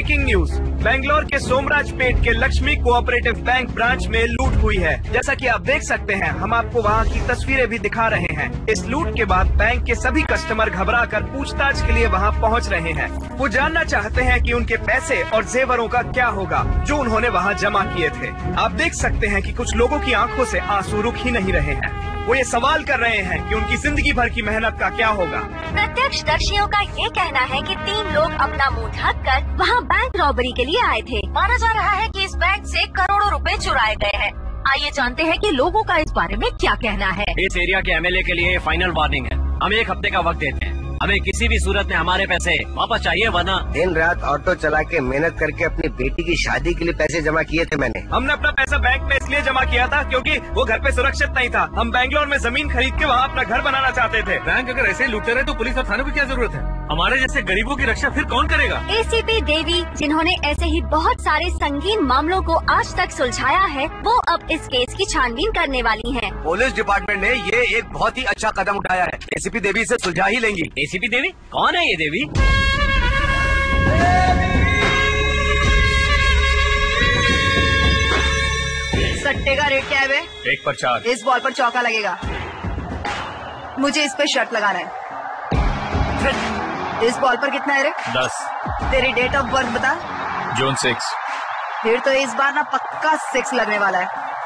Breaking news, Bangalore के सोमराजपेट के Lakshmi cooperative bank branch में लूट हुई है। जैसा कि आप देख सकते हैं, हम आपको वहां की तस्वीरें भी दिखा रहे हैं। इस लूट के बाद बैंक के सभी कस्टमर घबराकर पूछताछ के लिए वहां पहुंच रहे हैं। वो जानना चाहते हैं कि उनके पैसे और जेवरों का क्या होगा जो उन्होंने वहां जमा किए थे। आप देख सकते हैं कि कुछ लोगों की आंखों से आंसू रुक ही नहीं रहे हैं। वो ये सवाल कर रहे हैं कि उनकी जिंदगी भर की मेहनत का क्या होगा। प्रत्यक्षदर्शियों का ये कहना है कि 3 लोग अपना मुंह ढककर वहां बैंक रॉबरी के लिए आए थे। माना जा रहा है कि इस बैंक से करोड़ों रुपए चुराए गए हैं। आइए जानते हैं कि लोगों का इस बारे में क्या कहना है। इस एरिया के एमएलए के लिए फाइनल वार्निंग है। हम 1 हफ्ते का वक्त देते हैं। हमें किसी भी सूरत में हमारे पैसे वापस चाहिए, वरना दिन रात ऑटो चला के मेहनत करके अपनी बेटी की शादी के लिए पैसे जमा किए थे मैंने। हमने अपना पैसा बैंक में इसलिए जमा किया था क्योंकि वो घर पे सुरक्षित नहीं था। हम बेंगलोर में जमीन खरीद के वहाँ अपना घर बनाना चाहते थे। बैंक अगर ऐसे ही लूटते रहे तो पुलिस और थानों की क्या जरूरत है? हमारे जैसे गरीबों की रक्षा फिर कौन करेगा? एसीपी देवी, जिन्होंने ऐसे ही बहुत सारे संगीन मामलों को आज तक सुलझाया है, वो अब इस केस की छानबीन करने वाली हैं। पुलिस डिपार्टमेंट ने ये एक बहुत ही अच्छा कदम उठाया है। एसीपी देवी से सुलझा ही लेंगी। एसीपी देवी कौन है? ये देवी सट्टे का रेट क्या है बे? 1 पर 4। इस बॉल पर चौका लगेगा। मुझे इस पे शर्ट लगाना है। इस बॉल पर कितना है रे? 10। तेरी डेट ऑफ बर्थ बता। जून 6। फिर तो इस बार ना पक्का 6 लगने वाला है।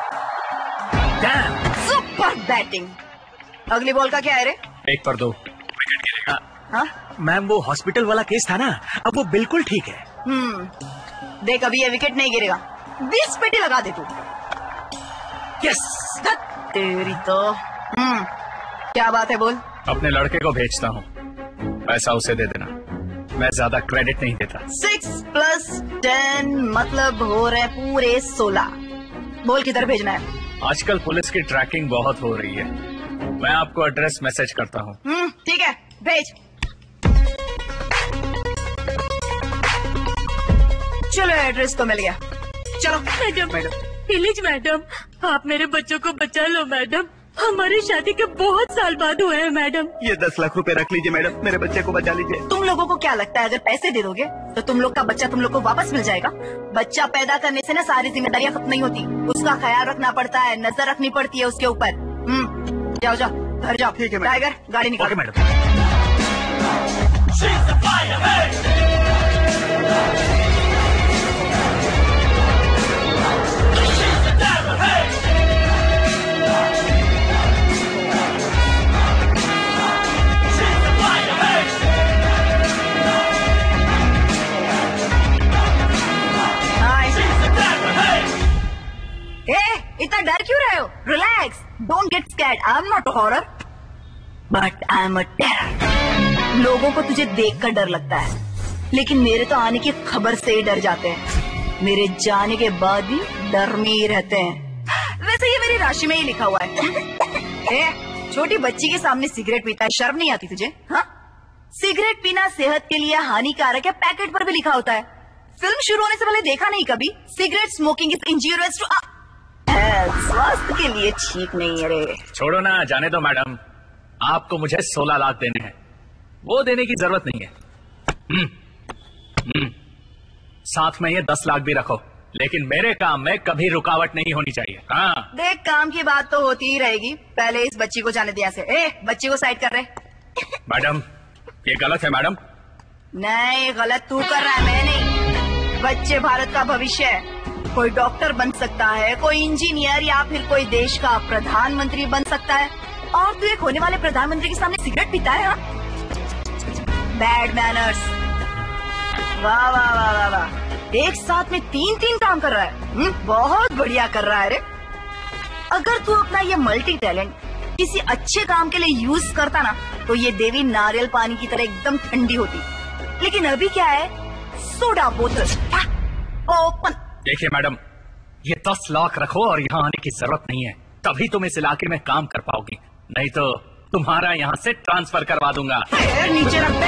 Super batting. अगली बॉल का क्या है रे? 1 पर 2। हाँ? मैम, वो हॉस्पिटल वाला केस था ना, अब वो बिल्कुल ठीक है। देख, अभी ये विकेट नहीं गिरेगा। 20 पेटी लगा दे तू। यस। तेरी तो क्या बात है, बोल। अपने लड़के को भेजता हूँ, पैसा उसे दे देना। मैं ज्यादा क्रेडिट नहीं देता। 6 + 10 मतलब हो रहे पूरे 16। बोल किधर भेजना है? आजकल पुलिस की ट्रैकिंग बहुत हो रही है। मैं आपको एड्रेस मैसेज करता हूँ। ठीक है, भेज। चलो, एड्रेस तो मिल गया। चलो मैडम, प्लीज मैडम, आप मेरे बच्चों को बचा लो मैडम। हमारी शादी के बहुत साल बाद हुए हैं मैडम। ये 10 लाख रुपए रख लीजिए मैडम, मेरे बच्चे को बचा लीजिए। तुम लोगों को क्या लगता है, अगर पैसे दे दोगे तो तुम लोग का बच्चा तुम लोग को वापस मिल जाएगा? बच्चा पैदा करने से ना सारी जिम्मेदारियां खत्म नहीं होती। उसका ख्याल रखना पड़ता है, नजर रखनी पड़ती है उसके ऊपर। जाओ जाओ, घर जाओ। ठीक है मैडम। टाइगर, गाड़ी निकालो। मैडम। इतना डर क्यों रहे हो? Relax, don't get scared. I am not a horror but I am a terror. लोगों को तुझे देखकर डर लगता है, लेकिन मेरे तो आने की खबर से ही डर जाते हैं। मेरे जाने के बाद भी डर में ही रहते हैं। वैसे ये मेरी राशि में ही लिखा हुआ है। छोटी बच्ची के सामने सिगरेट पीता है, शर्म नहीं आती तुझे? हाँ, सिगरेट पीना सेहत के लिए हानिकारक है, पैकेट पर भी लिखा होता है। फिल्म शुरू होने से पहले देखा नहीं कभी? Cigarette smoking is injurious to स्वास्थ्य के लिए ठीक नहीं है रे। छोड़ो ना, जाने दो मैडम। आपको मुझे 16 लाख देने हैं, वो देने की जरूरत नहीं है। साथ में ये 10 लाख भी रखो, लेकिन मेरे काम में कभी रुकावट नहीं होनी चाहिए। हाँ, देख, काम की बात तो होती ही रहेगी। पहले इस बच्ची को जाने दिया से। बच्ची को साइड कर रहे। मैडम, ये गलत है मैडम। नहीं, गलत तू कर रहा है, मैं नहीं। बच्चे भारत का भविष्य है। कोई डॉक्टर बन सकता है, कोई इंजीनियर, या फिर कोई देश का प्रधानमंत्री बन सकता है। और तू एक होने वाले प्रधानमंत्री के सामने सिगरेट पीता है? हाँ, बैड मैनर्स। वाह वाह वाह वाह वाह, एक साथ में 3 काम कर रहा है। बहुत बढ़िया कर रहा है रे। अगर तू अपना ये मल्टी टैलेंट किसी अच्छे काम के लिए यूज करता ना, तो ये देवी नारियल पानी की तरह एकदम ठंडी होती। लेकिन अभी क्या है, सोडा बोतल ओपन। देखिए मैडम, ये 10 लाख रखो और यहाँ आने की जरूरत नहीं है, तभी तुम इस इलाके में काम कर पाओगी। नहीं तो तुम्हारा यहाँ से ट्रांसफर करवा दूंगा। नीचे रखते।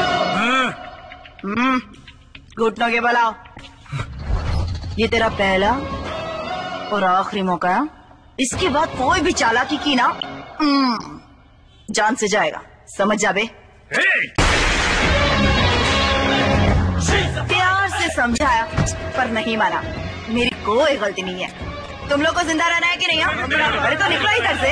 घुटनों के बलाओ। ये तेरा पहला और आखिरी मौका है। इसके बाद कोई भी चालाकी की ना, जान से जाएगा, समझ जा बे। प्यार से समझाया पर नहीं माना। मेरी कोई गलती नहीं है। तुम लोग को जिंदा रहना है कि नहीं? अरे तो निकलो इधर से।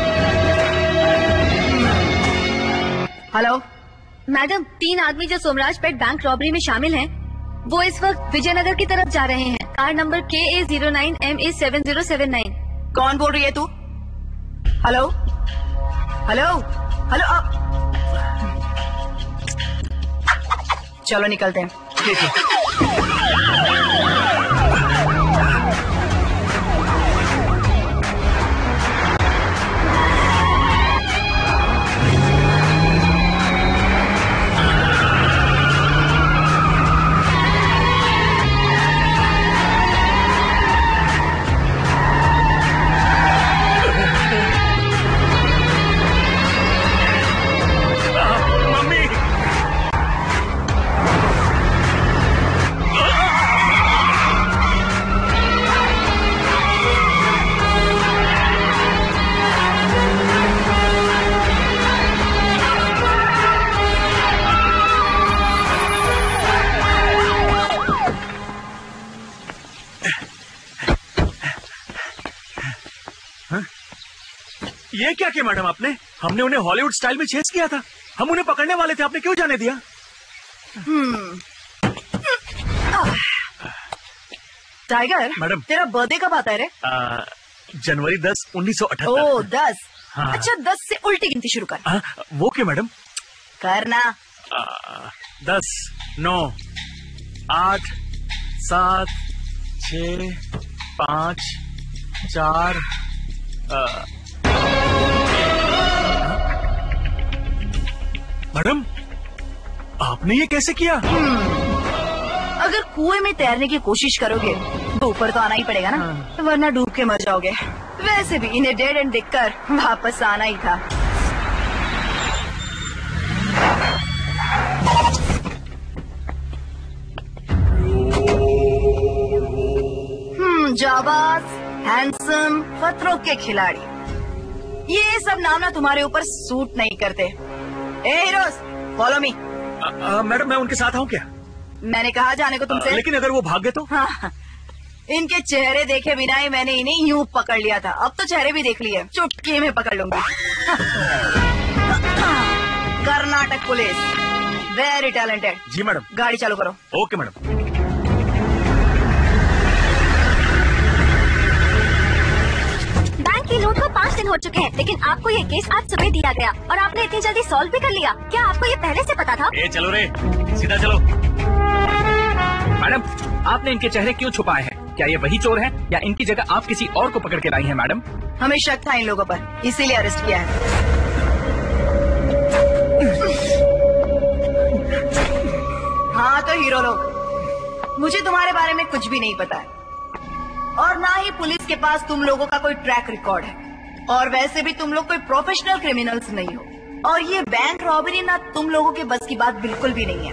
हेलो मैडम, 3 आदमी जो सोमराज पेट बैंक रॉबरी में शामिल हैं, वो इस वक्त विजयनगर की तरफ जा रहे हैं। Car number KA09MA7079। कौन बोल रही है तू? हेलो हेलो हेलो चलो निकलते हैं। ठीक है। ये क्या किया मैडम आपने? हमने उन्हें हॉलीवुड स्टाइल में चेस किया था। हम उन्हें पकड़ने वाले थे, आपने क्यों जाने दिया? Tiger madam. तेरा बर्थडे कब आता है रे? जनवरी 10, 1978। ओ 10। हाँ। अच्छा 10 से उल्टी गिनती शुरू कर। वो क्यों मैडम? करना। 10, 9, 8, 7, 6, 5, 4। मैडम, आपने ये कैसे किया? अगर कुएं में तैरने की कोशिश करोगे तो ऊपर तो आना ही पड़ेगा ना, वरना डूब के मर जाओगे। वैसे भी इन्हें डेड एंड देखकर वापस आना ही था। जाबाज, हैंडसम, खतरों के खिलाड़ी, ये सब नाम ना तुम्हारे ऊपर सूट नहीं करते। ए हीरोज, फॉलो मी। मैडम, मैं उनके साथ आऊँ क्या? मैंने कहा जाने को तुमसे। लेकिन अगर वो भाग गए तो? हाँ, इनके चेहरे देखे बिना ही मैंने इन्हें यूं पकड़ लिया था। अब तो चेहरे भी देख लिए, चुटकी में पकड़ लूंगी। Karnataka police, very talented. जी मैडम। गाड़ी चालू करो। Okay madam. बैंक की लूट को 5 दिन हो चुके हैं, लेकिन आपको ये केस आज सुबह दिया गया और आपने इतनी जल्दी सॉल्व भी कर लिया। क्या आपको ये पहले से पता था? चलो रे, सीधा चलो। मैडम, आपने इनके चेहरे क्यों छुपाए हैं? क्या ये वही चोर हैं या इनकी जगह आप किसी और को पकड़ के लाई हैं मैडम? हमें शक था इन लोगों पर, इसीलिए अरेस्ट किया है। हाँ तो हीरो लोग, मुझे तुम्हारे बारे में कुछ भी नहीं पता है और ना ही पुलिस के पास तुम लोगों का कोई ट्रैक रिकॉर्ड है, और वैसे भी तुम लोग कोई प्रोफेशनल क्रिमिनल्स नहीं हो, और ये बैंक रॉबरी ना तुम लोगों के बस की बात बिल्कुल भी नहीं है।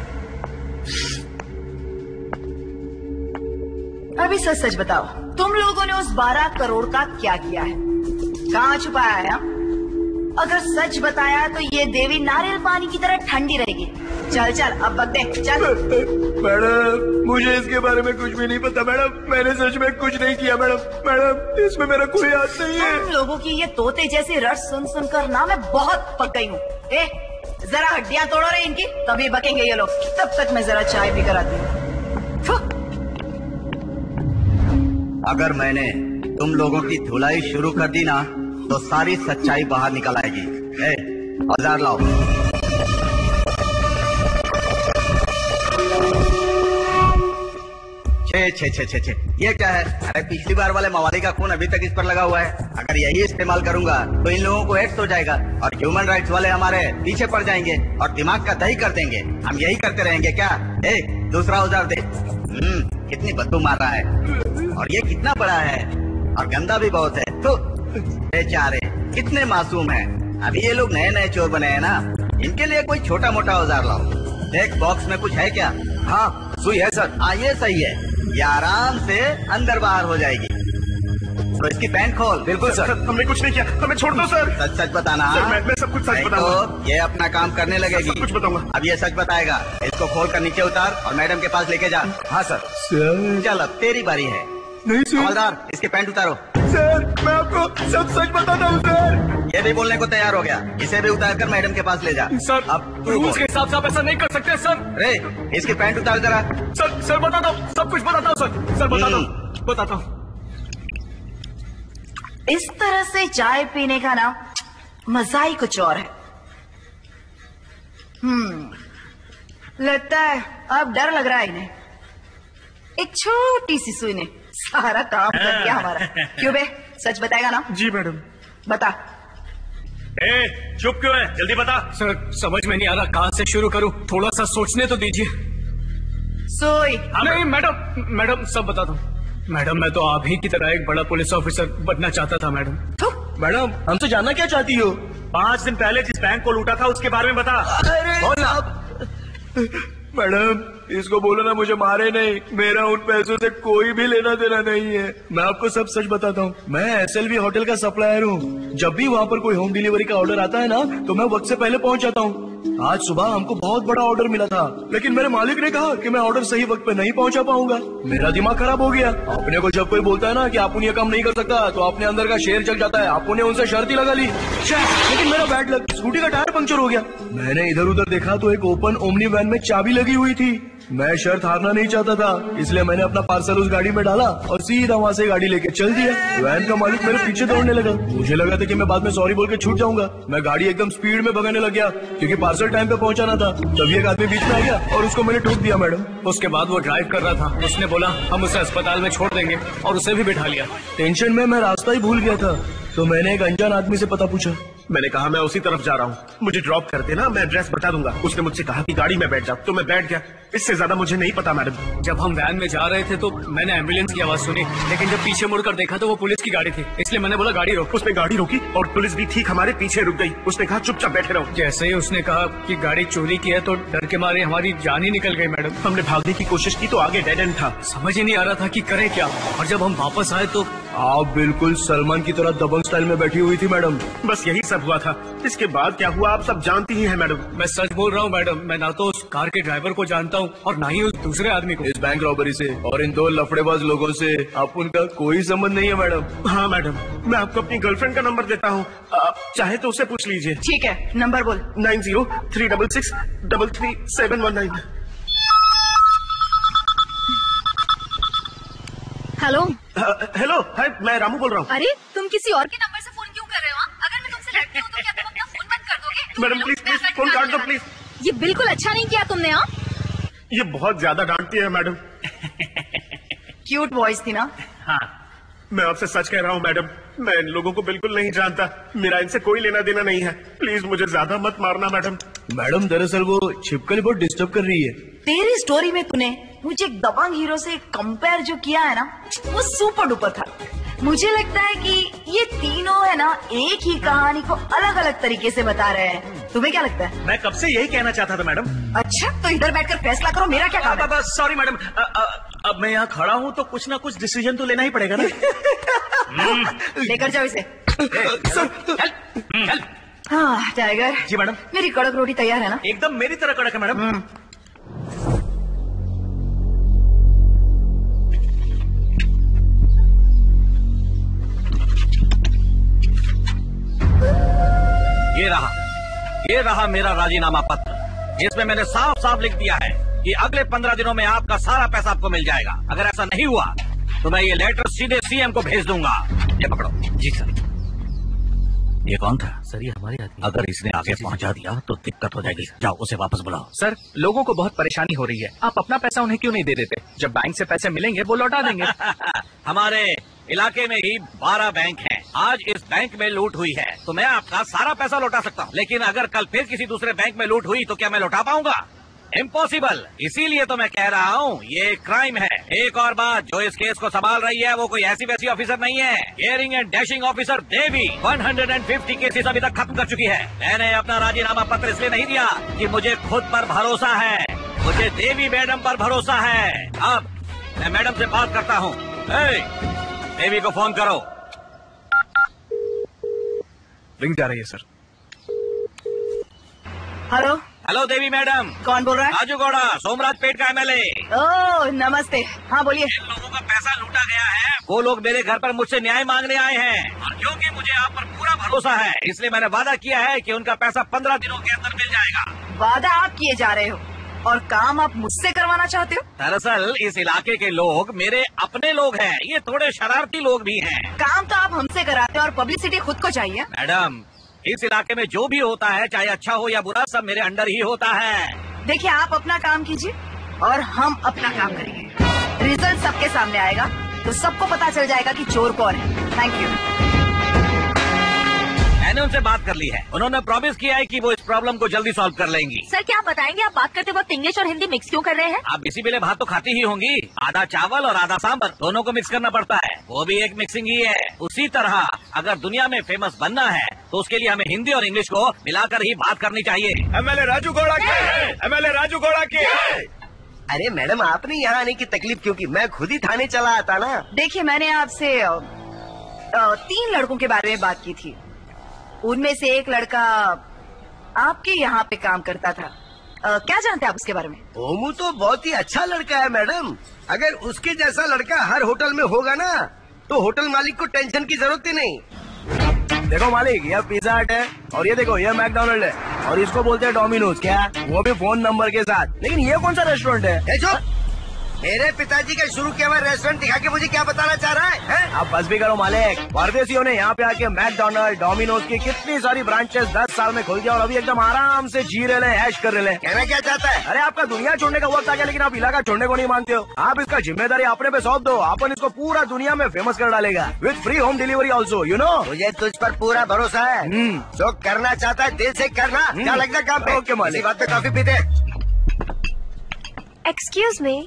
अभी सच सच बताओ, तुम लोगों ने उस 12 करोड़ का क्या किया है? कहाँ छुपाया है? अगर सच बताया तो ये देवी नारियल पानी की तरह ठंडी रहेगी। चल चल अब बक दे, चल। मैडम, मुझे इसके बारे में कुछ भी नहीं पता मैडम। मैंने सच में कुछ नहीं किया मैडम। मैडम, इसमें मेरा कोई हाथ नहीं है। तुम लोगों की ये तोते जैसी रट सुन सुनकर ना मैं बहुत पक गई हूँ। ए, जरा हड्डियाँ तोड़ो रे इनकी, तभी बकेंगे ये लोग। तब तक मैं जरा चाय पी कर आती हूँ। अगर मैंने तुम लोगों की धुलाई शुरू कर दी ना तो सारी सच्चाई बाहर निकल आएगी। औजार लाओ। छे ये क्या है? अरे पिछली बार वाले मवाली का खून अभी तक इस पर लगा हुआ है। अगर यही इस्तेमाल करूंगा तो इन लोगों को एक्स हो जाएगा और ह्यूमन राइट्स वाले हमारे पीछे पड़ जाएंगे और दिमाग का दही कर देंगे। हम यही करते रहेंगे क्या? दूसरा औजार दे। कितनी बदबू मार रहा है और ये कितना बड़ा है और गंदा भी बहुत है। तो बेचारे कितने मासूम हैं। अभी ये लोग नए नए चोर बने हैं ना, इनके लिए कोई छोटा मोटा औजार लाओ। देख बॉक्स में कुछ है क्या? हाँ सुई है सर। हाँ ये सही है, ये आराम से अंदर बाहर हो जाएगी। तो इसकी पैंट खोल। बिल्कुल सर, हमने कुछ नहीं किया, हमें छोड़ दो सर। सच सच बताना। सर, मैं सब कुछ सच नहीं बताऊंगा। तो ये अपना काम करने लगेगी। सब कुछ बताऊंगा। अब ये सच बताएगा। इसको खोल कर नीचे उतार और मैडम के पास लेके जा। हाँ सर। चल अब तेरी बारी है। नहीं सर। हवलदार, इसके पैंट उतारो। सर, मैं आपको सब सच बताता हूँ सर। ये भी बोलने को तैयार हो गया। इसे भी उतार कर मैडम के पास ले जा। सर, अब रूल्स के हिसाब से आप ऐसा नहीं कर सकते सर। रे, इसकी पैंट उतार जरा। सर बताता हूँ, सब कुछ बताता हूँ सर बताता हूँ। इस तरह से चाय पीने का ना मजा ही कुछ और है। लगता है अब डर लग रहा है इन्हें। एक छोटी सी सुई ने सारा काम कर दिया हमारा। क्यों बे, सच बताएगा ना? जी मैडम। बता। चुप क्यों है? जल्दी बता। सर समझ में नहीं आ रहा कहाँ से शुरू करूं, थोड़ा सा सोचने तो दीजिए। सुई। नहीं मैडम सब बता दो। मैडम मैं तो आप ही की तरह एक बड़ा पुलिस ऑफिसर बनना चाहता था मैडम। मैडम हमसे जानना क्या चाहती हो? 5 दिन पहले जिस बैंक को लूटा था उसके बारे में बता। बोलना। मैडम इसको बोलो ना मुझे मारे नहीं, मेरा उन पैसों से कोई भी लेना देना नहीं है। मैं आपको सब सच बताता हूँ। मैं SLV होटल का सप्लायर हूँ। जब भी वहाँ पर कोई होम डिलीवरी का ऑर्डर आता है ना तो मैं वक्त से पहले पहुँच जाता हूँ। आज सुबह हमको बहुत बड़ा ऑर्डर मिला था, लेकिन मेरे मालिक ने कहा कि मैं ऑर्डर सही वक्त पे नहीं पहुँचा पाऊंगा। मेरा दिमाग खराब हो गया। अपने को जब कोई बोलता है ना कि आप ये काम नहीं कर सकता तो अपने अंदर का शेर जग जाता है। आपने उनसे शर्त ही लगा ली। लेकिन मेरा बैड लक, स्कूटी का टायर पंक्चर हो गया। मैंने इधर उधर देखा तो एक ओपन ओमनी वैन में चाबी लगी हुई थी। मैं शर्त हारना नहीं चाहता था, इसलिए मैंने अपना पार्सल उस गाड़ी में डाला और सीधा वहाँ से गाड़ी लेके चल दिया। वैन का मालिक मेरे पीछे दौड़ने लगा। मुझे लगा था कि मैं बाद में सॉरी बोल के छूट जाऊंगा। मैं गाड़ी एकदम स्पीड में भगाने लग गया क्योंकि पार्सल टाइम पे पहुंचाना था। तभी एक आदमी बीच में आ गया और उसको मैंने ठोक दिया मैडम। उसके बाद वो ड्राइव कर रहा था, उसने बोला हम उसे अस्पताल में छोड़ देंगे और उसे भी बिठा लिया। टेंशन में मैं रास्ता ही भूल गया था तो मैंने एक अनजान आदमी से पता पूछा। मैंने कहा मैं उसी तरफ जा रहा हूँ, मुझे ड्रॉप कर देना, मैं एड्रेस बता दूंगा। उसने मुझसे कहा कि गाड़ी में बैठ जा, तो मैं बैठ गया। इससे ज्यादा मुझे नहीं पता मैडम। जब हम वैन में जा रहे थे तो मैंने एम्बुलेंस की आवाज सुनी, लेकिन जब पीछे मुड़कर देखा तो वो पुलिस की गाड़ी थी, इसलिए मैंने बोला गाड़ी रोक। उसने गाड़ी रोकी और पुलिस भी ठीक हमारे पीछे रुक गई। उसने कहा चुपचाप बैठे रहो। जैसे ही उसने कहा कि गाड़ी चोरी की है तो डर के मारे हमारी जान ही निकल गई मैडम। हमने भागने की कोशिश की तो आगे डेड एंड था। समझ ही नहीं आ रहा था कि करें क्या। और जब हम वापस आए तो आप बिल्कुल सलमान की तरह दबंग स्टाइल में बैठी हुई थी मैडम। बस यही सब हुआ था। इसके बाद क्या हुआ आप सब जानती ही हैं मैडम। मैं सच बोल रहा हूँ मैडम, मैं ना तो उस कार के ड्राइवर को जानता हूँ और ना ही उस दूसरे आदमी को। इस बैंक रॉबरी से और इन 2 लफड़ेबाज लोगों से आप उनका कोई संबंध नहीं है मैडम। हाँ मैडम, मैं आपको अपनी गर्लफ्रेंड का नंबर देता हूँ, आप चाहे तो उसे पूछ लीजिए। ठीक है, नंबर बोल। 9036633719। हेलो। हेलो, हाय, मैं रामू बोल रहा हूँ। अरे तुम किसी और के नंबर से फोन क्यों कर रहे हो? अगर मैं तुमसे लड़ती हूँ तो क्या तुम अपना फोन बंद कर दोगे? मैडम प्लीज फोन काट दो प्लीज। ये बिल्कुल अच्छा नहीं किया तुमने। हाँ, ये बहुत ज्यादा डांटती है मैडम। क्यूट वॉइस थी ना? हाँ मैं आपसे सच कह रहा हूँ मैडम, मैं इन लोगों को बिल्कुल नहीं जानता। मेरा इनसे कोई लेना देना नहीं है। प्लीज मुझे ज्यादा मत मारना मैडम। मैडम दरअसल वो छिपकली बहुत डिस्टर्ब कर रही है। तेरी स्टोरी में तूने मुझे एक दबंग हीरो से कंपेयर जो किया है ना, वो सुपर डुपर था। मुझे लगता है कि ये तीनों है ना एक ही कहानी को अलग अलग तरीके से बता रहे हैं। तुम्हें क्या लगता है? मैं कब से यही कहना चाहता था मैडम। अच्छा, तो इधर बैठकर फैसला करो, मेरा क्या काम है? सॉरी मैडम, अब मैं यहाँ खड़ा हूँ तो कुछ ना कुछ डिसीजन तो लेना ही पड़ेगा ना। लेकर जाओ इसे। चल। हाँ टाइगर जी मैडम। मेरी कड़क रोटी तैयार है ना? एकदम मेरी तरह कड़क है मैडम। ये रहा मेरा राजीनामा पत्र, जिसमें मैंने साफ साफ लिख दिया है कि अगले 15 दिनों में आपका सारा पैसा आपको मिल जाएगा। अगर ऐसा नहीं हुआ तो मैं ये लेटर सीधे CM को भेज दूंगा। ये पकड़ो। जी सर। ये कौन था? सर ये हमारे आदमी। अगर इसने आगे पहुंचा दिया तो दिक्कत हो जाएगी। जाओ उसे वापस बुलाओ। सर लोगों को बहुत परेशानी हो रही है, आप अपना पैसा उन्हें क्यों नहीं दे देते? जब बैंक से पैसे मिलेंगे वो लौटा देंगे। हमारे इलाके में ही 12 बैंक हैं। आज इस बैंक में लूट हुई है तो मैं आपका सारा पैसा लौटा सकता हूँ, लेकिन अगर कल फिर किसी दूसरे बैंक में लूट हुई तो क्या मैं लौटा पाऊंगा? इम्पॉसिबल। इसीलिए तो मैं कह रहा हूँ ये क्राइम है। एक और बात, जो इस केस को संभाल रही है वो कोई ऐसी वैसी ऑफिसर नहीं है। Daring and dashing officer Devi 150 cases अभी तक खत्म कर चुकी है। मैंने अपना राजीनामा पत्र इसलिए नहीं दिया कि मुझे खुद पर भरोसा है, मुझे देवी मैडम पर भरोसा है। अब मैं मैडम से बात करता हूँ। देवी को फोन करो। रिंग जा रही है sir. Hello, hello Devi madam, कौन बोल रहा है? राजू गौड़ा, सोमराज पेट का MLA। ओह नमस्ते, हाँ बोलिए। जिन लोगों का पैसा लूटा गया है वो लोग मेरे घर पर मुझसे न्याय मांगने आए हैं, और क्योंकि मुझे आप पर पूरा भरोसा है इसलिए मैंने वादा किया है कि उनका पैसा 15 दिनों के अंदर मिल जाएगा। वादा आप किए जा रहे हो और काम आप मुझसे करवाना चाहते हो? दरअसल इस इलाके के लोग मेरे अपने लोग हैं, ये थोड़े शरारती लोग भी हैं। काम तो आप हमसे कराते हो और पब्लिसिटी खुद को चाहिए। मैडम, इस इलाके में जो भी होता है चाहे अच्छा हो या बुरा, सब मेरे अंडर ही होता है। देखिए, आप अपना काम कीजिए और हम अपना काम करेंगे। रिजल्ट सबके सामने आएगा तो सबको पता चल जाएगा कि चोर कौन है। Thank you. मैंने उनसे बात कर ली है, उन्होंने प्रॉमिस किया है कि वो इस प्रॉब्लम को जल्दी सॉल्व कर लेंगी। सर क्या आप बताएंगे, आप बात करते वक्त इंग्लिश और हिंदी मिक्स क्यों कर रहे हैं? आप इसी बेले भात तो खाती ही होंगी, आधा चावल और आधा सांबर दोनों को मिक्स करना पड़ता है, वो भी एक मिक्सिंग ही है। उसी तरह अगर दुनिया में फेमस बनना है तो उसके लिए हमें हिंदी और इंग्लिश को मिलाकर ही बात करनी चाहिए। MLA राजू गौड़ा के, MLA राजू गौड़ा के। अरे मैडम, आपने यहाँ आने की तकलीफ क्यों की? मैं खुद ही थाने चला आता ना। देखिए, मैंने आपसे 3 लड़कों के बारे में बात की थी। उनमें से एक लड़का आपके यहाँ पे काम करता था। क्या जानते हैं आप उसके बारे में? ओमू तो बहुत ही अच्छा लड़का है मैडम। अगर उसके जैसा लड़का हर होटल में होगा ना तो होटल मालिक को टेंशन की जरूरत ही नहीं। देखो मालिक, यह पिज्जा हट है और ये देखो यह मैकडोनल्ड है और इसको बोलते हैं डोमिनोज। क्या? वो भी फोन नंबर के साथ। लेकिन ये कौन सा रेस्टोरेंट है? देखो, मेरे पिताजी का शुरू किया हुआ रेस्टोरेंट दिखा के मुझे क्या बताना चाह रहा है? आप बस भी करो मालिक। परदेशियों ने यहाँ पे आके मैकडोनल्ड, डोमिनोज की कितनी सारी ब्रांचेस 10 साल में खोल दिया और अभी एकदम आराम से जी रहे हैं, ऐश कर रहे हैं। कहना क्या चाहता है? अरे आपका दुनिया छोड़ने का वक्त आ गया, लेकिन आप इलाका छोड़ने को नहीं मानते हो। आप इसका जिम्मेदारी अपने पे सौंप दो, अपन इसको पूरा दुनिया में फेमस कर डालेगा with free home delivery also, you know. मुझे तुझ पर पूरा भरोसा है। जो करना चाहता है दिल से करना। क्या लगता है काम पे? ओके मालिक। इसी बात पे कॉफी पीते। Excuse me.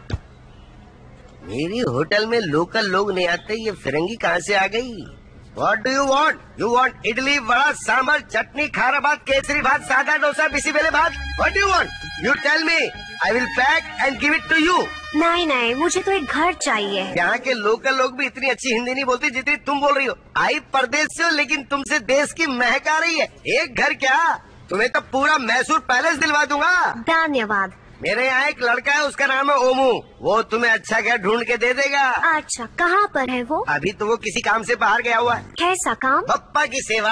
मेरी होटल में लोकल लोग नहीं आते, ये फिरंगी कहाँ से आ गई? What do you want? You want idli, vada, sambar, चटनी, खारा भात, केसरी भात, सादा डोसा, बिसी बेले भात? What do you want? You tell me. I will pack and give it to you. नहीं नहीं, मुझे तो एक घर चाहिए। यहाँ के लोकल लोग भी इतनी अच्छी हिंदी नहीं बोलती जितनी तुम बोल रही हो। आई परदेश से हो लेकिन तुमसे देश की महक आ रही है। एक घर क्या, तुम्हें तो पूरा मैसूर पैलेस दिलवा दूंगा। धन्यवाद। मेरे यहाँ एक लड़का है, उसका नाम है ओमू। वो तुम्हें अच्छा घर ढूंढ के दे देगा। अच्छा, कहाँ पर है वो? अभी तो वो किसी काम से बाहर गया हुआ है। कैसा काम? पप्पा की सेवा।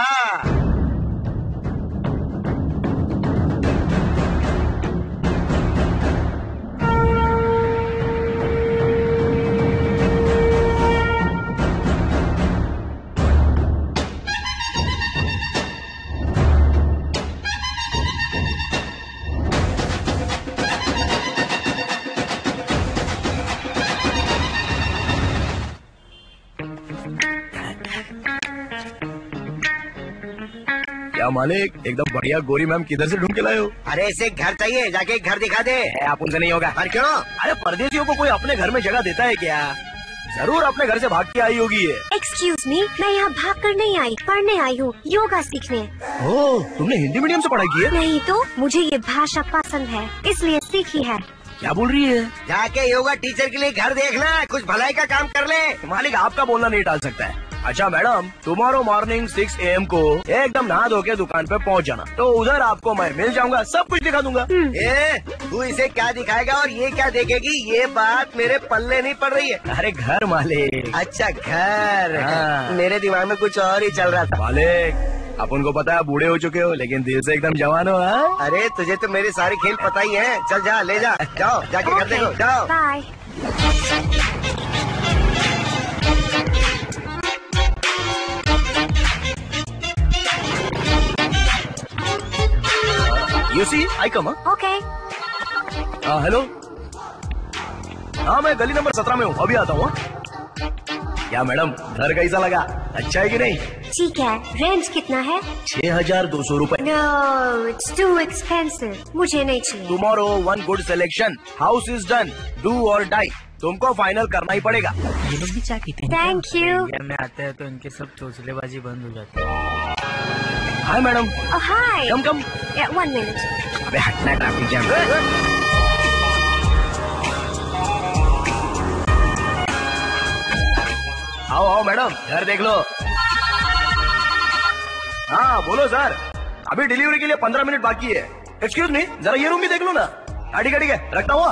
क्या मालिक, एकदम बढ़िया गोरी मैम किधर से ढूंढ के लाए हो? अरे इसे घर चाहिए, जाके एक घर दिखा दे। आप उनसे नहीं होगा। पर क्यों? अरे परदेशियों को कोई अपने घर में जगह देता है क्या? जरूर अपने घर से भाग के आई होगी ये। एक्सक्यूज मी, मैं यहाँ भाग कर नहीं आई, पढ़ने आई हूँ, योगा सीखने। ओह, तुमने हिंदी मीडियम से पढ़ाई की है? नहीं तो, मुझे ये भाषा पसंद है इसलिए सीखी है। क्या बोल रही है? जाके योगा टीचर के लिए घर देखना, कुछ भलाई का काम कर ले। मालिक आपका बोलना नहीं टाल सकता है। अच्छा मैडम, टुमारो मॉर्निंग 6 AM को एकदम नहा धो के दुकान पे पहुंच जाना, तो उधर आपको मैं मिल जाऊंगा, सब कुछ दिखा दूंगा। तू इसे क्या दिखाएगा और ये क्या देखेगी? ये बात मेरे पल्ले नहीं पड़ रही है। अरे घर मालिक। अच्छा घर। हाँ। मेरे दिमाग में कुछ और ही चल रहा था। मालिक, अपन को पता है बूढ़े हो चुके हो लेकिन दिल से एकदम जवान हो। हाँ? अरे तुझे तो मेरे सारे खेल पता ही है। चल जा, ले जा, जाओ जाके घर देखो, जाओ। Bye. You see, I come. Okay. Hello. हाँ, मैं गली नंबर 17 में हूँ, अभी आता हूँ। क्या मैडम, घर कैसा लगा? अच्छा है कि नहीं? ठीक है। रेंट कितना है? 6200 रुपए। नो, इट्स टू एक्सपेंसिव, मुझे नहीं चाहिए। Tomorrow one good selection, house is done, do or die. तुमको फाइनल करना ही पड़ेगा। ये लोग भी चाय पीते हैं। Thank you. इंडिया में आते हैं तो इनके सब चोचलेबाजी बंद हो जाती है। Hi madam. Hi. Come come. 1 minute. अबे हटना, ट्रैफिक जाम। आओ आओ मैडम, घर देख लो। हाँ बोलो सर, अभी डिलीवरी के लिए 15 मिनट बाकी है। एक्सक्यूज मी, जरा ये रूम भी देख लो ना। ठीक है रखता हुआ।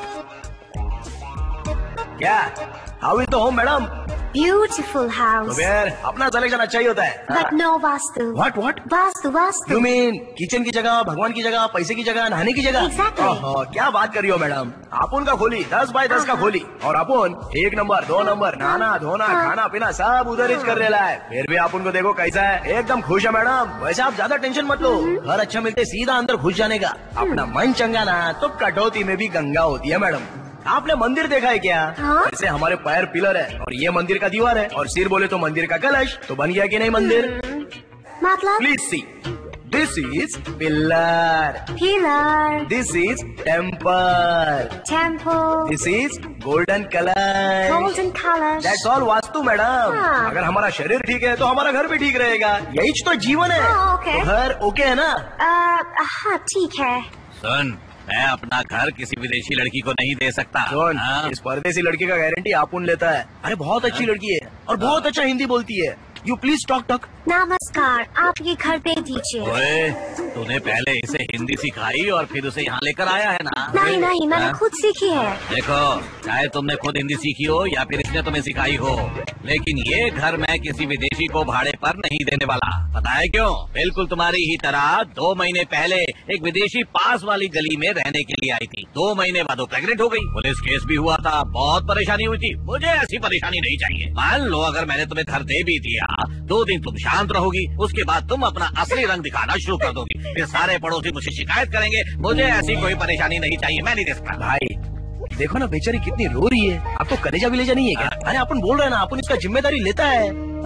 क्या how is the home madam? Beautiful house. तो फिर अपना सिलेक्शन अच्छा ही होता है। But no vastu. What? Vastu. You mean kitchen की जगह, भगवान की जगह, पैसे की जगह, नहाने की जगह? Exactly. ओहो, क्या बात कर रही हो मैडम? अपुन का खोली 10 बाय 10 का खोली, और अपुन 1 नंबर 2 नंबर नहाना धोना खाना पीना सब उधर ही कर रेला है। फिर भी अपुन को देखो कैसा है, एकदम खुश है मैडम। वैसे आप ज्यादा टेंशन मत लो, घर अच्छा मिलते सीधा अंदर घुस जाने का। अपना मन चंगा ना तो कटौती में भी गंगा होती है मैडम। आपने मंदिर देखा है क्या? हाँ? जैसे हमारे पैर पिलर है और ये मंदिर का दीवार है, और सिर बोले तो मंदिर का कलश। तो बन गया कि नहीं मंदिर? मतलब? Please see, this is pillar, this is temple, this is golden colour. That's all vastu madam. हाँ। अगर हमारा शरीर ठीक है तो हमारा घर भी ठीक रहेगा। यही तो जीवन है। हाँ, ओके। तो घर ओके है ना? हाँ ठीक है। सुन, मैं अपना घर किसी विदेशी लड़की को नहीं दे सकता। सुन, हाँ? इस परदेसी लड़की का गारंटी अपुन लेता है। अरे बहुत अच्छी लड़की है और बहुत अच्छा हिंदी बोलती है। You please talk. नमस्कार, आप ये घर पे दीजिए। ओए, तूने पहले इसे हिंदी सिखाई और फिर उसे यहाँ लेकर आया है ना? नहीं, मैंने हाँ? खुद सीखी है। देखो, चाहे तुमने खुद हिंदी सीखी हो या फिर इसने तुम्हें सिखाई हो, लेकिन ये घर मैं किसी विदेशी को भाड़े पर नहीं देने वाला। पता है क्यों? बिल्कुल तुम्हारी ही तरह 2 महीने पहले एक विदेशी पास वाली गली में रहने के लिए आई थी। 2 महीने बाद वो प्रेग्नेंट हो गई। पुलिस केस भी हुआ था, बहुत परेशानी हुई थी। मुझे ऐसी परेशानी नहीं चाहिए। मान लो अगर मैंने तुम्हें घर दे भी दिया, 2 दिन तुम शांत रहोगी, उसके बाद तुम अपना असली रंग दिखाना शुरू कर दोगी। फिर सारे पड़ोसी मुझसे शिकायत करेंगे। मुझे ऐसी कोई परेशानी नहीं चाहिए, मैं नहीं दे सकता। भाई देखो ना, बेचारी कितनी रो रही है। आपको कलेजा विलेजा नहीं है क्या? अरे अपन बोल रहे हैं ना, अपन इसका जिम्मेदारी लेता है।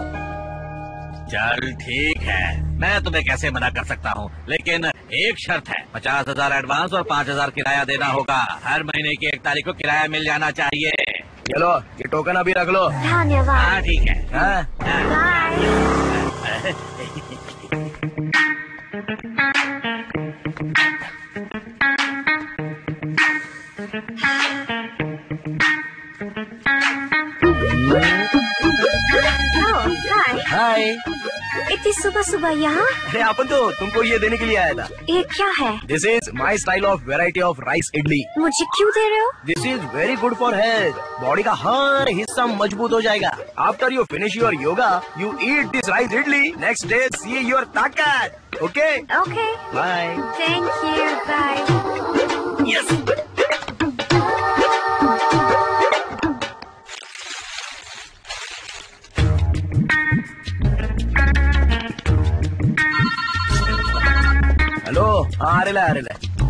चल ठीक है, मैं तुम्हें कैसे मना कर सकता हूँ, लेकिन एक शर्त है। 50,000 एडवांस और 5,000 किराया देना होगा। हर महीने की 1 तारीख को किराया मिल जाना चाहिए। चलो ये टोकन अभी रख लो। धन्यवाद। हाँ ठीक है। हाँ? बाय। हाय। हाय। इतनी सुबह यहाँ? अरे अपन तो तुमको ये देने के लिए आया था। ये क्या है? This is my style of variety of rice idli. मुझे क्यों दे रहे हो? This is very good for health. Body का हर हिस्सा मजबूत हो जाएगा। After you finish your yoga, you eat this rice idli, next day see your ताकत। Okay okay. Bye. Thank you. Bye. Yes. Hello, आ रहे।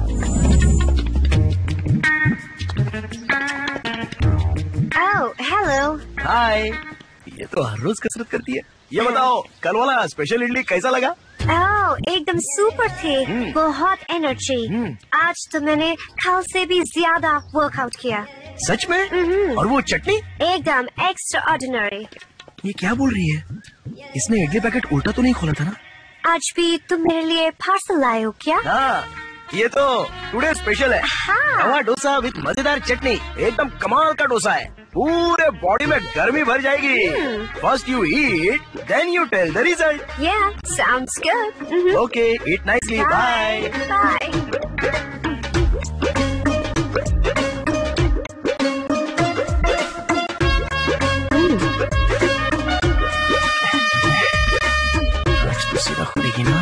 Oh hello. हाय। ये तो हर रोज कसरत करती है। ये बताओ, कल वाला स्पेशल इडली कैसा लगा? ओह एकदम सुपर थे। बहुत एनर्जी। आज तो मैंने कल से भी ज्यादा वर्कआउट किया। सच में? और वो चटनी? एकदम एक्स्ट्रा ऑर्डिनरी। ये क्या बोल रही है? इसने इडली पैकेट उल्टा तो नहीं खोला था ना? आज भी तुम मेरे लिए पार्सल लाए हो क्या? हाँ, ये तो टुडे स्पेशल है। हाँ। रवा डोसा विद मजेदार चटनी, एकदम कमाल का डोसा है। पूरे बॉडी में गर्मी भर जाएगी। First you eat, then you tell the result. Yeah, sounds good. Okay, eat nicely. Bye. Bye. सीधा खुलेगी ना।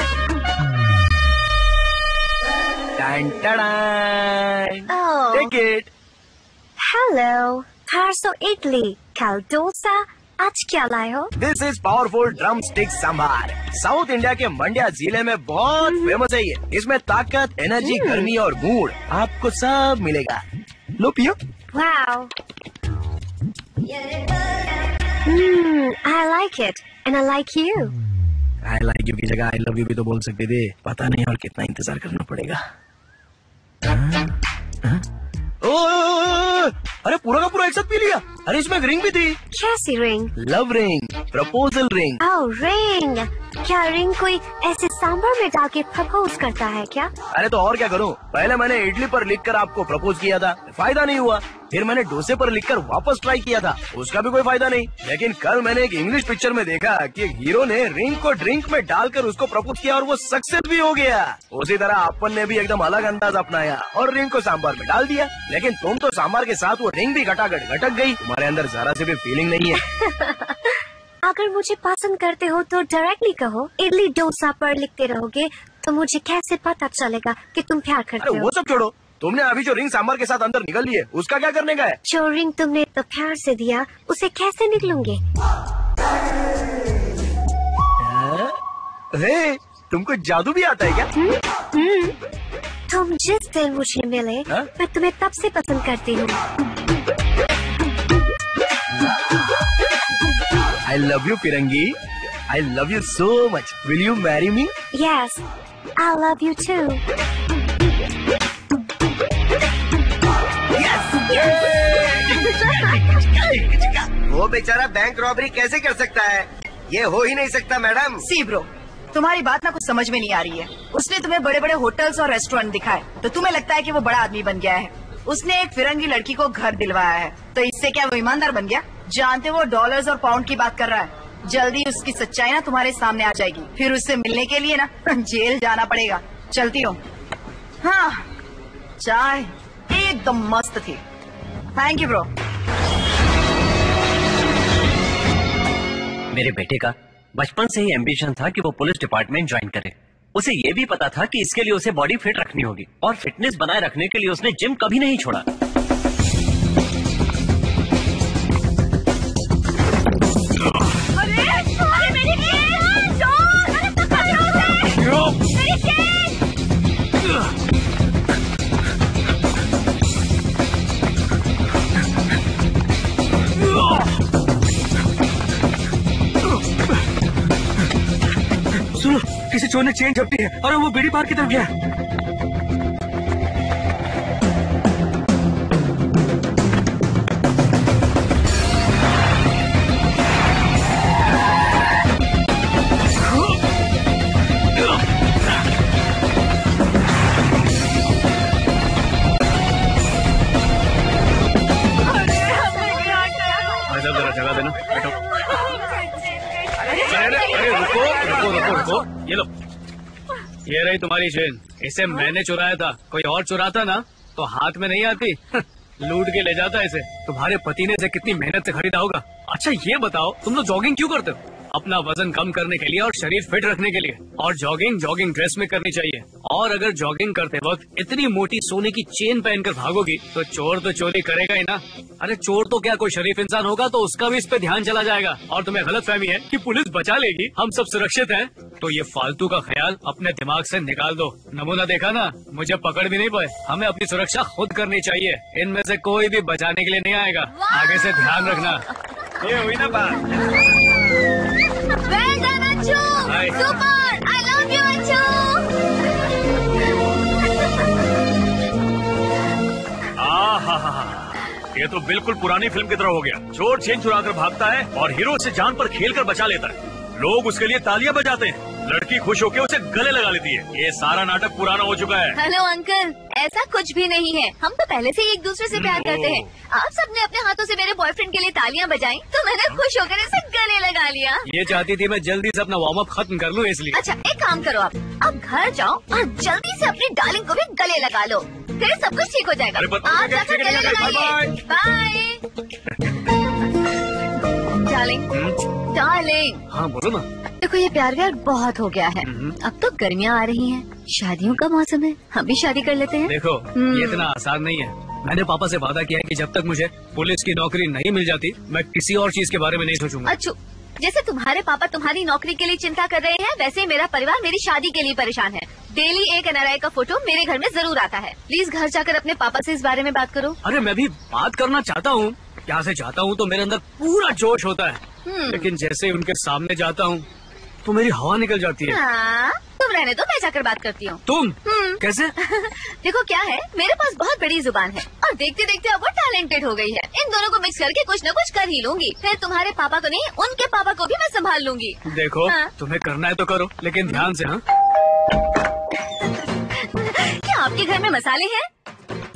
Oh. Take it. Hello. परसों इडली, कल डोसा, आज क्या लाए हो? This is powerful drum stick sambar. South India के मंड्या जिले में बहुत फेमस है ये। इसमें ताकत, एनर्जी, गर्मी और मूड आपको सब मिलेगा। लो पियो। Wow. I like it and I like you. I like you की जगह आई लव यू भी तो बोल सकते थे। पता नहीं और कितना इंतजार करना पड़ेगा। अरे पूरा का पूरा एक साथ पी लिया। अरे इसमें रिंग भी थी। कैसी ring? Love ring, proposal ring. Oh, ring. क्या रिंग कोई ऐसे सांभर में डाल के प्रपोज करता है क्या? अरे तो और क्या करूं? पहले मैंने इडली पर लिखकर आपको प्रपोज किया था, फायदा नहीं हुआ। फिर मैंने डोसे पर लिखकर वापस ट्राई किया था, उसका भी कोई फायदा नहीं। लेकिन कल मैंने एक इंग्लिश पिक्चर में देखा कि एक हीरो ने रिंग को ड्रिंक में डालकर उसको प्रपोज किया और वो सक्सेस भी हो गया। उसी तरह अपन ने भी एकदम अलग अंदाज अपनाया और रिंग को सांभर में डाल दिया। लेकिन तुम तो सांभर के साथ वो रिंग भी घटाघट घटक गई। तुम्हारे अंदर जरा से भी फीलिंग नहीं है। अगर मुझे पसंद करते हो तो डायरेक्टली कहो। इडली डोसा पर लिखते रहोगे तो मुझे कैसे पता चलेगा कि तुम प्यार करते अरे हो? वो सब छोड़ो, तुमने अभी जो रिंग सांभर के साथ अंदर निकल ली है उसका क्या करने का है? जो रिंग तुमने तो प्यार से दिया उसे कैसे निकलूंगे? अरे तुमको जादू भी आता है क्या? तुम जिस दिन मुझे मिले मैं तुम्हें तब से पसंद करती हूँ। I love you, Pirangi. I love you so much. Will you marry me? Yes, I love you too. वो बेचारा बैंक रॉबरी कैसे कर सकता है? ये हो ही नहीं सकता मैडम। सी ब्रो, तुम्हारी बात ना कुछ समझ में नहीं आ रही है। उसने तुम्हें बड़े बड़े होटल्स और रेस्टोरेंट दिखाए तो तुम्हें लगता है कि वो बड़ा आदमी बन गया है। उसने एक फिरंगी लड़की को घर दिलवाया है तो इससे क्या वो ईमानदार बन गया? जानते वो डॉलर्स और पाउंड की बात कर रहा है। जल्दी उसकी सच्चाई ना तुम्हारे सामने आ जाएगी। फिर उससे मिलने के लिए ना जेल जाना पड़ेगा। चलती हूँ। हाँ, चाय एकदम मस्त थी। Thank you bro. मेरे बेटे का बचपन से ही एम्बिशन था कि वो पुलिस डिपार्टमेंट ज्वाइन करे। उसे ये भी पता था कि इसके लिए उसे बॉडी फिट रखनी होगी और फिटनेस बनाए रखने के लिए उसने जिम कभी नहीं छोड़ा। सुनो, किसी चोर ने चेन झपटी है और वो बीड़ी पार की तरफ गया। जगह देना, बैठो। अरे रुको रुको रुको रुको, ये लो, ये रही तुम्हारी चेन। इसे मैंने चुराया था, कोई और चुराता ना तो हाथ में नहीं आती। लूट के ले जाता इसे। तुम्हारे पति ने इसे कितनी मेहनत से खरीदा होगा। अच्छा ये बताओ, तुम लोग जॉगिंग क्यों करते हो? अपना वजन कम करने के लिए और शरीर फिट रखने के लिए। और जॉगिंग ड्रेस में करनी चाहिए। और अगर जॉगिंग करते वक्त इतनी मोटी सोने की चेन पहनकर भागोगी तो चोर तो चोरी करेगा ही ना। अरे चोर तो क्या कोई शरीफ इंसान होगा तो उसका भी इस पे ध्यान चला जाएगा। और तुम्हें गलतफहमी है कि पुलिस बचा लेगी, हम सब सुरक्षित हैं। तो ये फालतू का ख्याल अपने दिमाग से निकाल दो। नमूना देखा ना, मुझे पकड़ भी नहीं पाए। हमें अपनी सुरक्षा खुद करनी चाहिए। इनमें से कोई भी बचाने के लिए नहीं आएगा। आगे से ध्यान रखना। ये हुई ना बात। Well done, Achu! Hi. Super! I love you, Achu! ये तो बिल्कुल पुरानी फिल्म की तरह हो गया। चोर चेन चुरा कर भागता है और हीरो उसे जान पर खेल कर बचा लेता है। लोग उसके लिए तालियां बजाते हैं, लड़की खुश होकर उसे गले लगा लेती है। ये सारा नाटक पुराना हो चुका है। हेलो अंकल, ऐसा कुछ भी नहीं है। हम तो पहले से ही एक दूसरे से प्यार करते हैं। आप सबने अपने हाथों से मेरे बॉयफ्रेंड के लिए तालियां बजाई तो मैंने खुश होकर इसे गले लगा लिया। ये चाहती थी मैं जल्दी से अपना वार्म अप खत्म कर लूं इसलिए। अच्छा एक काम करो, आप घर जाओ और जल्दी से अपनी डार्लिंग को भी गले लगा लो, फिर सब कुछ ठीक हो जाएगा। आप जाकर गले लगाइए। Bye darling. डार्लिंग हाँ बोलो ना। देखो ये प्यार व्यार बहुत हो गया है। अब तो गर्मियाँ आ रही हैं, शादियों का मौसम है, हम भी शादी कर लेते हैं। देखो ये इतना आसान नहीं है। मैंने पापा से वादा किया है कि जब तक मुझे पुलिस की नौकरी नहीं मिल जाती मैं किसी और चीज के बारे में नहीं सोचूंगा। अच्छू, जैसे तुम्हारे पापा तुम्हारी नौकरी के लिए चिंता कर रहे हैं, वैसे ही मेरा परिवार मेरी शादी के लिए परेशान है। डेली एक NRI का फोटो मेरे घर में जरूर आता है। प्लीज घर जाकर अपने पापा से इस बारे में बात करो। अरे मैं भी बात करना चाहता हूँ, यहाँ से जाता हूँ तो मेरे अंदर पूरा जोश होता है, लेकिन जैसे उनके सामने जाता हूँ तो मेरी हवा निकल जाती है। हाँ, तुम रहने दो, मैं जाकर बात करती हूँ। तुम कैसे? देखो क्या है, मेरे पास बहुत बड़ी जुबान है और देखते देखते अब वो टैलेंटेड हो गई है। इन दोनों को मिक्स करके कुछ न कुछ कर ही लूंगी। फिर तुम्हारे पापा को नहीं, उनके पापा को भी मैं संभाल लूंगी। देखो हाँ? तुम्हें करना है तो करो, लेकिन ध्यान से। हाँ क्या आपके घर में मसाले हैं?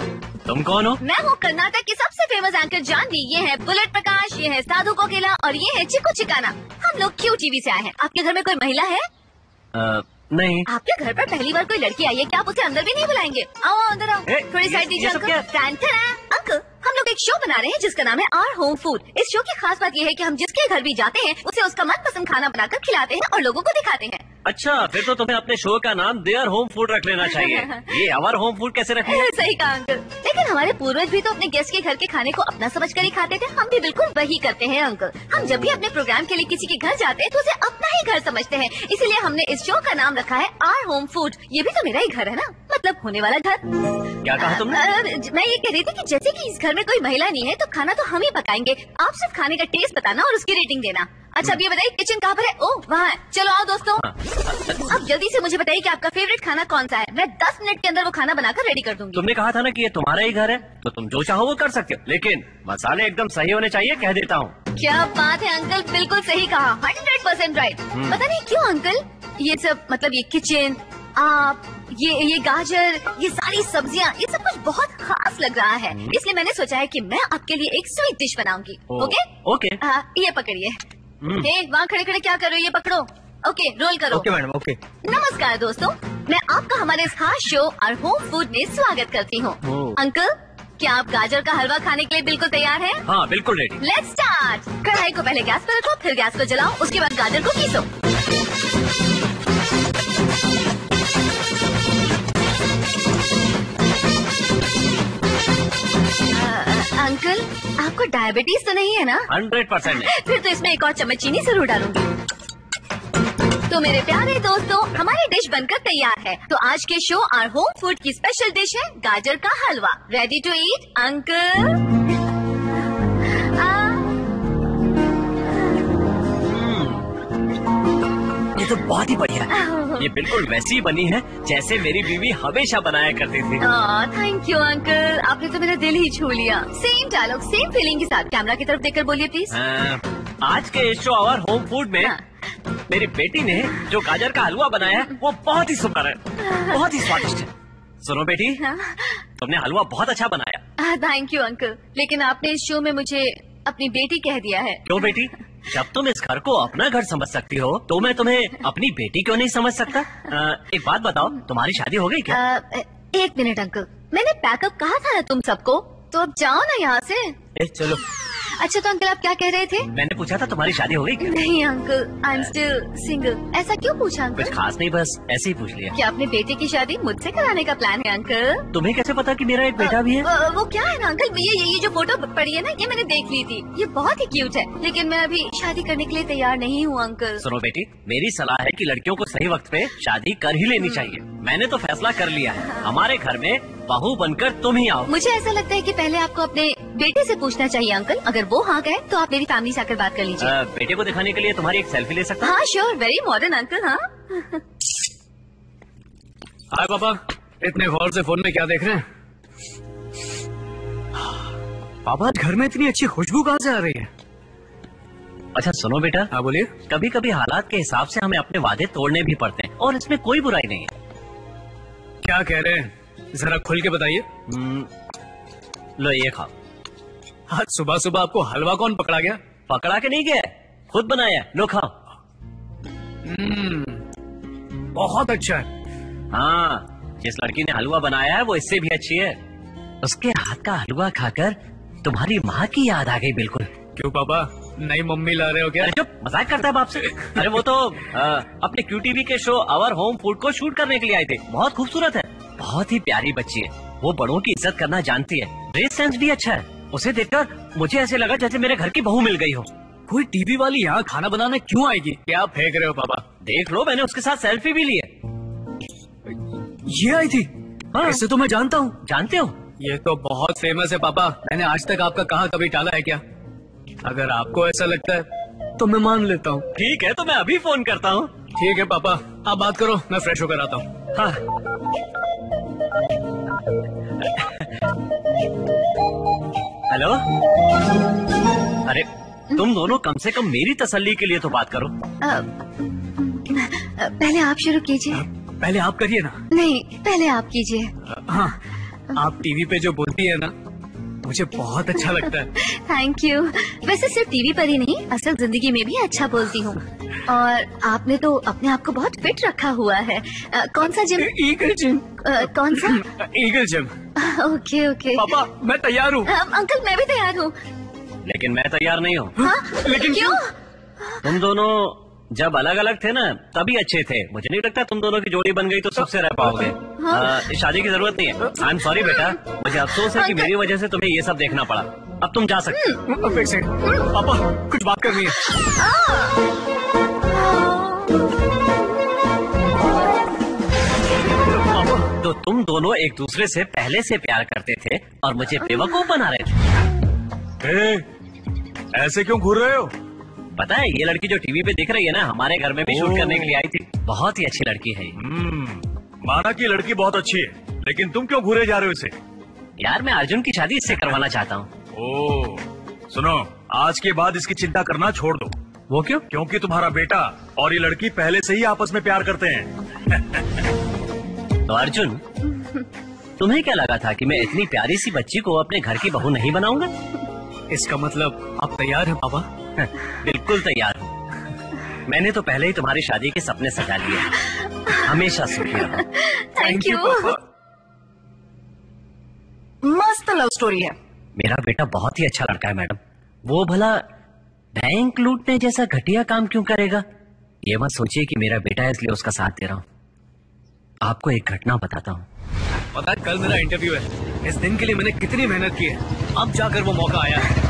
तुम कौन हो? मैं हूँ कर्नाटक की सबसे फेमस एंकर जानवी। ये है बुलेट प्रकाश, ये है साधु कोकिला और ये है चिकू चिकाना। हम लोग क्यू टीवी से आए हैं। आपके घर में कोई महिला है? नहीं। आपके घर पर पहली बार कोई लड़की आई है क्या? आप उसे अंदर भी नहीं बुलाएंगे? आओ अंदर आओ। थोड़ी साइड दीजिए अंकल। हम लोग एक शो बना रहे हैं जिसका नाम है आवर होम फूड। इस शो की खास बात यह है कि हम जिसके घर भी जाते हैं उसे उसका मनपसंद खाना बनाकर खिलाते हैं और लोगों को दिखाते हैं। अच्छा, फिर तो तुम्हें अपने शो का नाम देयर होम फूड रख लेना चाहिए। ये आवर होम फूड कैसे रखें? सही कहा अंकल। लेकिन हमारे पूर्वज भी तो अपने गेस्ट के घर के खाने को अपना समझकर ही खाते थे। हम भी बिल्कुल वही करते हैं अंकल। हम जब भी अपने प्रोग्राम के लिए किसी के घर जाते हैं तो उसे अपना ही घर समझते हैं। इसीलिए हमने इस शो का नाम रखा है आवर होम फूड। ये भी तो मेरा ही घर है ना, मतलब होने वाला घर। क्या कहा तुमने? मैं ये कह रही थी कि जैसे कि इस घर में कोई महिला नहीं है तो खाना तो हम ही पकाएंगे। आप सिर्फ खाने का टेस्ट बताना और उसकी रेटिंग देना। अच्छा, अब ये बताइए किचन कहाँ पर है? ओह वहाँ है। चलो आओ दोस्तों। अब जल्दी से मुझे बताइए कि आपका फेवरेट खाना कौन सा है। मैं 10 मिनट के अंदर वो खाना बनाकर रेडी कर दूंगी। तुमने कहा था ना कि ये तुम्हारा ही घर है, तो तुम जो चाहो वो कर सकते हो, लेकिन मसाले एकदम सही होने चाहिए, कह देता हूँ। क्या बात है अंकल, बिल्कुल सही कहा, 100% राइट। पता नहीं क्यों अंकल, ये सब मतलब ये किचन, आप, ये गाजर, ये सारी सब्जियाँ, ये सब कुछ बहुत खास लग रहा है। इसलिए मैंने सोचा है कि मैं आपके लिए एक स्वीट डिश बनाऊंगी। Okay okay. ये पकड़िए। वहाँ खड़े खड़े क्या कर रहे हो? ये पकड़ो। ओके, रोल करो। Okay madam, okay. नमस्कार दोस्तों, मैं आपका हमारे इस खास शो और होम फूड में स्वागत करती हूँ। अंकल, क्या आप गाजर का हलवा खाने के लिए बिल्कुल तैयार हैं? हाँ, बिल्कुल रेडी। Let's start. कढ़ाई को पहले गैस पर रखो, फिर गैस को जलाओ, उसके बाद गाजर को पीसो। अंकल, आपको डायबिटीज तो नहीं है ना? 100% फिर तो इसमें एक और चम्मच चीनी जरूर डालूंगी। तो मेरे प्यारे दोस्तों, हमारी डिश बनकर तैयार है। तो आज के शो और होम फूड की स्पेशल डिश है गाजर का हलवा। Ready to eat uncle? ये तो बहुत ही बढ़िया है। ये बिल्कुल वैसी बनी है जैसे मेरी बीवी हमेशा बनाया करती थी। थैंक यू अंकल, आपने तो मेरा दिल ही छू लिया। सेम डायलॉग, सेम फीलिंग के साथ कैमरा की तरफ देखकर बोलिए प्लीज। आज के शो आवर होम फूड में मेरी बेटी ने जो गाजर का हलवा बनाया है वो बहुत ही सुंदर है, बहुत ही स्वादिष्ट है। सुनो बेटी, तुमने हलवा बहुत अच्छा बनाया। थैंक यू अंकल, लेकिन आपने इस शो में मुझे अपनी बेटी कह दिया है। क्यों बेटी? जब तुम इस घर को अपना घर समझ सकती हो तो मैं तुम्हें अपनी बेटी क्यों नहीं समझ सकता? एक बात बताओ, तुम्हारी शादी हो गई क्या? 1 मिनट अंकल, मैंने पैकअप कहा था ना तुम सबको, तो अब जाओ ना यहाँ से। चलो। अच्छा, तो अंकल आप क्या कह रहे थे? मैंने पूछा था तुम्हारी शादी हो गई क्या? नहीं uncle, I am still single. ऐसा क्यों पूछा अंकल? कुछ खास नहीं, बस ऐसे ही पूछ लिया। क्या अपने बेटे की शादी मुझसे कराने का प्लान है अंकल? तुम्हें कैसे पता कि मेरा एक बेटा भी है? वो क्या है ना अंकल, ये जो फोटो पड़ी है ना, ये मैंने देख ली थी। ये बहुत ही क्यूट है, लेकिन मैं अभी शादी करने के लिए तैयार नहीं हूँ अंकल। सुनो बेटी, मेरी सलाह है कि लड़कियों को सही वक्त पे शादी कर ही लेनी चाहिए। मैंने तो फैसला कर लिया है, हमारे घर में बहू बनकर तुम ही आओ। मुझे ऐसा लगता है कि पहले आपको अपने बेटे से पूछना चाहिए अंकल। अगर वो हाँ कहे तो आप मेरी फैमिली से आकर बात कर लीजिए। बेटे को दिखाने के लिए तुम्हारी एक सेल्फी ले सकता हूँ? हाँ श्योर, वेरी मॉडर्न अंकल। हाँ हाय पापा, इतने गौर से फोन में क्या देख रहे हैं? पापा, घर में इतनी अच्छी खुशबू कहाँ से आ रही है? अच्छा सुनो बेटा। हाँ बोलिए। कभी कभी हालात के हिसाब से हमें अपने वादे तोड़ने भी पड़ते हैं और इसमें कोई बुराई नहीं है। क्या कह रहे हैं, जरा खुल के बताइए। लो ये खाओ। आज सुबह सुबह आपको हलवा कौन पकड़ा गया? पकड़ा के नहीं गया, खुद बनाया। लो खाओ। बहुत अच्छा है। हाँ, जिस लड़की ने हलवा बनाया है वो इससे भी अच्छी है। उसके हाथ का हलवा खाकर तुम्हारी माँ की याद आ गई बिल्कुल। क्यों पापा, नई मम्मी ला रहे हो क्या? अरे चुप, मजाक करता है बाप से। अरे वो तो अपने QTV के शो आवर होम फूड को शूट करने के लिए आई थी। बहुत खूबसूरत है, बहुत ही प्यारी बच्ची है। वो बड़ों की इज्जत करना जानती है, ड्रेस सेंस भी अच्छा है। उसे देखकर मुझे ऐसे लगा जैसे मेरे घर की बहू मिल गई हो। कोई टीवी वाली यहाँ खाना बनाने क्यों आएगी? क्या फेंक रहे हो पापा? देख लो, मैंने उसके साथ सेल्फी भी ली है। ये आई थी? हाँ। ऐसे तो मैं जानता हूँ। जानते हो? ये तो बहुत फेमस है पापा, मैंने आज तक आपका कहा कभी टाला है क्या? अगर आपको ऐसा लगता है तो मैं मान लेता हूँ। ठीक है, तो मैं अभी फोन करता हूँ। ठीक है पापा, आप बात करो, मैं फ्रेश होकर आता हूँ। हाँ। हेलो। अरे तुम दोनों कम से कम मेरी तसल्ली के लिए तो बात करो। पहले आप शुरू कीजिए। पहले आप करिए ना। नहीं, पहले आप कीजिए। हाँ, आप टीवी पे जो बोलती है ना, मुझे बहुत अच्छा लगता है। Thank you. वैसे सिर्फ टीवी पर ही नहीं, असल जिंदगी में भी अच्छा बोलती हूँ। और आपने तो अपने आप को बहुत फिट रखा हुआ है। कौन सा जिम? Eagle gym. कौन सा? Eagle gym. Okay okay. पापा मैं तैयार हूँ। अंकल मैं भी तैयार हूँ। लेकिन मैं तैयार नहीं हूँ। लेकिन क्यों? तुम दोनों जब अलग अलग थे ना तभी अच्छे थे। मुझे नहीं लगता तुम दोनों की जोड़ी बन गई तो सबसे रह पाओगे। शादी की जरूरत नहीं है। आई एम सॉरी बेटा, मुझे अफसोस है कि मेरी वजह से तुम्हें ये सब देखना पड़ा। अब तुम जा सकते हो। एक सेकंड पापा, कुछ बात करनी है। तो तुम दोनों एक दूसरे से पहले से प्यार करते थे और मुझे बेवकूफ बना रहे थे। ऐसे क्यों घूर रहे हो? पता है ये लड़की जो टीवी पे दिख रही है ना, हमारे घर में भी शूट करने के लिए आई थी। बहुत ही अच्छी लड़की है। माना कि लड़की बहुत अच्छी है, लेकिन तुम क्यों घूरे जा रहे हो इसे? यार मैं अर्जुन की शादी इससे करवाना चाहता हूँ। ओह, सुनो, आज के बाद इसकी चिंता करना छोड़ दो। वो क्यों? क्योंकि तुम्हारा बेटा और ये लड़की पहले से ही आपस में प्यार करते हैं। तो अर्जुन, तुम्हें क्या लगा था कि मैं इतनी प्यारी सी बच्ची को अपने घर की बहू नहीं बनाऊंगा? इसका मतलब आप तैयार हैं पापा? बिल्कुल तैयार हूँ। मैंने तो पहले ही तुम्हारी शादी के सपने सजा लिए। हमेशा सुखी रहो। Thank you. मस्त लव स्टोरी है। मेरा बेटा बहुत ही अच्छा लड़का है मैडम। वो भला बैंक लूटने जैसा घटिया काम क्यों करेगा? ये मत सोचिए कि मेरा बेटा है इसलिए उसका साथ दे रहा हूँ। आपको एक घटना बताता हूँ। पता है कल मेरा इंटरव्यू है। इस दिन के लिए मैंने कितनी मेहनत की है, अब जाकर वो मौका आया है।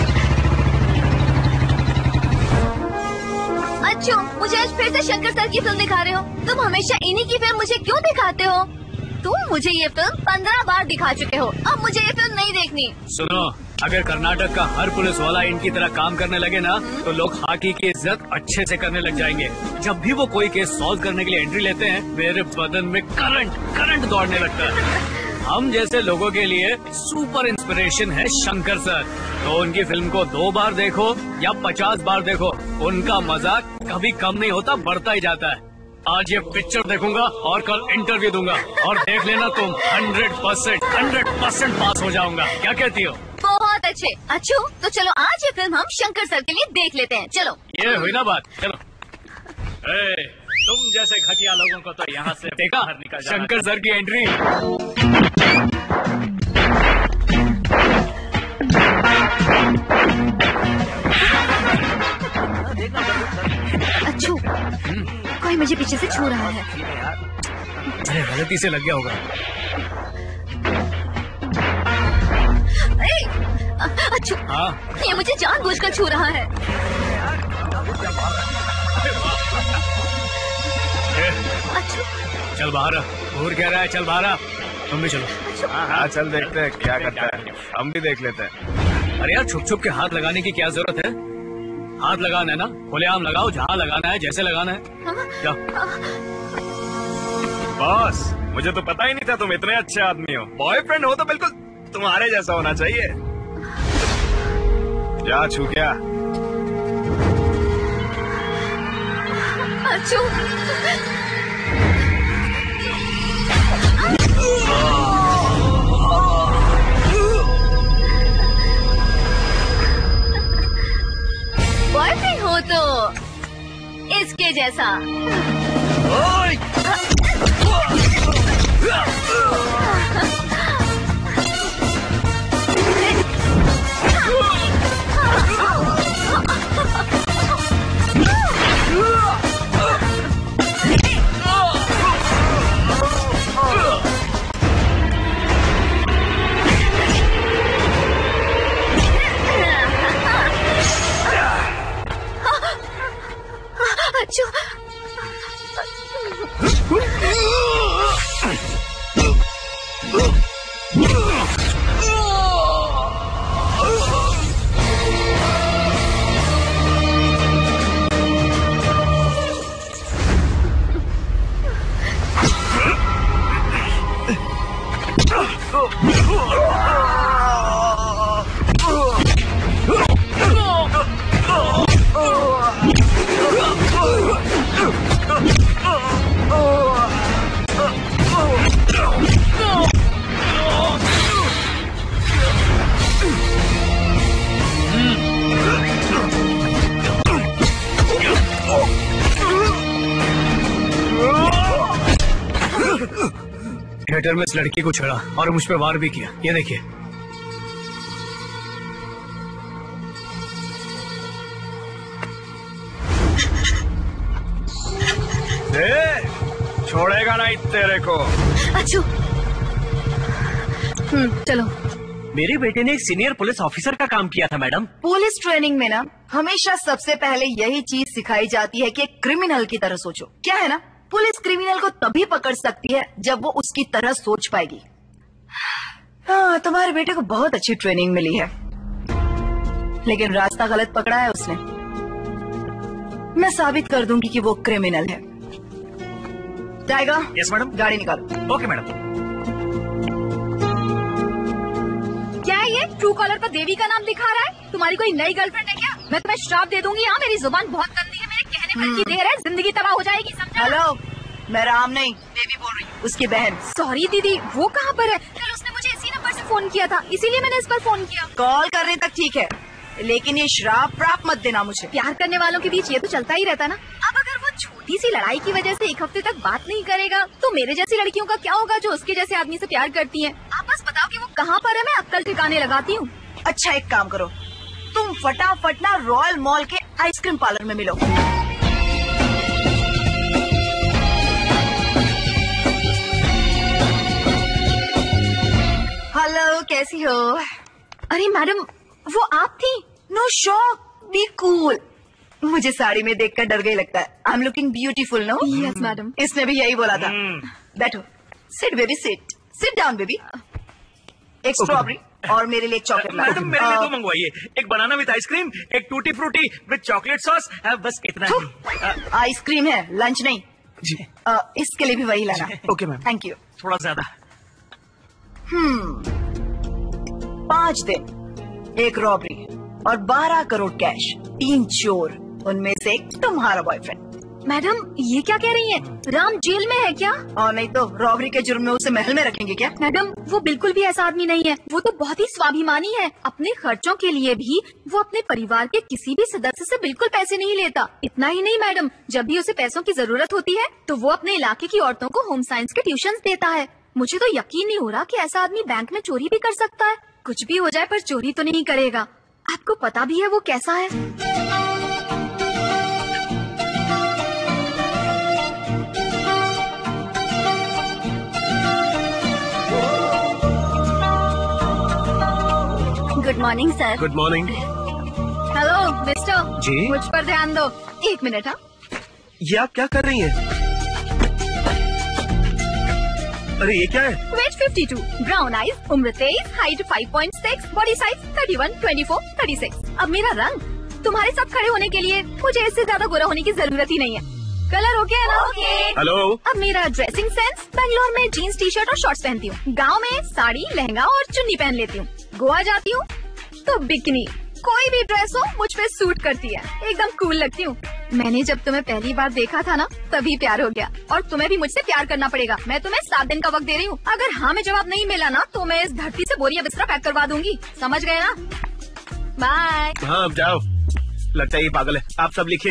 अच्छा, मुझे आज फिर से शंकर सर की फिल्म दिखा रहे हो। तुम हमेशा इन्हीं की फिल्म मुझे क्यों दिखाते हो? तुम मुझे ये फिल्म 15 बार दिखा चुके हो। अब मुझे ये फिल्म नहीं देखनी। सुनो, अगर कर्नाटक का हर पुलिस वाला इनकी तरह काम करने लगे ना, तो लोग हाकी की इज्जत अच्छे से करने लग जाएंगे। जब भी वो कोई केस सॉल्व करने के लिए एंट्री लेते हैं, मेरे बदन में करंट दौड़ने लगता है। हम जैसे लोगों के लिए सुपर इंस्पिरेशन है शंकर सर। तो उनकी फिल्म को 2 बार देखो या 50 बार देखो, उनका मजा कभी कम नहीं होता, बढ़ता ही जाता है। आज ये पिक्चर देखूंगा और कल इंटरव्यू दूंगा, और देख लेना तुम 100% पास हो जाऊंगा। क्या कहती हो? बहुत अच्छे। अच्छू, तो चलो आज ये फिल्म हम शंकर सर के लिए देख लेते हैं। चलो। ये हुई ना बात, चलो। तुम जैसे घटिया लोगों को तो यहाँ से देखा शंकर सर की एंट्री। अच्छू, कोई मुझे पीछे से छू रहा है। अरे गलती से लग गया होगा। अच्छू, ये मुझे जानबूझकर छू रहा है। अच्छू, चल बाहर, घूर क्या रहा है? चल बाहर, तुम भी चलो। हाँ चल देखते हैं क्या करता है, हम भी देख लेते हैं। अरे यार, छुप छुप के हाथ लगाने की क्या जरूरत है? हाथ लगाना है ना, खुलेआम लगाओ, जहाँ लगाना है, जैसे लगाना है। जाओ। बॉस, मुझे तो पता ही नहीं था तुम इतने अच्छे आदमी हो। बॉयफ्रेंड हो तो बिल्कुल तुम्हारे जैसा होना चाहिए। क्या छू क्या? अच्छू, बॉयफ्रेंड हो तो इसके जैसा। थिएटर में इस लड़की को छेड़ा और मुझ पे वार भी किया। ये देखिए। छोड़ेगा नहीं तेरे को। अच्छू। चलो। मेरे बेटे ने एक सीनियर पुलिस ऑफिसर का काम किया था मैडम। पुलिस ट्रेनिंग में ना हमेशा सबसे पहले यही चीज सिखाई जाती है कि एक क्रिमिनल की तरह सोचो। क्या है ना, पुलिस क्रिमिनल को तभी पकड़ सकती है जब वो उसकी तरह सोच पाएगी। हाँ, तुम्हारे बेटे को बहुत अच्छी ट्रेनिंग मिली है, लेकिन रास्ता गलत पकड़ा है उसने। मैं साबित कर दूंगी कि वो क्रिमिनल है। टाइगर। Yes madam. गाड़ी निकालो। Okay madam. क्या है ये ट्रू कॉलर पर देवी का नाम दिखा रहा है? तुम्हारी कोई नई गर्लफ्रेंड है क्या? मैं तुम्हें श्राप दे दूंगी। हाँ, मेरी जुबान बहुत गंदी है, मेरे कहने पर की देर है, जिंदगी तबाह हो जाएगी, समझा? हेलो, मैं राम नहीं, देवी बोल रही हूँ, उसकी बहन। सॉरी दीदी, वो कहाँ पर है? कल उसने मुझे इसी नंबर से फोन किया था, इसीलिए मैंने इस पर फोन किया। कॉल करने तक ठीक है, लेकिन ये श्राप प्राप्त मत देना मुझे। प्यार करने वालों के बीच ये तो चलता ही रहता ना। अब अगर वो छोटी सी लड़ाई की वजह से एक हफ्ते तक बात नहीं करेगा, तो मेरे जैसी लड़कियों का क्या होगा जो उसके जैसे आदमी से प्यार करती हैं? आप बस बताओ कि वो कहाँ पर है, मैं अक्कल ठिकाने लगाती हूँ। अच्छा, एक काम करो, तुम फटाफट ना रॉयल मॉल के आइसक्रीम पार्लर में मिलो। हेलो, कैसी हो? अरे मैडम, वो आप थी? No shock, be cool. मुझे साड़ी में देखकर डर गई लगता है। I am looking beautiful, no? Yes madam. इसने भी यही बोला था। बैठो। Sit baby, sit. Sit down baby. एक स्ट्रॉबेरी और मेरे लिए एक चॉकलेट ला। मैडम मेरे लिए 2 मंगवाइए, एक बनाना विद आइसक्रीम, एक tutti frutti with chocolate sauce, बस इतना ही। आइसक्रीम है, लंच नहीं जी। इसके लिए भी वही लाना। Okay ma'am. Thank you. थोड़ा ज्यादा। 5 दिन, 1 रॉबरी और 12 करोड़ कैश, 3 चोर, उनमें से एक तुम्हारा बॉयफ्रेंड। मैडम, ये क्या कह रही हैं? राम जेल में है क्या? और नहीं तो रॉबरी के जुर्म में उसे महल में रखेंगे क्या? मैडम, वो बिल्कुल भी ऐसा आदमी नहीं है। वो तो बहुत ही स्वाभिमानी है। अपने खर्चों के लिए भी वो अपने परिवार के किसी भी सदस्य से बिल्कुल पैसे नहीं लेता। इतना ही नहीं मैडम, जब भी उसे पैसों की जरूरत होती है तो वो अपने इलाके की औरतों को होम साइंस के ट्यूशन देता है। मुझे तो यकीन नहीं हो रहा कि ऐसा आदमी बैंक में चोरी भी कर सकता है। कुछ भी हो जाए पर चोरी तो नहीं करेगा। आपको पता भी है वो कैसा है। Good morning sir. Good morning. Hello mister. जी? मुझ पर ध्यान दो। 1 मिनट। हाँ, ये आप क्या कर रही हैं? अरे ये क्या है? वेट 52, ब्राउन आईज, उम्र 23, हाइट 5.6, बॉडी साइज 31, 24, 36। अब मेरा रंग तुम्हारे साथ खड़े होने के लिए मुझे इससे ज्यादा गोरा होने की जरूरत ही नहीं है। कलर ओके है ना? हेलो। अब मेरा ड्रेसिंग सेंस, बैंगलोर में जीन्स टी शर्ट और शॉर्ट्स पहनती हूँ, गाँव में साड़ी लहंगा और चुन्नी पहन लेती हूँ, गोवा जाती हूँ तो बिकनी। कोई भी ड्रेस हो मुझ पे सूट करती है, एकदम कूल लगती हूँ। मैंने जब तुम्हें पहली बार देखा था ना, तभी प्यार हो गया। और तुम्हें भी मुझसे प्यार करना पड़ेगा। मैं तुम्हें 7 दिन का वक्त दे रही हूँ। अगर हाँ में जवाब नहीं मिला ना, तो मैं इस धरती से बोरिया बिस्तरा पैक करवा दूंगी। समझ गए ना? बाय। हाँ अब जाओ, लगता है ये पागल है। आप सब लिखिए।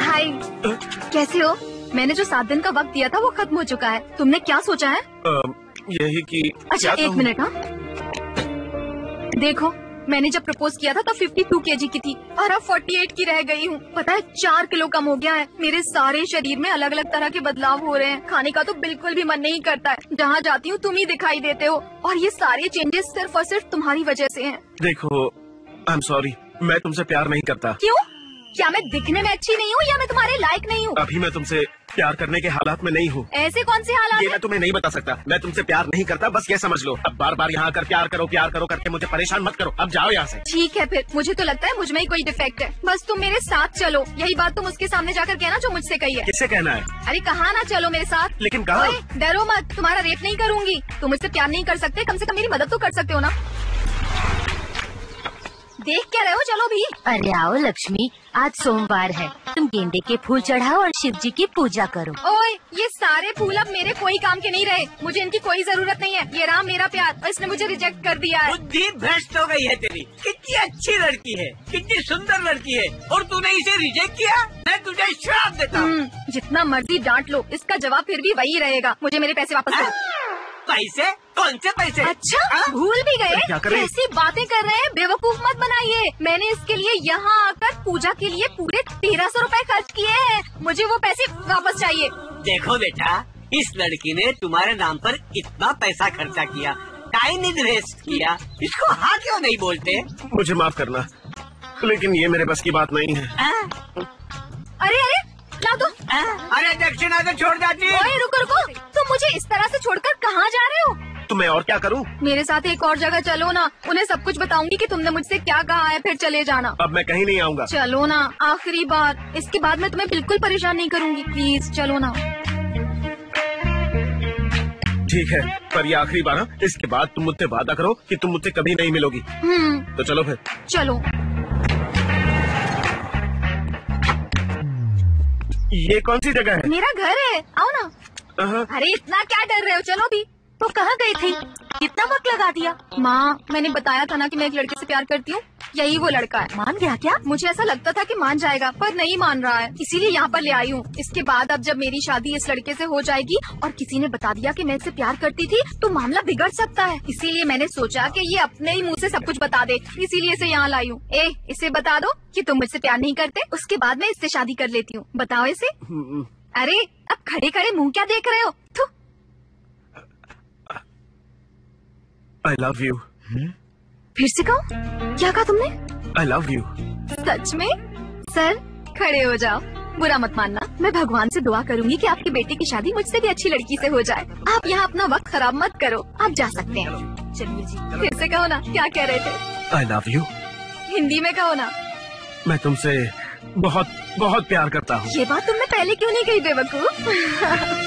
कैसे हो? मैंने जो 7 दिन का वक्त दिया था वो खत्म हो चुका है। तुमने क्या सोचा है? यही कि अच्छा क्या एक मिनट। हाँ देखो, मैंने जब प्रपोज किया था तो 52 kg की थी और अब 48 की रह गई हूँ। पता है 4 किलो कम हो गया है। मेरे सारे शरीर में अलग अलग तरह के बदलाव हो रहे हैं। खाने का तो बिल्कुल भी मन नहीं करता है। जहाँ जाती हूँ तुम ही दिखाई देते हो और ये सारे चेंजेस सिर्फ और सिर्फ तुम्हारी वजह से हैं। देखो, आई एम सॉरी, मैं तुमसे प्यार नहीं करता। क्यों? क्या मैं दिखने में अच्छी नहीं हूँ या मैं तुम्हारे लायक नहीं हूँ? अभी मैं तुमसे प्यार करने के हालात में नहीं हूँ। ऐसे कौन से हालात ये हैं? मैं तुम्हें नहीं बता सकता। मैं तुमसे प्यार नहीं करता, बस ये समझ लो। अब बार बार यहाँ आकर प्यार करो करके मुझे परेशान मत करो। अब जाओ यहाँ से। ठीक है फिर, मुझे तो लगता है मुझ में ही कोई डिफेक्ट है। बस तुम मेरे साथ चलो। यही बात तुम उसके सामने जाकर कहना जो मुझसे कही है। किससे कहना है? अरे कहाँ ना चलो मेरे साथ। लेकिन कहाँ? ओए, डरो मत, तुम्हारा रेप नहीं करूंगी। तुम मुझसे प्यार नहीं कर सकते, कम से कम मेरी मदद तो कर सकते हो ना। देख क्या रहे हो, चलो भी। अरे आओ लक्ष्मी, आज सोमवार है, तुम गेंदे के फूल चढ़ाओ और शिव जी की पूजा करो। ओए, ये सारे फूल अब मेरे कोई काम के नहीं रहे। मुझे इनकी कोई जरूरत नहीं है। ये रहा मेरा प्यार और इसने मुझे रिजेक्ट कर दिया है। बुद्धि भ्रष्ट हो गई है तेरी। कितनी अच्छी लड़की है, कितनी सुंदर लड़की है और तूने इसे रिजेक्ट किया। मैं तुझे श्राप देता हूँ। जितना मर्जी डांट लो, इसका जवाब फिर भी वही रहेगा। मुझे मेरे पैसे वापस दो। पैसे? कौन से पैसे? अच्छा, भूल भी गए? क्या करें? कैसी बातें कर रहे हैं, बेवकूफ मत बनाइए। मैंने इसके लिए यहाँ आकर पूजा के लिए पूरे 1300 रुपए खर्च किए हैं। मुझे वो पैसे वापस चाहिए। देखो बेटा, इस लड़की ने तुम्हारे नाम पर इतना पैसा खर्चा किया, टाइम इन्वेस्ट किया, इसको हाँ क्यों नहीं बोलते? मुझे माफ करना, लेकिन ये मेरे बस की बात नहीं है। अरे अरे, ला दो। अरे दक्षिणा तो छोड़ जाती है। ओए रुको रुको, तुम मुझे इस तरह से छोड़कर कहाँ जा रहे हो? तो मैं और क्या करूँ? मेरे साथ एक और जगह चलो ना। उन्हें सब कुछ बताऊंगी कि तुमने मुझसे क्या कहा है, फिर चले जाना। अब मैं कहीं नहीं आऊँगा। चलो ना, आखिरी बार। इसके बाद मैं तुम्हें बिल्कुल परेशान नहीं करूंगी। प्लीज चलो ना। ठीक है, पर ये आखिरी बार है। इसके बाद तुम मुझसे वादा करो कि तुम मुझसे कभी नहीं मिलोगी। तो चलो फिर। चलो। ये कौन सी जगह है? मेरा घर है, आओ ना। अरे इतना क्या डर रहे हो, चलो भी। तो कहाँ गई थी? कितना वक्त लगा दिया? माँ, मैंने बताया था ना कि मैं एक लड़के से प्यार करती हूँ। यही वो लड़का है। मान गया क्या? मुझे ऐसा लगता था कि मान जाएगा, पर नहीं मान रहा है, इसीलिए यहाँ पर ले आई हूँ। इसके बाद अब जब मेरी शादी इस लड़के से हो जाएगी और किसी ने बता दिया कि मैं इससे प्यार करती थी, तो मामला बिगड़ सकता है। इसीलिए मैंने सोचा कि ये अपने ही मुंह से सब कुछ बता दे, इसीलिए इसे यहाँ लाई हूँ। इसे बता दो कि तुम मुझसे प्यार नहीं करते, उसके बाद मैं इससे शादी कर लेती हूँ। बताओ इसे। अरे अब खड़े खड़े मुंह क्या देख रहे हो? I love you. फिर से कहो, क्या कहा तुमने? I love you. सच में? सर खड़े हो जाओ, बुरा मत मानना। मैं भगवान से दुआ करूंगी कि आपके बेटे की शादी मुझसे भी अच्छी लड़की से हो जाए। आप यहाँ अपना वक्त खराब मत करो, आप जा सकते हैं। चलिए जी, फिर से कहो ना, क्या कह रहे थे? I love you. हिंदी में कहो ना। मैं तुमसे बहुत बहुत प्यार करता हूँ। ये बात तुमने पहले क्यों नहीं कही बेवकूफ?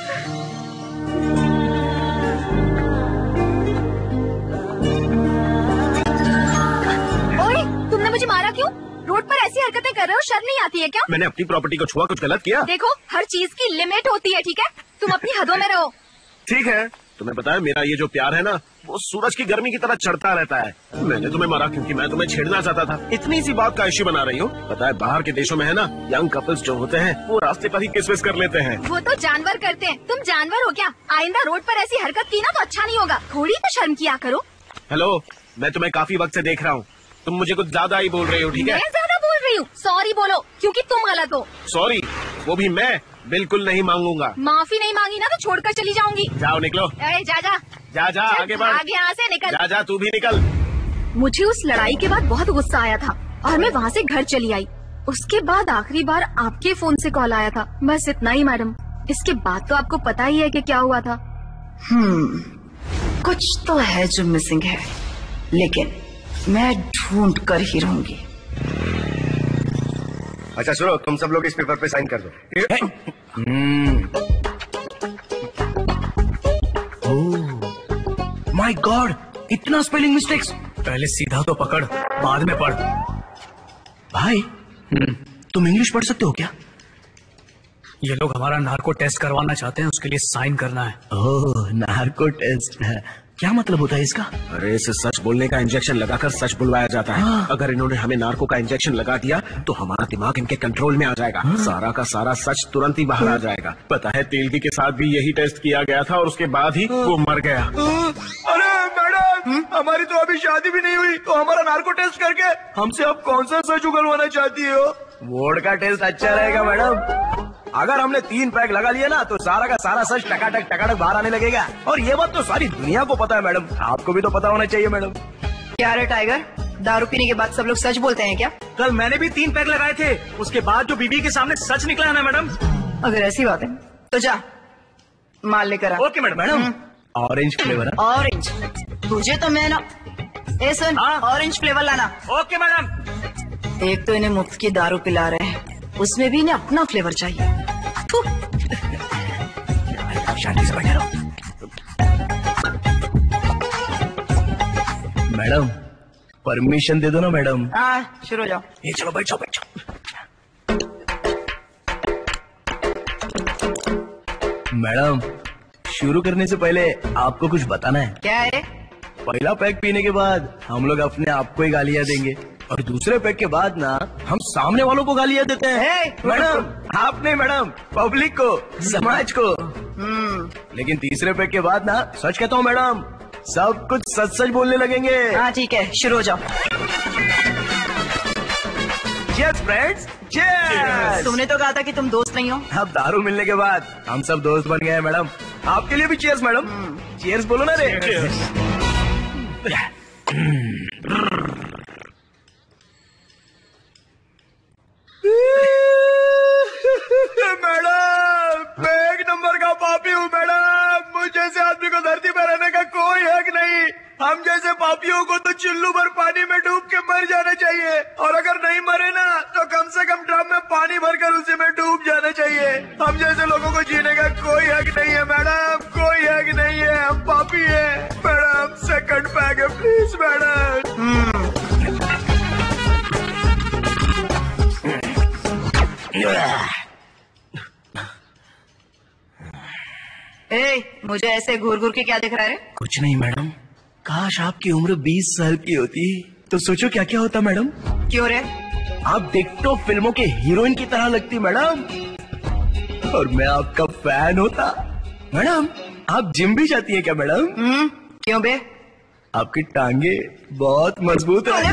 तुमने मुझे मारा क्यों? रोड पर ऐसी हरकतें कर रहे हो, शर्म नहीं आती है क्या? मैंने अपनी प्रॉपर्टी को छुआ, कुछ गलत किया? देखो, हर चीज की लिमिट होती है, ठीक है? तुम अपनी हदों में रहो। ठीक है, तुम्हें पता है मेरा ये जो प्यार है ना, वो सूरज की गर्मी की तरह चढ़ता रहता है। मैंने तुम्हें मारा क्योंकि मैं तुम्हें छेड़ना चाहता था। इतनी सी बात का इश्यू बना रही हो। पता है बाहर के देशों में है ना, यंग कपल्स जो होते हैं वो रास्ते पर ही किस विस कर लेते हैं। वो तो जानवर करते हैं, तुम जानवर हो क्या? आइंदा रोड पर ऐसी हरकत की ना तो अच्छा नहीं होगा। थोड़ी तो शर्म किया करो। हेलो, मैं तुम्हें काफी वक्त से देख रहा हूँ, तुम मुझे कुछ ज्यादा ही बोल रही हो। ठीक है, मैं ज्यादा बोल रही हूँ? सॉरी बोलो, क्योंकि तुम गलत हो। सॉरी, वो भी मैं बिल्कुल नहीं मांगूंगा। माफी नहीं मांगी ना तो छोड़कर चली जाऊंगी। जाओ, निकलो। जा जा जा जा, आगे बढ़। आगे यहाँ से निकल। जा जा, तू भी निकल। मुझे उस लड़ाई के बाद बहुत गुस्सा आया था और मैं वहाँ से घर चली आई। उसके बाद आखिरी बार आपके फोन से कॉल आया था, बस इतना ही मैडम। इसके बाद तो आपको पता ही है कि क्या हुआ था। कुछ तो है जो मिसिंग है, लेकिन मैं ढूंढ कर ही रहूंगी। अच्छा सुनो, तुम सब लोग इस पेपर पे साइन कर दो। माय गॉड, इतना स्पेलिंग मिस्टेक्स। पहले सीधा तो पकड़, बाद में पढ़। भाई, तुम इंग्लिश पढ़ सकते हो क्या? ये लोग हमारा नार्को टेस्ट करवाना चाहते हैं, उसके लिए साइन करना है। ओह, नार्को टेस्ट है। क्या मतलब होता है इसका? अरे इसे सच बोलने का इंजेक्शन लगाकर सच बुलवाया जाता है। अगर इन्होंने हमें नार्को का इंजेक्शन लगा दिया तो हमारा दिमाग इनके कंट्रोल में आ जाएगा। सारा का सारा सच तुरंत ही बाहर आ जाएगा। पता है तेलगी के साथ भी यही टेस्ट किया गया था और उसके बाद ही वो मर गया। अरे मैडम, हमारी तो अभी शादी भी नहीं हुई, तो हमारा नार्को टेस्ट करके हमसे आप कौन सा सच उगलवाना चाहती हो? वोट का टेस्ट अच्छा रहेगा मैडम। अगर हमने 3 पैक लगा लिया ना तो सारा का सारा सच टकाटक बाहर आने लगेगा। और ये बात तो सारी दुनिया को पता है मैडम, आपको भी तो पता होना चाहिए मैडम। क्या रे टाइगर, दारू पीने के बाद सब लोग सच बोलते हैं क्या? कल मैंने भी 3 पैक लगाए थे, उसके बाद जो बीबी के सामने सच निकला है ना मैडम। अगर ऐसी बात है तो जा माल लेकर आ। Okay madam. Orange flavour. Orange? तुझे तो मैं ना, ए सुन, ऑरेंज फ्लेवर लाना। Okay madam. एक तो इन्हें मुफ्त की दारू पिला रहे हैं, उसमें भी इन्हें अपना फ्लेवर चाहिए। शांति से बैठे रहो। मैडम परमिशन दे दो ना मैडम। हाँ शुरू हो जाओ। ये चलो बैठो बैठो। मैडम शुरू करने से पहले आपको कुछ बताना है। क्या है? पहला पैक पीने के बाद हम लोग अपने आप को ही गालियाँ देंगे और दूसरे पैक के बाद ना हम सामने वालों को गालियाँ देते हैं। मैडम आप नहीं मैडम, पब्लिक को, समाज को। लेकिन तीसरे पैक के बाद ना सच कहता हूँ मैडम, सब कुछ सच सच बोलने लगेंगे। हाँ ठीक है, शुरू हो जाओ। Cheers friends, cheers। तुमने तो कहा था कि तुम दोस्त नहीं हो। अब दारू मिलने के बाद हम सब दोस्त बन गए हैं मैडम। आपके लिए भी चीयर्स मैडम। चीयर्स बोलो ना रे। मैडम मैं 1 नंबर का पापी हूँ मैडम। मुझ जैसे आदमी को धरती पर रहने का कोई हक नहीं। हम जैसे पापियों को तो चुल्लू भर पानी में डूब के मर जाना चाहिए, और अगर नहीं मरे ना तो कम से कम ड्रम में पानी भरकर उसी में डूब जाना चाहिए। हम जैसे लोगों को जीने का कोई हक नहीं है मैडम, कोई हक नहीं है। हम पापी है मैडम। सेकंड पैक है प्लीज मैडम। मुझे ऐसे घूर घूर के क्या दिख रहा है? कुछ नहीं मैडम, काश आपकी उम्र 20 साल की होती तो सोचो क्या क्या होता मैडम। क्यों रे? आप देखो फिल्मों के हीरोइन की तरह लगती मैडम, और मैं आपका फैन होता। मैडम आप जिम भी जाती है क्या मैडम? क्यों बे? आपकी टांगे बहुत मजबूत है।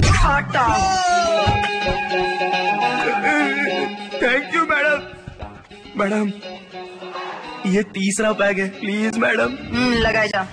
Thank you madam. मैडम ये तीसरा पैक है प्लीज मैडम। लगाए जा।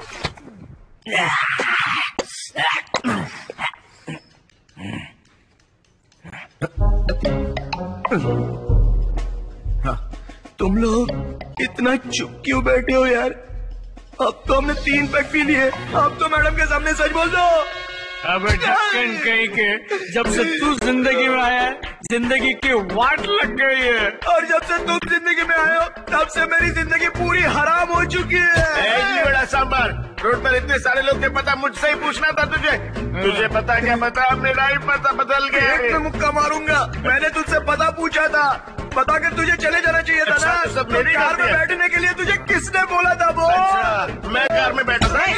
हाँ, तुम लोग इतना चुप क्यों बैठे हो यार? अब तो हमने 3 पैक पी लिए, अब तो मैडम के सामने सच बोल दो। अब ढक्कन कहीं के, जब से तू जिंदगी में आया है जिंदगी की वाट लग गई है, और जब से तुम जिंदगी में आए हो तब से मेरी जिंदगी पूरी हराम हो चुकी है। बड़ा सांबर, रोड पर इतने सारे लोग थे, पता मुझसे ही पूछना था तुझे। तुझे पता क्या पता, अपने लाइफ पता बदल गया। एक में मुक्का मारूंगा। मैंने तुझसे पता पूछा था, पता कर तुझे चले जाना चाहिए था ना। अच्छा, सब मेरी कार में बैठने के लिए तुझे किसने बोला था? वो अच्छा, मैं कार में बैठा था।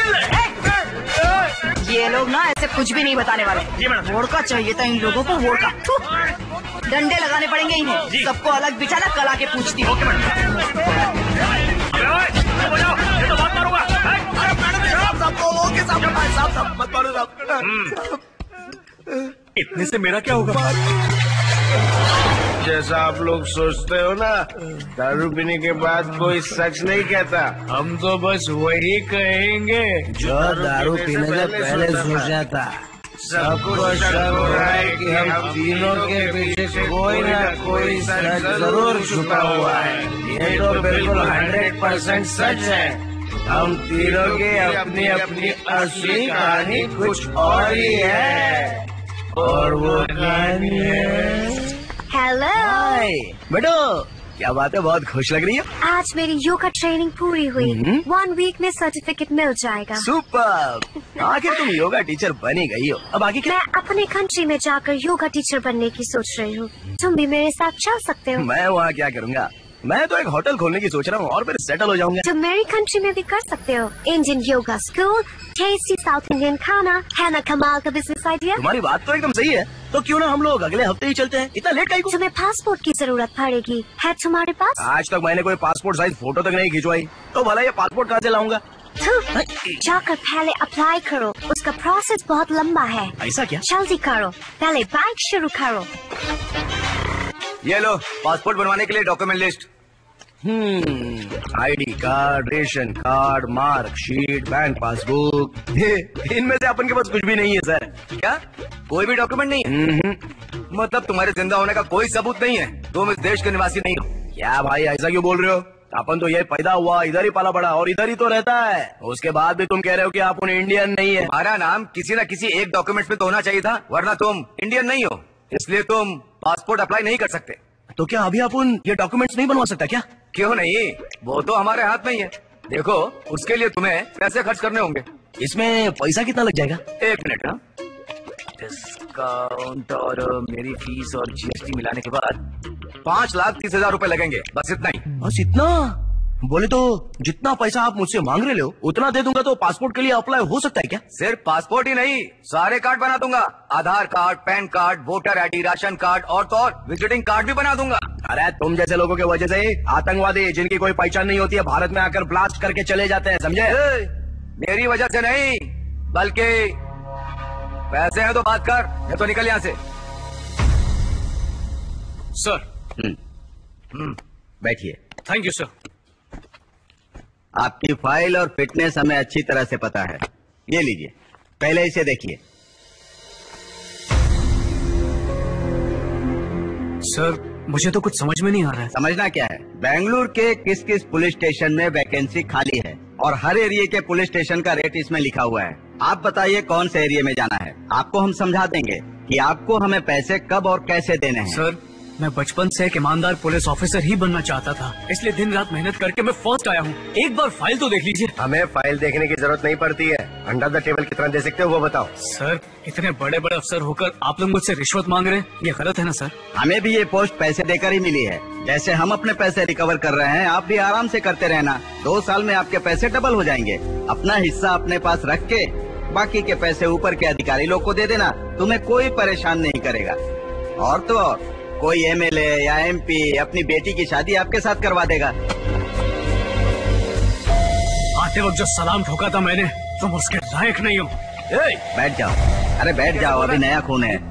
ये लोग ना ऐसे कुछ भी नहीं बताने वाले। वोडका चाहिए था इन लोगों को, वोडका। डंडे लगाने पड़ेंगे इन्हें। सबको अलग बिठाना, कल आके पूछती हूँ। इतने से मेरा क्या होगा? जैसा आप लोग सोचते हो ना, दारू पीने के बाद कोई सच नहीं कहता। हम तो बस वही कहेंगे जो दारू पीने से पहले सोचा था। सबको शक हो रहा है कि हम तीनों के पीछे कोई ना कोई सच जरूर छुपा हुआ है। ये तो बिल्कुल 100% सच है। हम तीनों की अपनी अपनी असली कहानी कुछ और ही है, और वो कहानी है। हेलो बेटो क्या बात है, बहुत खुश लग रही है। आज मेरी योगा ट्रेनिंग पूरी हुई। 1 वीक में सर्टिफिकेट मिल जाएगा। सुपर, आखिर तुम योगा टीचर बनी गई हो। अब आगे क्या? मैं अपने कंट्री में जाकर योगा टीचर बनने की सोच रही हूँ। तुम भी मेरे साथ चल सकते हो। मैं वहाँ क्या करूँगा? मैं तो एक होटल खोलने की सोच रहा हूँ और फिर सेटल हो जाऊंगा। तो मेरी कंट्री में भी कर सकते हो। Indian yoga school, tasty south Indian खाना, है ना कमाल का बिजनेस आइडिया। तुम्हारी बात तो एकदम सही है, तो क्यों ना हम लोग अगले हफ्ते ही चलते हैं। इतना लेट काहे को? तुम्हें पासपोर्ट की जरूरत पड़ेगी, है तुम्हारे पास? आज तक मैंने कोई पासपोर्ट साइज फोटो तक नहीं खिंचवाई, तो भला ये पासपोर्ट कहाँ से लाऊंगा? जाकर पहले अप्लाई करो, उसका प्रोसेस बहुत लंबा है। ऐसा क्या? जल्दी करो, पहले बैंक शुरू करो। ये लो पासपोर्ट बनवाने के लिए document list. ID card, ration card, marksheet, bank passbook, इनमें से अपन के पास कुछ भी नहीं है सर। क्या कोई भी डॉक्यूमेंट नहीं? मतलब तुम्हारे जिंदा होने का कोई सबूत नहीं है? तुम इस देश के निवासी नहीं हो? क्या भाई ऐसा क्यों बोल रहे हो? अपन तो ये पैदा हुआ, इधर ही पाला बड़ा और इधर ही तो रहता है। उसके बाद भी तुम कह रहे हो कि आप उन इंडियन नहीं है। तुम्हारा नाम किसी न किसी एक डॉक्यूमेंट में तो होना चाहिए था, वरना तुम इंडियन नहीं हो, इसलिए तुम पासपोर्ट अप्लाई नहीं कर सकते। तो क्या अभी अपन ये डॉक्यूमेंट्स नहीं बनवा सकता क्या? क्यों नहीं, वो तो हमारे हाथ में ही है। देखो उसके लिए तुम्हें पैसे खर्च करने होंगे। इसमें पैसा कितना लग जाएगा? 1 मिनट। हाँ, डिस्काउंट और मेरी फीस और जीएसटी मिलाने के बाद 5,30,000 रुपए लगेंगे, बस इतना ही। बस इतना? बोले तो जितना पैसा आप मुझसे मांग रहे हो उतना दे दूंगा तो पासपोर्ट के लिए अप्लाई हो सकता है क्या? सिर्फ पासपोर्ट ही नहीं, सारे कार्ड बना दूंगा। Aadhaar card, pan card, voter ID, ration card और तो और विजिटिंग कार्ड भी बना दूंगा। अरे तुम जैसे लोगों की वजह से आतंकवादी जिनकी कोई पहचान नहीं होती है भारत में आकर ब्लास्ट करके चले जाते हैं, समझे? मेरी वजह से नहीं, बल्कि पैसे हैं तो बात कर, या तो निकल यहाँ से। सर। बैठिए। Thank you sir. आपकी फाइल और फिटनेस हमें अच्छी तरह से पता है। ये लीजिए, पहले इसे देखिए। सर मुझे तो कुछ समझ में नहीं आ रहा है। समझना क्या है? बेंगलुरु के किस किस पुलिस स्टेशन में वैकेंसी खाली है और हर एरिया के पुलिस स्टेशन का रेट इसमें लिखा हुआ है। आप बताइए कौन से एरिया में जाना है, आपको हम समझा देंगे कि आपको हमें पैसे कब और कैसे देने हैं। सर मैं बचपन से एक ईमानदार पुलिस ऑफिसर ही बनना चाहता था, इसलिए दिन रात मेहनत करके मैं फर्स्ट आया हूँ। एक बार फाइल तो देख लीजिए। हमें फाइल देखने की जरूरत नहीं पड़ती है, अंडर द टेबल कितना दे सकते हो वो बताओ। सर इतने बड़े बड़े अफसर होकर आप लोग मुझसे रिश्वत मांग रहे हैं, ये गलत है ना सर? हमें भी ये पोस्ट पैसे देकर ही मिली है। जैसे हम अपने पैसे रिकवर कर रहे हैं, आप भी आराम से करते रहना। 2 साल में आपके पैसे डबल हो जाएंगे। अपना हिस्सा अपने पास रख के बाकी के पैसे ऊपर के अधिकारी लोग को दे देना, तुम्हें कोई परेशान नहीं करेगा। और तो और कोई एमएलए या एमपी अपनी बेटी की शादी आपके साथ करवा देगा। आते वक्त जो सलाम ठोका था मैंने, तुम उसके लायक नहीं हो। बैठ जाओ, अरे बैठ जाओ, अभी नया खून है।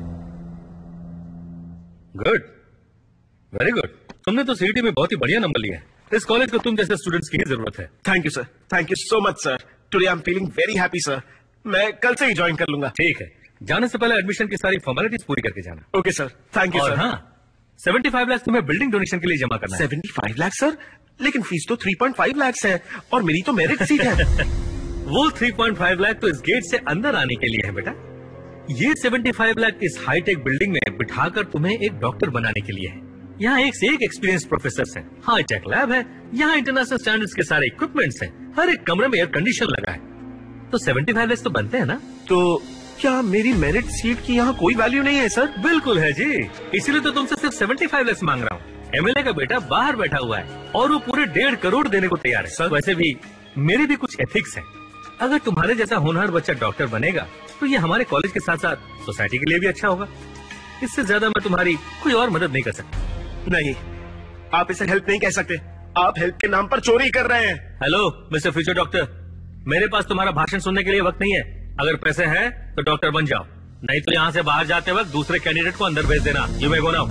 Good, very good. तुमने तो सीईटी में बहुत ही बढ़िया नंबर लिया है। इस कॉलेज को तुम जैसे स्टूडेंट्स की ही जरूरत है। Thank you sir, thank you so much sir. Today I am feeling very happy sir. मैं कल से ही ज्वाइन कर लूंगा। ठीक है, जाने से पहले एडमिशन की सारी फॉर्मेलिटीज पूरी करके जाना। ओके सर, थैंक यू और सर। हाँ, 75 लाख तुम्हें बिल्डिंग डोनेशन के लिए जमा करना है। 75 लाख सर? लेकिन फीस तो 3.5 लाख है और मेरी तो मेरिट सीट है। वो 3.5 लाख तो इस गेट से अंदर आने के लिए है बेटा। ये 75 लाख इस हाईटेक बिल्डिंग में बिठाकर तुम्हें एक डॉक्टर बनाने के लिए है। यहाँ एक से एक एक्सपीरियंस प्रोफेसर हैं, हाईटेक लैब है, यहाँ इंटरनेशनल स्टैंडर्ड्स के सारे इक्विपमेंट्स हैं, हर एक कमरे में एयर कंडीशन लगा है। तो 75 लाख तो बनते हैं ना? तो क्या मेरी मेरिट सीट की यहाँ कोई वैल्यू नहीं है सर? बिल्कुल है जी, इसीलिए तो तुमसे सिर्फ 75 लाख मांग रहा हूँ। एमएलए का बेटा बाहर बैठा हुआ है और वो पूरे 1.5 करोड़ देने को तैयार है। सर वैसे भी मेरी भी कुछ एथिक्स है। अगर तुम्हारे जैसा होनहार बच्चा डॉक्टर बनेगा तो ये हमारे कॉलेज के साथ साथ सोसाइटी के लिए भी अच्छा होगा। इससे ज्यादा मैं तुम्हारी कोई और मदद नहीं कर सकता। नहीं, आप इसे हेल्प नहीं कह सकते, आप हेल्प के नाम पर चोरी कर रहे हैं। हेलो मिस्टर फ्यूचर डॉक्टर, मेरे पास तुम्हारा भाषण सुनने के लिए वक्त नहीं है। अगर पैसे हैं तो डॉक्टर बन जाओ, नहीं तो यहाँ से बाहर जाते वक्त दूसरे कैंडिडेट को अंदर भेज देना। You may go now.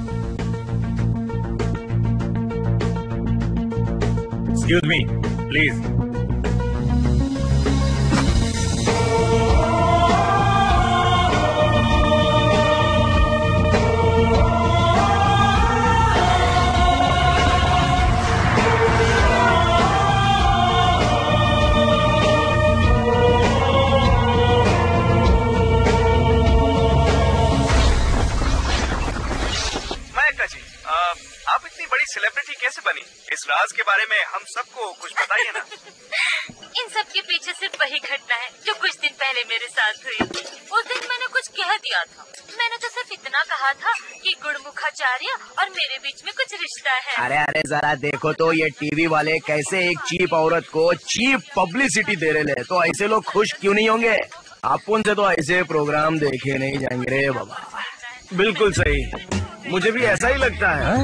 Excuse me please. आप इतनी बड़ी सेलिब्रिटी कैसे बनी? इस राज के बारे में हम सबको कुछ बताइए ना। इन सब के पीछे सिर्फ वही घटना है जो कुछ दिन पहले मेरे साथ हुई। उस दिन मैंने कुछ कह दिया था। मैंने तो सिर्फ इतना कहा कहा था कि गुड़मुखाचार्य और मेरे बीच में कुछ रिश्ता है। अरे अरे जरा देखो तो ये टीवी वाले कैसे एक चीप औरत को चीप पब्लिसिटी दे रहे, तो ऐसे लोग खुश क्यों नहीं होंगे? अपन से तो ऐसे प्रोग्राम देखे नहीं जाएंगे रे बाबा। बिल्कुल सही, मुझे भी ऐसा ही लगता है।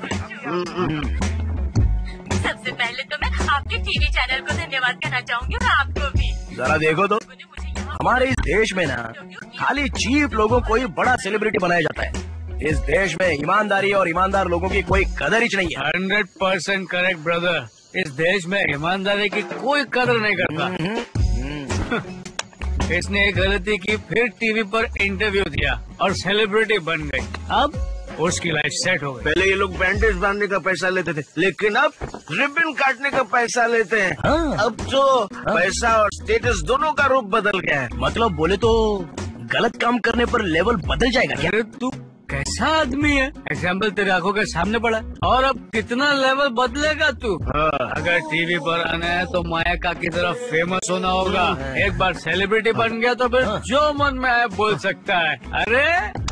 सबसे पहले तो मैं आपके टीवी चैनल को धन्यवाद कहना चाहूँगी और आपको भी। जरा देखो तो हमारे इस देश में ना खाली चीप लोगों को ही बड़ा सेलिब्रिटी बनाया जाता है। इस देश में ईमानदारी और ईमानदार लोगों की कोई कदर ही नहीं है। 100% करेक्ट ब्रदर। इस देश में ईमानदारी की कोई कदर नहीं करता। इसने एक गलती की, फिर टीवी पर इंटरव्यू दिया और सेलिब्रिटी बन गई। अब उसकी लाइफ सेट हो गई। पहले ये लोग बैंडेज बांधने का पैसा लेते थे, लेकिन अब रिबन काटने का पैसा लेते हैं। अब तो पैसा और स्टेटस दोनों का रूप बदल गया है। मतलब बोले तो गलत काम करने पर लेवल बदल जाएगा क्या? अरे तू कैसा आदमी है? एग्जाम्पल तेरे आंखों के सामने पड़ा है। और अब कितना लेवल बदलेगा तू? अगर टीवी पर आना है तो माया की तरह फेमस होना होगा। एक बार सेलिब्रिटी बन गया तो फिर जो मन में आए बोल सकता है। अरे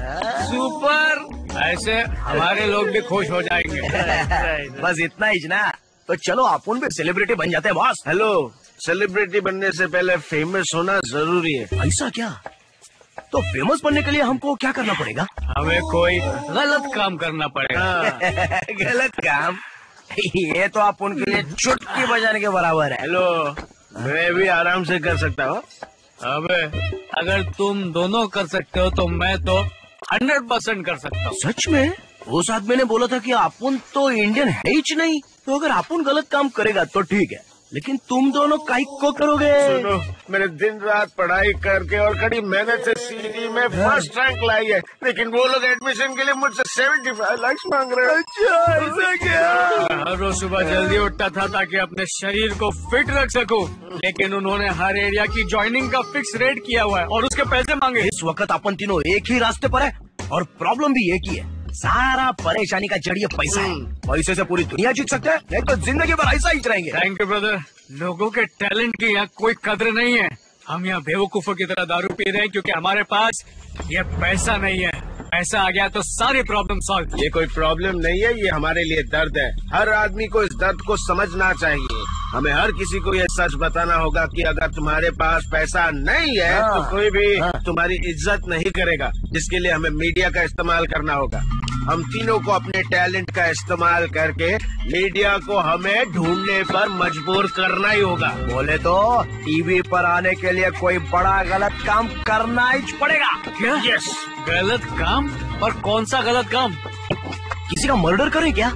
सुपर! ऐसे हमारे लोग भी खुश हो जाएंगे। बस इतना ही ना, तो चलो अपन भी सेलिब्रिटी बन जाते हैं बॉस। हेलो, सेलिब्रिटी बनने से पहले फेमस होना जरूरी है। ऐसा क्या? तो फेमस बनने के लिए हमको क्या करना पड़ेगा? हमें कोई गलत काम करना पड़ेगा। गलत काम? ये तो आप उनके लिए चुटकी बजाने के बराबर है। हेलो, मैं भी आराम से कर सकता हूँ। अबे अगर तुम दोनों कर सकते हो तो मैं तो 100% कर सकता हूँ। सच में? उस आदमी ने बोला था कि अपन तो इंडियन है ही नहीं, तो अगर अपन गलत काम करेगा तो ठीक है, लेकिन तुम दोनों काहे को करोगे? सुनो, मैंने दिन रात पढ़ाई करके और कड़ी मेहनत से सीडी में फर्स्ट रैंक लाई है, लेकिन वो लोग एडमिशन के लिए मुझसे 75 लाख मांग रहे हैं। अच्छा, ऐसा क्या? हर रोज सुबह जल्दी उठता था ताकि अपने शरीर को फिट रख सकूं, लेकिन उन्होंने हर एरिया की ज्वाइनिंग का फिक्स रेट किया हुआ है और उसके पैसे मांगे। इस वक्त अपन तीनों एक ही रास्ते पर है और प्रॉब्लम भी एक ही है। सारा परेशानी का जड़िए पैसा है। पैसे से पूरी दुनिया जीत सकते हैं, नहीं तो जिंदगी भर ऐसा ही रहेंगे। Thank you brother. लोगों के टैलेंट की यहाँ कोई कदर नहीं है। हम यहाँ बेवकूफों की तरह दारू पी रहे हैं क्योंकि हमारे पास ये पैसा नहीं है। पैसा आ गया तो सारी प्रॉब्लम सॉल्व। ये कोई प्रॉब्लम नहीं है, ये हमारे लिए दर्द है। हर आदमी को इस दर्द को समझना चाहिए। हमें हर किसी को ये सच बताना होगा कि अगर तुम्हारे पास पैसा नहीं है तो कोई भी तुम्हारी इज्जत नहीं करेगा, जिसके लिए हमें मीडिया का इस्तेमाल करना होगा। हम तीनों को अपने टैलेंट का इस्तेमाल करके मीडिया को हमें ढूंढने पर मजबूर करना ही होगा। बोले तो टीवी पर आने के लिए कोई बड़ा गलत काम करना ही पड़ेगा। क्या? यस। गलत काम? और कौन सा गलत काम? किसी का मर्डर करें क्या?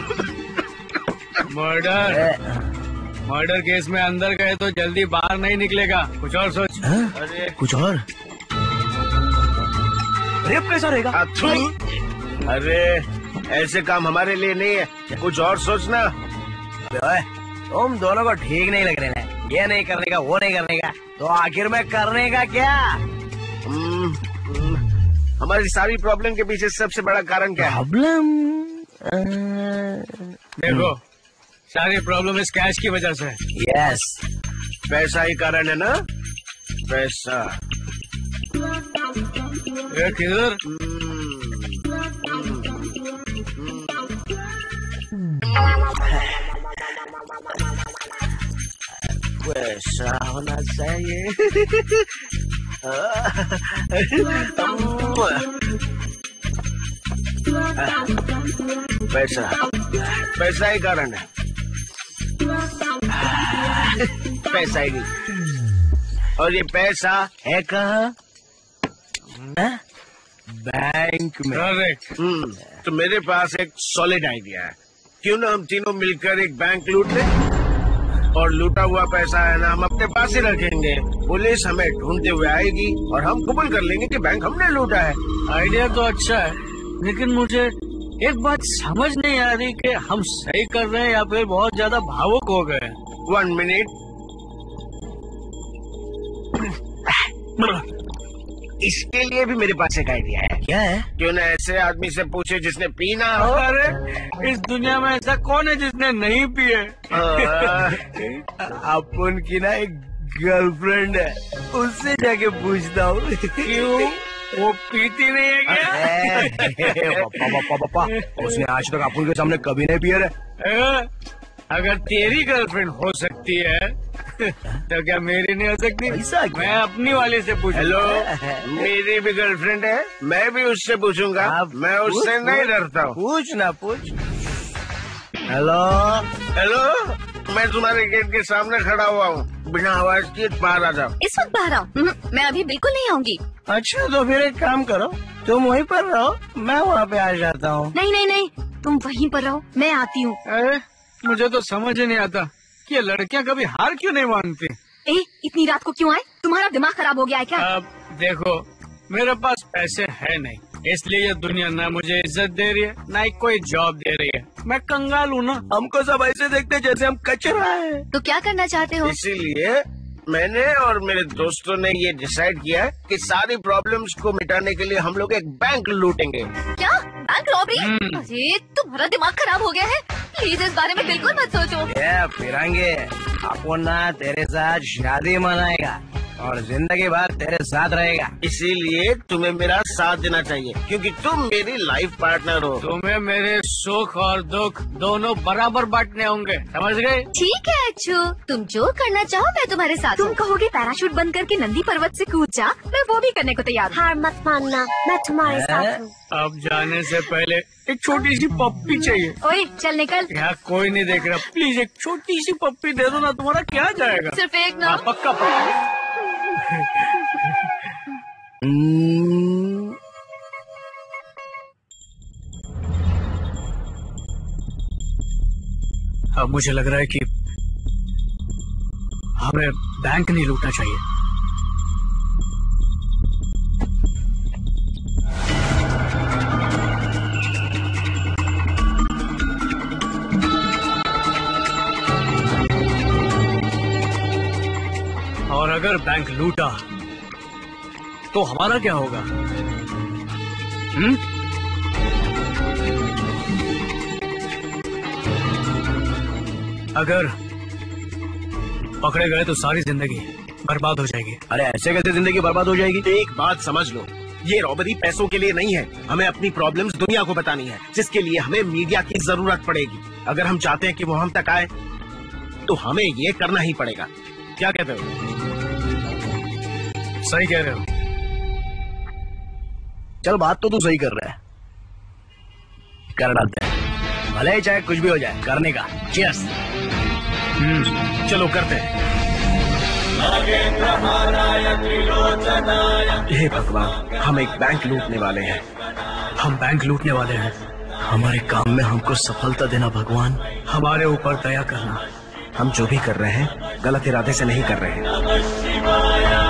मर्डर केस में अंदर गए तो जल्दी बाहर नहीं निकलेगा। कुछ और सोच। अरे कुछ और? रेप कैसा रहेगा? अरे ऐसे काम हमारे लिए नहीं है, कुछ और सोचना। तुम दोनों को ठीक नहीं लग रहे हैं। ये नहीं करने का, वो नहीं करने का, तो आखिर में करने का क्या? हमारी सारी प्रॉब्लम के पीछे सबसे बड़ा कारण क्या है? प्रॉब्लम? देखो, सारी प्रॉब्लम इस कैश की वजह से। यस, पैसा ही कारण है ना? पैसा। किधर? पैसा होना चाहिए। पैसा, पैसा ही कारण है। पैसा ही नहीं। और ये पैसा है कहाँ? बैंक में। तो मेरे पास एक सॉलिड आइडिया है। क्यों ना हम तीनों मिलकर एक बैंक लूट लें, और लूटा हुआ पैसा है ना हम अपने पास ही रखेंगे। पुलिस हमें ढूंढते हुए आएगी और हम कबूल कर लेंगे कि बैंक हमने लूटा है। आइडिया तो अच्छा है, लेकिन मुझे एक बात समझ नहीं आ रही कि हम सही कर रहे हैं या फिर बहुत ज्यादा भावुक हो गए। 1 मिनट। इसके लिए भी मेरे पास एक आइडिया है। क्या है? क्यों ना ऐसे आदमी से पूछे जिसने पीना हो। अरे इस दुनिया में ऐसा कौन है जिसने नहीं पिए? अपन की ना एक गर्लफ्रेंड है, उससे जाके पूछता हूँ। क्यों? वो पीती नहीं है क्या? पापा उसने आज तक अपन के सामने कभी नहीं पिया रे। अगर तेरी गर्लफ्रेंड हो सकती है तो क्या मेरी नहीं हो सकती? मैं अपनी वाली से पूछ। हेलो, मेरी भी गर्लफ्रेंड है, मैं भी उससे पूछूंगा। मैं उससे नहीं डरता हूँ। पूछ ना पूछ। हेलो, मैं तुम्हारे गेट के सामने खड़ा हुआ हूँ, बिना आवाज के बाहर आ जाओ। इस वक्त बाहर आओ? मैं अभी बिल्कुल नहीं आऊंगी। अच्छा तो फिर एक काम करो, तुम वहीं पर रहो, मैं वहाँ पे आ जाता हूँ। नहीं नहीं नहीं, तुम वहीं पर रहो, मैं आती हूँ। मुझे तो समझ ही नहीं आता कि ये लड़कियाँ कभी हार क्यों नहीं मानती। इतनी रात को क्यों आए? तुम्हारा दिमाग खराब हो गया है क्या? अब देखो, मेरे पास पैसे है नहीं, इसलिए ये दुनिया ना मुझे इज्जत दे रही है, ना ही कोई जॉब दे रही है। मैं कंगाल हूँ ना। हमको सब ऐसे देखते जैसे हम कचरा है। तो क्या करना चाहते हो? इसीलिए मैंने और मेरे दोस्तों ने ये डिसाइड किया कि सारी प्रॉब्लम्स को मिटाने के लिए हम लोग एक बैंक लूटेंगे। क्या? Bank robbery? अरे तुम्हारा दिमाग खराब हो गया है, प्लीज इस बारे में बिल्कुल मत सोचो। फिरेंगे अपन ना तेरे साथ शादी मनाएगा और जिंदगी भर तेरे साथ रहेगा। इसीलिए तुम्हें मेरा साथ देना चाहिए, क्योंकि तुम मेरी लाइफ पार्टनर हो। तुम्हें मेरे सुख और दुख दोनों बराबर बांटने होंगे, समझ गए? ठीक है अच्छू, तुम जो करना चाहो मैं तुम्हारे साथ। तुम कहोगे पैराशूट बंद करके नंदी पर्वत से कूद जा, मैं वो भी करने को तैयार। हार मत मानना, मैं तुम्हारे साथ हूँ। अब जाने से पहले एक छोटी सी पप्पी चाहिए। ओए चल निकल। यहाँ कोई नहीं देख रहा, प्लीज एक छोटी सी पप्पी दे दो ना, तुम्हारा क्या जाएगा? सिर्फ एक ना। पक्का पक्का। अब मुझे लग रहा है कि हमें बैंक नहीं लूटना चाहिए। और अगर बैंक लूटा तो हमारा क्या होगा? अगर पकड़े गए तो सारी जिंदगी बर्बाद हो जाएगी। अरे ऐसे कैसे जिंदगी बर्बाद हो जाएगी? एक बात समझ लो, ये रॉबरी पैसों के लिए नहीं है, हमें अपनी प्रॉब्लम्स दुनिया को बतानी है, जिसके लिए हमें मीडिया की जरूरत पड़ेगी। अगर हम चाहते हैं कि वो हम तक आए तो हमें ये करना ही पड़ेगा। क्या कहते हो? सही कह रहे हो। चल बात तो तू सही कर रहा है, कर डालते हैं, भले ही चाहे कुछ भी हो जाए, करने का। चीयर्स। चलो करते हैं। हे भगवान, हम एक बैंक लूटने वाले हैं। हम बैंक लूटने वाले हैं। हमारे काम में हमको सफलता देना भगवान। हमारे ऊपर दया करना। हम जो भी कर रहे हैं गलत इरादे से नहीं कर रहे हैं।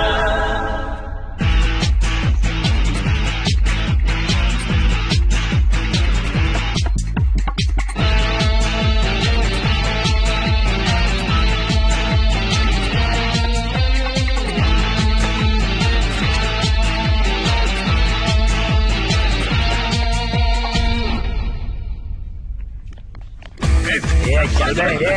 चल गए।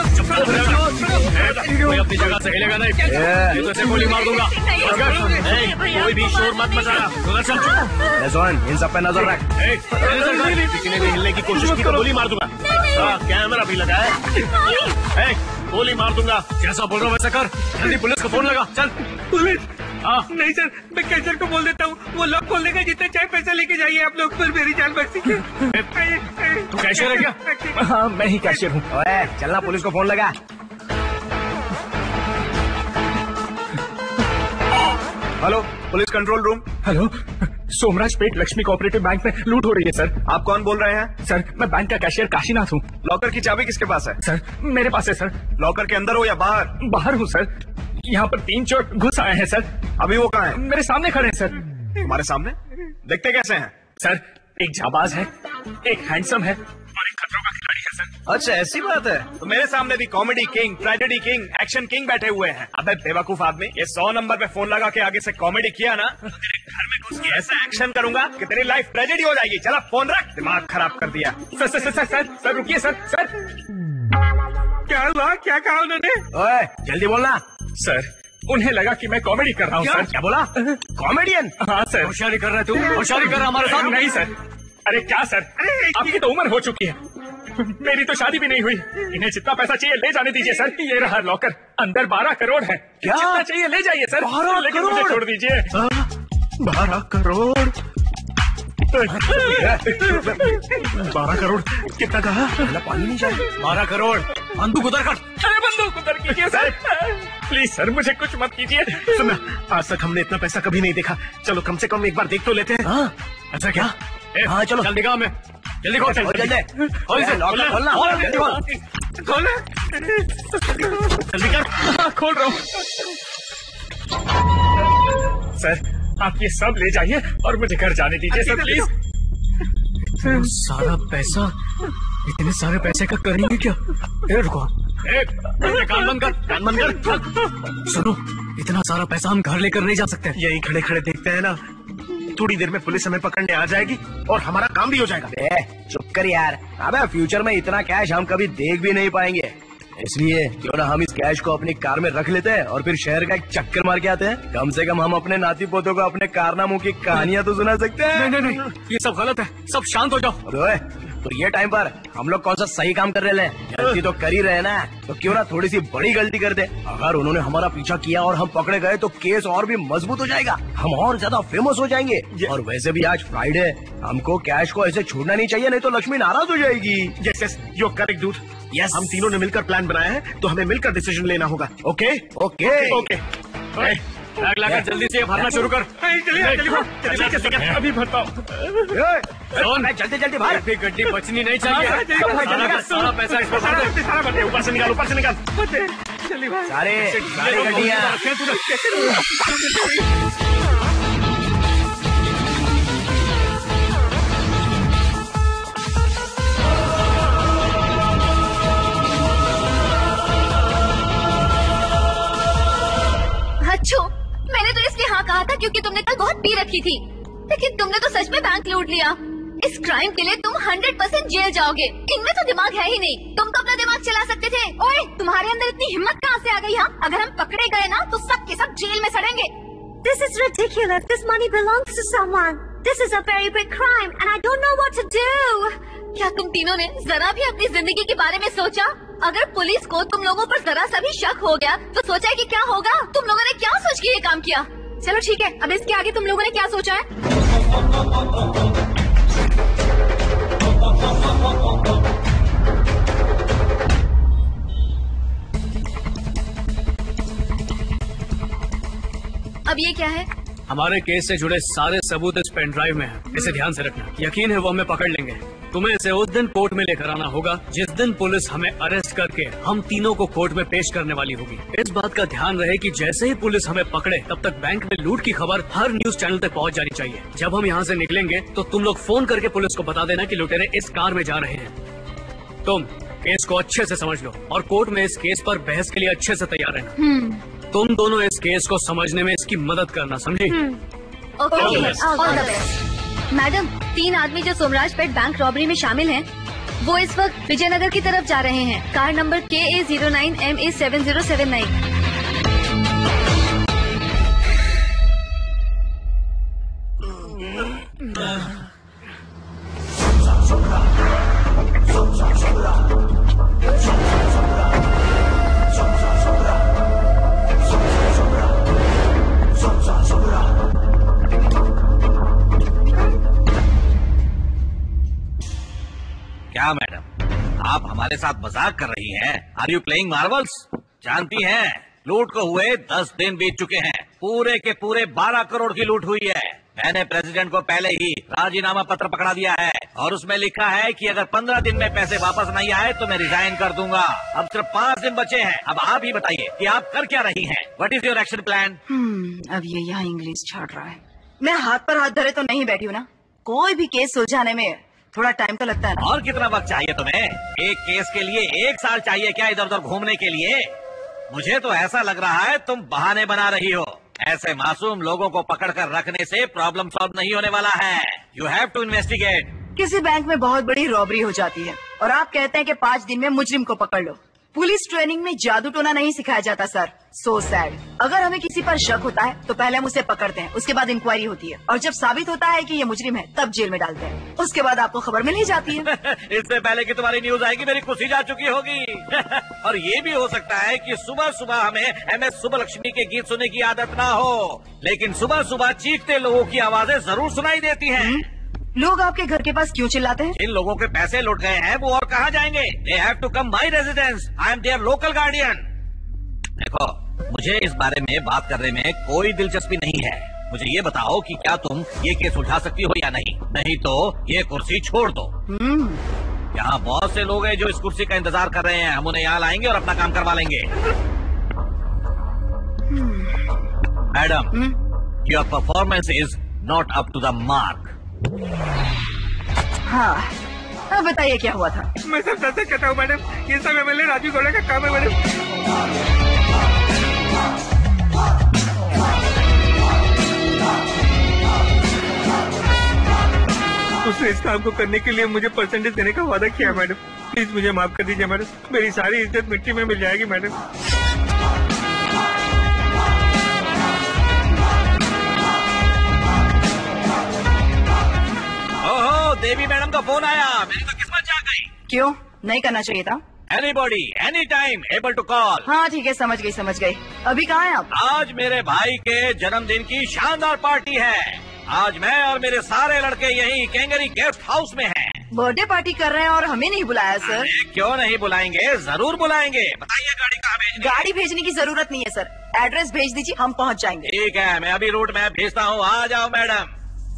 कोई अपनी जगह से हिलेगा नहीं, तो ऐसे गोली मार दूंगा। कोई भी शोर मत मचाना। इन सब पे नजर रख। किसी ने भी हिलने की कोशिश की तो गोली मार दूंगा। कैमरा भी लगा है, गोली मार दूंगा। जैसा बोल रहा हूँ वैसा कर। जल्दी पुलिस को फोन लगा। चल। पुलिस? नहीं सर, मैं कैचर को बोल देता हूँ, वो लॉक खोल देगा। जितने चाहे पैसा लेके जाइए आप लोग, पर मेरी जान बच सके। तू कैशियर है क्या? हाँ मैं ही कैशियर हूँ। चलना, पुलिस को फोन लगा। Hello, police control room. Hello, Somarajpet Lakshmi cooperative bank में लूट हो रही है सर। आप कौन बोल रहे हैं? सर मैं बैंक का कैशियर काशीनाथ हूँ। लॉकर की चाबी किसके पास है? सर मेरे पास है सर। लॉकर के अंदर हो या बाहर? बाहर हूँ सर। यहाँ पर 3 चोर घुस आए हैं सर। अभी वो कहाँ है? मेरे सामने खड़े हैं सर। तुम्हारे सामने? देखते कैसे हैं? सर एक जाबाज है, एक हैंडसम है और एक खतरों का खिलाड़ी है सर। अच्छा ऐसी बात है। तो मेरे सामने भी comedy king, tragedy king, action king बैठे हुए हैं। अबे बेवकूफ आदमी, ये 100 नंबर पे फोन लगा के आगे से कॉमेडी किया ना, तो तेरे घर में घुस के ऐसा एक्शन करूंगा कि तेरी लाइफ ट्रेजेडी हो जाएगी। चला फोन रख, दिमाग खराब कर दिया। सर रुकिए सर। क्या हुआ? क्या कहा उन्होंने? ओए जल्दी बोलना। सर उन्हें लगा कि मैं कॉमेडी कर रहा हूँ सर। क्या बोला? कॉमेडियन? हाँ सर। होशियारी कर रहा है तू, होशियारी कर रहा हमारे साथ। नहीं सर। अरे क्या सर, आपकी तो उम्र हो चुकी है, मेरी तो शादी भी नहीं हुई। इन्हें जितना पैसा चाहिए ले जाने दीजिए सर। ये रहा लॉकर, अंदर 12 करोड़ है। क्या? जितना चाहिए ले जाइए सर। 12 लेकिन करोड़? मुझे छोड़ दीजिए। 12 करोड़? 12 करोड़ कितना कहा? पानी नहीं चाहिए। 12 करोड़। बंदूक उधर कर। अरे बंदूक उधर कीजिए सर, प्लीज सर, मुझे कुछ मत कीजिए। सुनना, आज तक हमने इतना पैसा कभी नहीं देखा। चलो कम से कम एक बार देख तो लेते हैं। ऐसा क्या? हाँ चलो, जल्दी गाँव में, जल्दी खोल, जल्दी कर। खोल रहा हूँ सर, आप ये सब ले जाइए और मुझे घर जाने दीजिए सर, प्लीज। सारा पैसा, इतने सारे पैसे का करेंगे क्या? रुको, कान बंद कर, कान बंद कर। सुनो, इतना सारा पैसा हम घर लेकर नहीं जा सकते। यही खड़े खड़े देखते हैं ना, थोड़ी देर में पुलिस हमें पकड़ने आ जाएगी और हमारा काम भी हो जाएगा। चुप कर यार, अबे फ्यूचर में इतना कैश हम कभी देख भी नहीं पाएंगे, इसलिए क्यों ना हम इस कैश को अपनी कार में रख लेते हैं और फिर शहर का एक चक्कर मार के आते हैं। कम से कम हम अपने नाती पोतों को अपने कारनामों की कहानियां तो सुना सकते हैं। नहीं, ये सब गलत है, सब शांत हो जाओ। तो ये टाइम पर हम लोग कौन सा सही काम कर रहे हैं? गलती तो कर ही रहे ना, तो क्यों ना थोड़ी सी बड़ी गलती कर दे। अगर उन्होंने हमारा पीछा किया और हम पकड़े गए तो केस और भी मजबूत हो जाएगा, हम और ज्यादा फेमस हो जाएंगे। और वैसे भी आज फ्राइडे, हमको कैश को ऐसे छोड़ना नहीं चाहिए, नहीं तो लक्ष्मी नाराज हो जाएगी। Yes, you correct dude. Yes, हम तीनों ने मिलकर प्लान बनाया है, तो हमें मिलकर डिसीजन लेना होगा। Okay okay okay. बैग लाकर जल्दी से भरना शुरू कर। अभी भरता हूँ। जल्दी जल्दी भाग, गड्डी बचनी नहीं चाहिए। सारा पैसा इसमें भर दे। ऊपर से निकाल, ऊपर से निकाल। सारे गड्डियाँ। अच्छो, मैंने तो इसलिए हाँ कहा था क्योंकि तुमने कल बहुत पी रखी थी, लेकिन तुमने तो सच में बैंक लूट लिया। इस क्राइम के लिए तुम 100% जेल जाओगे। इनमें तो दिमाग है ही नहीं, तुम तो अपना दिमाग चला सकते थे। ओए, तुम्हारे अंदर इतनी हिम्मत कहाँ से आ गई? हाँ, अगर हम पकड़े गए ना तो सब के सब जेल में सड़ेंगे। This is ridiculous. This money belongs to someone. This is a very big crime and I don't know what to do. क्या तुम तीनों ने जरा भी अपनी जिंदगी के बारे में सोचा? अगर पुलिस को तुम लोगों पर जरा सा भी शक हो गया तो सोचा है कि क्या होगा? तुम लोगों ने क्या सोच के ये काम किया? चलो ठीक है, अब इसके आगे तुम लोगों ने क्या सोचा है? अब ये क्या है? हमारे केस से जुड़े सारे सबूत इस पेन ड्राइव में हैं। इसे ध्यान से रखना। यकीन है वो हमें पकड़ लेंगे। तुम्हें इसे उस दिन कोर्ट में लेकर आना होगा जिस दिन पुलिस हमें अरेस्ट करके हम तीनों को कोर्ट में पेश करने वाली होगी। इस बात का ध्यान रहे कि जैसे ही पुलिस हमें पकड़े तब तक बैंक में लूट की खबर हर न्यूज चैनल तक पहुंच जानी चाहिए। जब हम यहाँ से निकलेंगे तो तुम लोग फोन करके पुलिस को बता देना कि लुटेरे इस कार में जा रहे हैं। तुम केस को अच्छे से समझ लो और कोर्ट में इस केस पर बहस के लिए अच्छे से तैयार रहना। तुम दोनों इस केस को समझने में इसकी मदद करना, समझी? मैडम, 3 आदमी जो सोमराजपेट बैंक रॉबरी में शामिल हैं, वो इस वक्त विजयनगर की तरफ जा रहे हैं। Car number KA09MA7079। क्या मैडम, आप हमारे साथ मजाक कर रही हैं? Are you playing Marvels? जानती हैं, लूट को हुए 10 दिन बीत चुके हैं। पूरे के पूरे 12 करोड़ की लूट हुई है। मैंने प्रेसिडेंट को पहले ही राजीनामा पत्र पकड़ा दिया है और उसमें लिखा है कि अगर 15 दिन में पैसे वापस नहीं आए तो मैं रिजाइन कर दूंगा। अब सिर्फ 5 दिन बचे हैं। अब आप ही बताइए कि आप कर क्या रही हैं? What is your action plan? अब ये यहाँ इंग्लिश छाड़ रहा है। मैं हाथ पर हाथ धरे तो नहीं बैठी हूँ ना। कोई भी केस सुलझाने में थोड़ा टाइम तो लगता है ना। और कितना वक्त चाहिए तुम्हें? एक केस के लिए 1 साल चाहिए क्या इधर उधर घूमने के लिए? मुझे तो ऐसा लग रहा है तुम बहाने बना रही हो। ऐसे मासूम लोगों को पकड़कर रखने से प्रॉब्लम सॉल्व नहीं होने वाला है। You have to investigate. किसी बैंक में बहुत बड़ी रॉबरी हो जाती है और आप कहते हैं कि 5 दिन में मुजरिम को पकड़ लो। पुलिस ट्रेनिंग में जादू टोना नहीं सिखाया जाता सर। So sad. अगर हमें किसी पर शक होता है तो पहले हम उसे पकड़ते हैं, उसके बाद इंक्वायरी होती है और जब साबित होता है कि ये मुजरिम है तब जेल में डालते हैं। उसके बाद आपको खबर मिल ही जाती है। इससे पहले कि तुम्हारी न्यूज आएगी मेरी कुर्सी जा चुकी होगी। और ये भी हो सकता है कि सुबह सुबह हमें MS सुब्बलक्ष्मी के गीत सुनने की आदत ना हो, लेकिन सुबह सुबह चीखते लोगों की आवाजें जरूर सुनाई देती हैं। लोग आपके घर के पास क्यों चिल्लाते हैं? इन लोगों के पैसे लुट गए हैं, वो और कहाँ जाएंगे? They have to come my residence. I am their local guardian. देखो, मुझे इस बारे में बात करने में कोई दिलचस्पी नहीं है। मुझे ये बताओ कि क्या तुम ये केस उठा सकती हो या नहीं, नहीं तो ये कुर्सी छोड़ दो। यहाँ बहुत से लोग हैं जो इस कुर्सी का इंतजार कर रहे हैं। हम उन्हें यहाँ लाएंगे और अपना काम करवा लेंगे। Madam, your performance is not up to the mark. हाँ, अब बताइए क्या हुआ था? मैं सब सच कहता हूँ मैडम, ये सब MLA राजू गौड़ा का काम है मैडम। उसने इस काम को करने के लिए मुझे परसेंटेज देने का वादा किया मैडम। प्लीज मुझे माफ कर दीजिए मैडम, मेरी सारी इज्जत मिट्टी में मिल जाएगी मैडम। देवी मैडम का फोन आया, मेरी तो किस्मत जाग गई। क्यों नहीं करना चाहिए था? Anybody, anytime, able to call। हाँ ठीक है, समझ गई। अभी कहाँ हैं आप? आज मेरे भाई के जन्मदिन की शानदार पार्टी है। आज मैं और मेरे सारे लड़के यही कैंगरी गेस्ट हाउस में हैं। बर्थडे पार्टी कर रहे हैं और हमें नहीं बुलाया सर। क्यों नहीं बुलाएंगे, जरूर बुलाएंगे। बताइए गाड़ी कहाँ भेजनी? गाड़ी भेजने की जरूरत नहीं है सर, एड्रेस भेज दीजिए, हम पहुँच जाएंगे। ठीक है, मैं अभी रूट मैप भेजता हूँ, आ जाओ मैडम।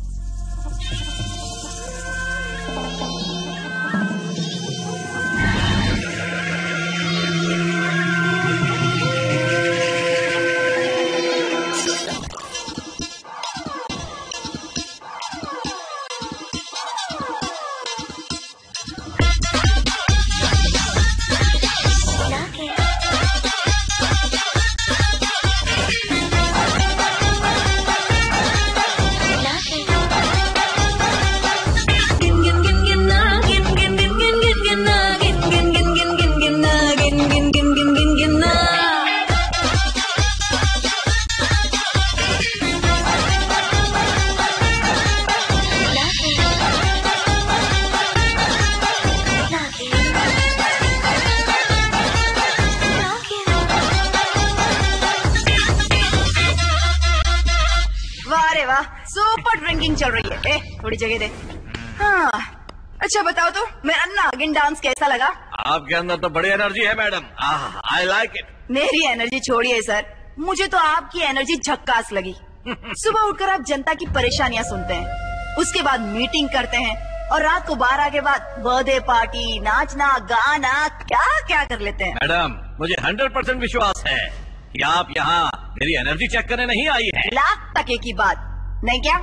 सुपर ड्रिंकिंग चल रही है। थोड़ी जगह दे। हाँ, अच्छा बताओ तो मेरा नागिन डांस कैसा लगा? आपके अंदर तो बड़ी एनर्जी है मैडम, आई लाइक इट। मेरी एनर्जी छोड़िए सर, मुझे तो आपकी एनर्जी झक्कास लगी। सुबह उठकर आप जनता की परेशानियां सुनते हैं, उसके बाद मीटिंग करते हैं और रात को 12 के बाद बर्थडे पार्टी, नाचना, गाना, क्या क्या कर लेते हैं। मैडम, मुझे 100% विश्वास है कि आप यहाँ मेरी एनर्जी चेक करने नहीं आई है। लाख टके की बात नहीं क्या?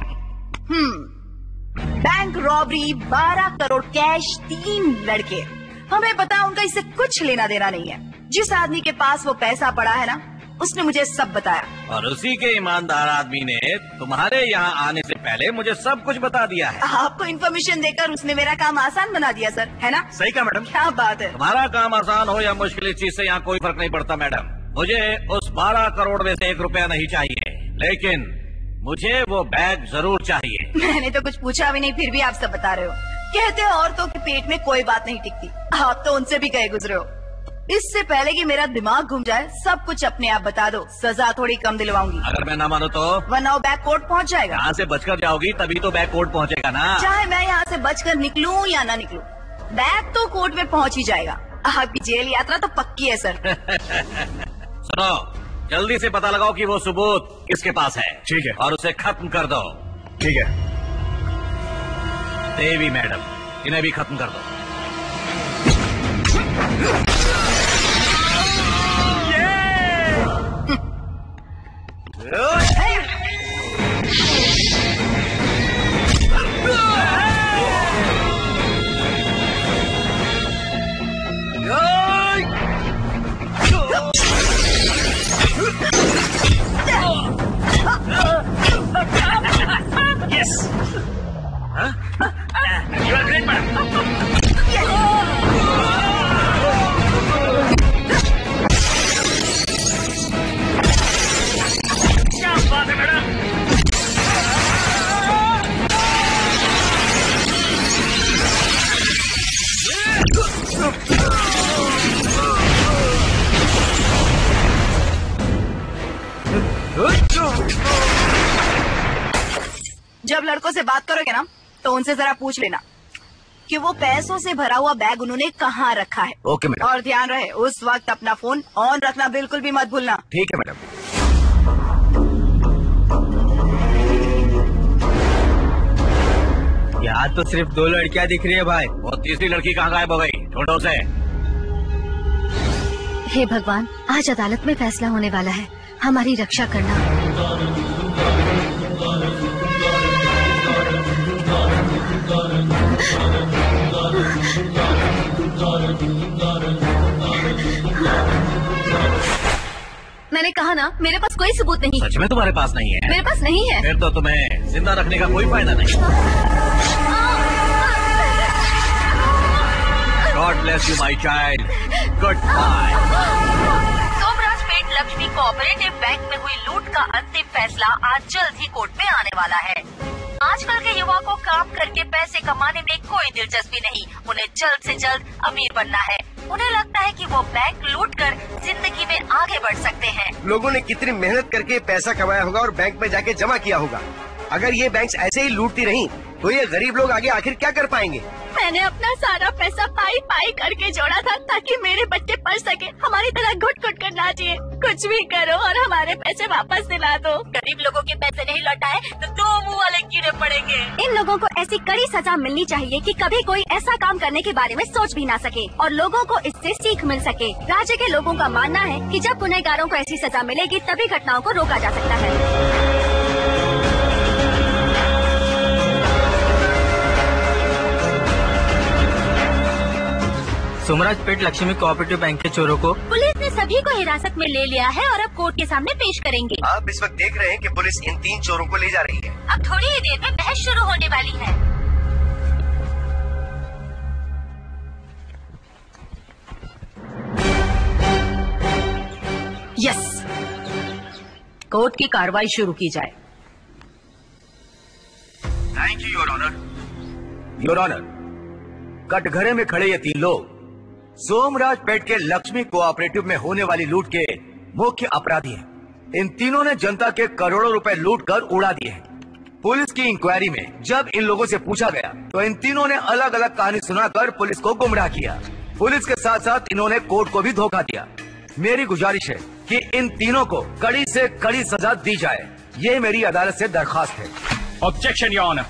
बैंक रॉबरी, 12 करोड़ कैश, 3 लड़के। हमें पता उनका इससे कुछ लेना देना नहीं है। जिस आदमी के पास वो पैसा पड़ा है ना, उसने मुझे सब बताया। और उसी के ईमानदार आदमी ने तुम्हारे यहाँ आने से पहले मुझे सब कुछ बता दिया है। आपको इन्फॉर्मेशन देकर उसने मेरा काम आसान बना दिया सर, है ना? सही कहा मैडम। क्या बात है। तुम्हारा काम आसान हो या मुश्किल, इस चीज से यहाँ कोई फर्क नहीं पड़ता मैडम। मुझे उस 12 करोड़ में से 1 रुपया नहीं चाहिए, लेकिन मुझे वो बैग जरूर चाहिए। मैंने तो कुछ पूछा भी नहीं, फिर भी आप सब बता रहे हो। कहते हो औरतों के पेट में कोई बात नहीं टिकती, आप तो उनसे भी गए गुजरे हो। इससे पहले कि मेरा दिमाग घूम जाए, सब कुछ अपने आप बता दो, सजा थोड़ी कम दिलवाऊंगी। अगर मैं ना मानू तो? वरना वो बैग कोर्ट पहुंच जाएगा। यहाँ से बचकर जाओगी तभी तो बैग कोर्ट पहुँचेगा ना। चाहे मैं यहाँ से बचकर निकलूं या ना निकलूं, बैग तो कोर्ट में पहुंच ही जाएगा। आपकी जेल यात्रा तो पक्की है सर। सुनो, जल्दी से पता लगाओ कि वो सबूत किसके पास है। ठीक है। और उसे खत्म कर दो। ठीक है। देवी मैडम, इन्हें भी खत्म कर दो। Yes. Huh? You are great, man. जब लड़कों से बात करोगे ना तो उनसे जरा पूछ लेना कि वो पैसों से भरा हुआ बैग उन्होंने कहाँ रखा है। Okay madam. और ध्यान रहे उस वक्त अपना फोन ऑन रखना बिल्कुल भी मत भूलना। ठीक है मैडम। यहाँ तो सिर्फ 2 लड़कियाँ दिख रही है भाई। वो तीसरी लड़की कहाँ गायब हो गई? ढूंढो उसे। हे भगवान, आज अदालत में फैसला होने वाला है, हमारी रक्षा करना। मैंने कहा ना, मेरे पास कोई सबूत नहीं। सच में तुम्हारे पास नहीं है? मेरे पास नहीं है। फिर तो तुम्हें जिंदा रखने का कोई फायदा नहीं। God bless you my child. Good bye. Somarajpet Lakshmi cooperative bank में हुई लूट का अंतिम फैसला आज जल्द ही कोर्ट में आने वाला है। आजकल के युवा को काम करके पैसे कमाने में कोई दिलचस्पी नहीं, उन्हें जल्द से जल्द अमीर बनना है। उन्हें लगता है कि वो बैंक लूटकर जिंदगी में आगे बढ़ सकते हैं। लोगों ने कितनी मेहनत करके पैसा कमाया होगा और बैंक में जाके जमा किया होगा। अगर ये बैंक्स ऐसे ही लूटती रहीं, तो ये गरीब लोग आगे आखिर क्या कर पाएंगे? मैंने अपना सारा पैसा पाई पाई करके जोड़ा था ताकि मेरे बच्चे पढ़ सके। हमारी तरह घुट घुट कर ना जिए। कुछ भी करो और हमारे पैसे वापस दिला दो। गरीब लोगों के पैसे नहीं लौटाए तो 2 मुंह वाले कीड़े पड़ेंगे। इन लोगों को ऐसी कड़ी सजा मिलनी चाहिए कि कभी कोई ऐसा काम करने के बारे में सोच भी ना सके और लोगों को इससे सीख मिल सके। राज्य के लोगों का मानना है कि जब गुनहगारों को ऐसी सजा मिलेगी तभी घटनाओं को रोका जा सकता है। सोमराजपेट लक्ष्मी कोऑपरेटिव बैंक के चोरों को पुलिस ने सभी को हिरासत में ले लिया है और अब कोर्ट के सामने पेश करेंगे। आप इस वक्त देख रहे हैं कि पुलिस इन 3 चोरों को ले जा रही है। अब थोड़ी ही देर में बहस शुरू होने वाली है। यस, कोर्ट की कार्रवाई शुरू की जाए। Thank you your honour. Your honour, कटघरे में खड़े ये 3 लोग सोमराजपेट के लक्ष्मी कोऑपरेटिव में होने वाली लूट के मुख्य अपराधी हैं। इन तीनों ने जनता के करोड़ों रुपए लूट कर उड़ा दिए हैं। पुलिस की इंक्वायरी में जब इन लोगों से पूछा गया तो इन तीनों ने अलग अलग कहानी सुनाकर पुलिस को गुमराह किया। पुलिस के साथ साथ इन्होंने कोर्ट को भी धोखा दिया। मेरी गुजारिश है कि इन तीनों को कड़ी से कड़ी सजा दी जाए। ये मेरी अदालत से दरखास्त है। Objection your honour.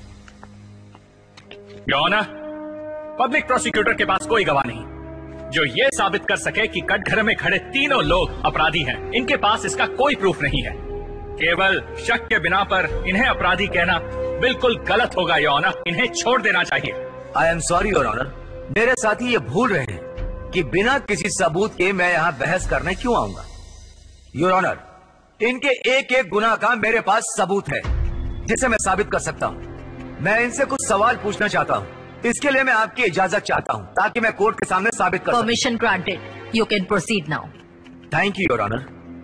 Your honour, public prosecutor के पास कोई गवाह नहीं जो ये साबित कर सके कि कटघरे में खड़े तीनों लोग अपराधी हैं। इनके पास इसका कोई प्रूफ नहीं है। केवल शक के बिना पर इन्हें अपराधी कहना बिल्कुल गलत होगा योर ऑनर। इन्हें छोड़ देना चाहिए। I am sorry your honour, मेरे साथी ये भूल रहे हैं कि बिना किसी सबूत के मैं यहाँ बहस करने क्यों आऊंगा। योर ऑनर, इनके एक एक गुनाह का मेरे पास सबूत है जिसे मैं साबित कर सकता हूँ। मैं इनसे कुछ सवाल पूछना चाहता हूँ। इसके लिए मैं आपकी इजाजत चाहता हूँ ताकि मैं कोर्ट के सामने साबित कर सकूं। Permission granted, you can proceed now. Thank you your honour.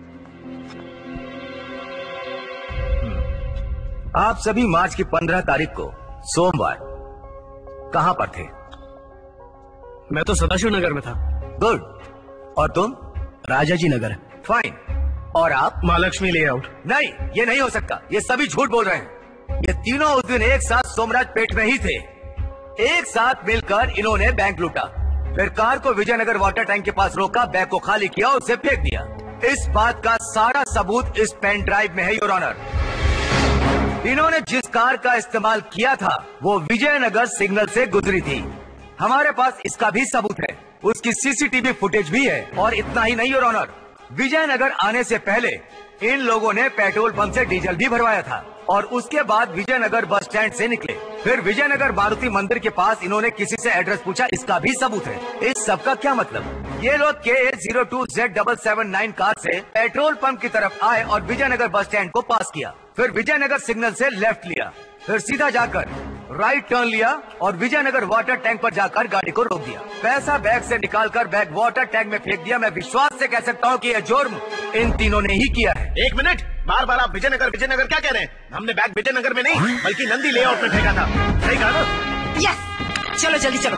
आप सभी मार्च की 15 तारीख को सोमवार कहाँ पर थे? मैं तो सदाशिव नगर में था। गुड। और तुम? राजाजी नगर। फाइन। और आप? महालक्ष्मी लेआउट। नहीं, ये नहीं हो सकता। ये सभी झूठ बोल रहे हैं। ये तीनों उस दिन एक साथ सोमराजपेट में ही थे। एक साथ मिलकर इन्होंने बैंक लूटा, फिर कार को विजयनगर वाटर टैंक के पास रोका, बैग को खाली किया और उसे फेंक दिया। इस बात का सारा सबूत इस पेन ड्राइव में है योर ऑनर। इन्होंने जिस कार का इस्तेमाल किया था वो विजयनगर सिग्नल से गुजरी थी। हमारे पास इसका भी सबूत है, उसकी सीसीटीवी फुटेज भी है। और इतना ही नहीं योर ऑनर, विजयनगर आने से पहले इन लोगों ने पेट्रोल पंप से डीजल भी भरवाया था और उसके बाद विजयनगर बस स्टैंड से निकले। फिर विजयनगर मारुति मंदिर के पास इन्होंने किसी से एड्रेस पूछा, इसका भी सबूत है। इस सब का क्या मतलब? ये लोग KA02Z779 कार से पेट्रोल पंप की तरफ आए और विजयनगर बस स्टैंड को पास किया, फिर विजयनगर सिग्नल से लेफ्ट लिया, फिर सीधा जाकर राइट टर्न लिया और विजयनगर वाटर टैंक पर जाकर गाड़ी को रोक दिया। पैसा बैग से निकालकर बैग वाटर टैंक में फेंक दिया। मैं विश्वास से कह सकता हूँ कि यह जुर्म इन तीनों ने ही किया है। 1 मिनट, बार बार आप विजयनगर विजयनगर क्या कह रहे हैं? हमने बैग विजयनगर में नहीं बल्कि नंदी लेआउट में फेंका था। सही कहा ना? यस, चलो जल्दी चलो।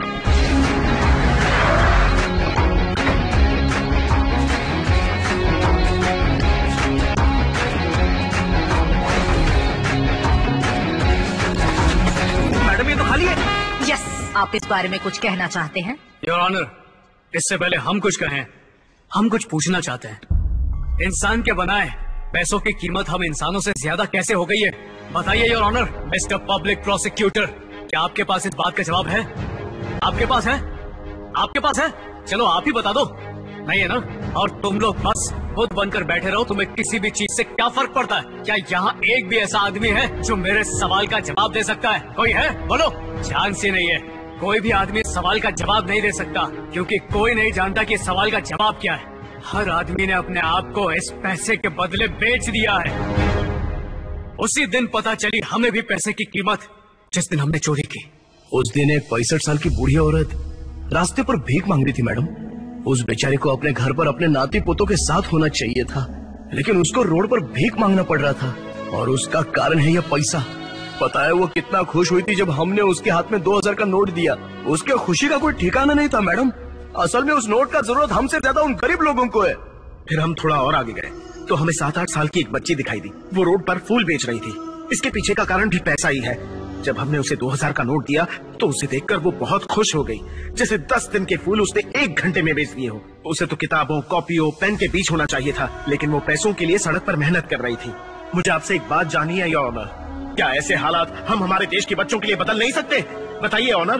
आप इस बारे में कुछ कहना चाहते हैं? योर ऑनर, इससे पहले हम कुछ कहें, हम कुछ पूछना चाहते हैं। इंसान के बनाए पैसों की कीमत हम इंसानों से ज्यादा कैसे हो गई है? बताइए your honour. Mister public prosecutor, क्या आपके पास इस बात का जवाब है? आपके पास है? आपके पास है? चलो आप ही बता दो। नहीं है ना? और तुम लोग बस खुद बनकर बैठे रहो। तुम्हें किसी भी चीज से क्या फर्क पड़ता है? क्या यहाँ एक भी ऐसा आदमी है जो मेरे सवाल का जवाब दे सकता है? कोई है? बोलो। चांस ही नहीं है। कोई भी आदमी सवाल का जवाब नहीं दे सकता, क्योंकि कोई नहीं जानता कि सवाल का जवाब क्या है। हर आदमी ने अपने आप को इस पैसे के बदले बेच दिया है। उसी दिन पता चली हमें भी पैसे की कीमत, जिस दिन हमने चोरी की। उस दिन एक 65 साल की बूढ़ी औरत रास्ते पर भीख मांग रही थी मैडम। उस बेचारे को अपने घर पर अपने नाती पोतों के साथ होना चाहिए था, लेकिन उसको रोड पर भीख मांगना पड़ रहा था, और उसका कारण है यह पैसा। पता है वो कितना खुश हुई थी जब हमने उसके हाथ में 2000 का नोट दिया। उसके खुशी का कोई ठिकाना नहीं था मैडम। असल में उस नोट का जरूरत हमसे ज्यादा उन गरीब लोगों को है। फिर हम थोड़ा और आगे गए तो हमें 7-8 साल की एक बच्ची दिखाई दी। वो रोड पर फूल बेच रही थी। इसके पीछे का कारण भी पैसा ही है। जब हमने उसे 2000 का नोट दिया तो उसे देखकर वो बहुत खुश हो गई, जैसे 10 दिन के फूल उसने 1 घंटे में बेच दिए हो। उसे तो किताबों, कॉपियों, पेन के बीच होना चाहिए था, लेकिन वो पैसों के लिए सड़क पर मेहनत कर रही थी। मुझे आपसे एक बात जाननी है योर ऑनर, क्या ऐसे हालात हम हमारे देश के बच्चों के लिए बदल नहीं सकते? बताइए ऑनर।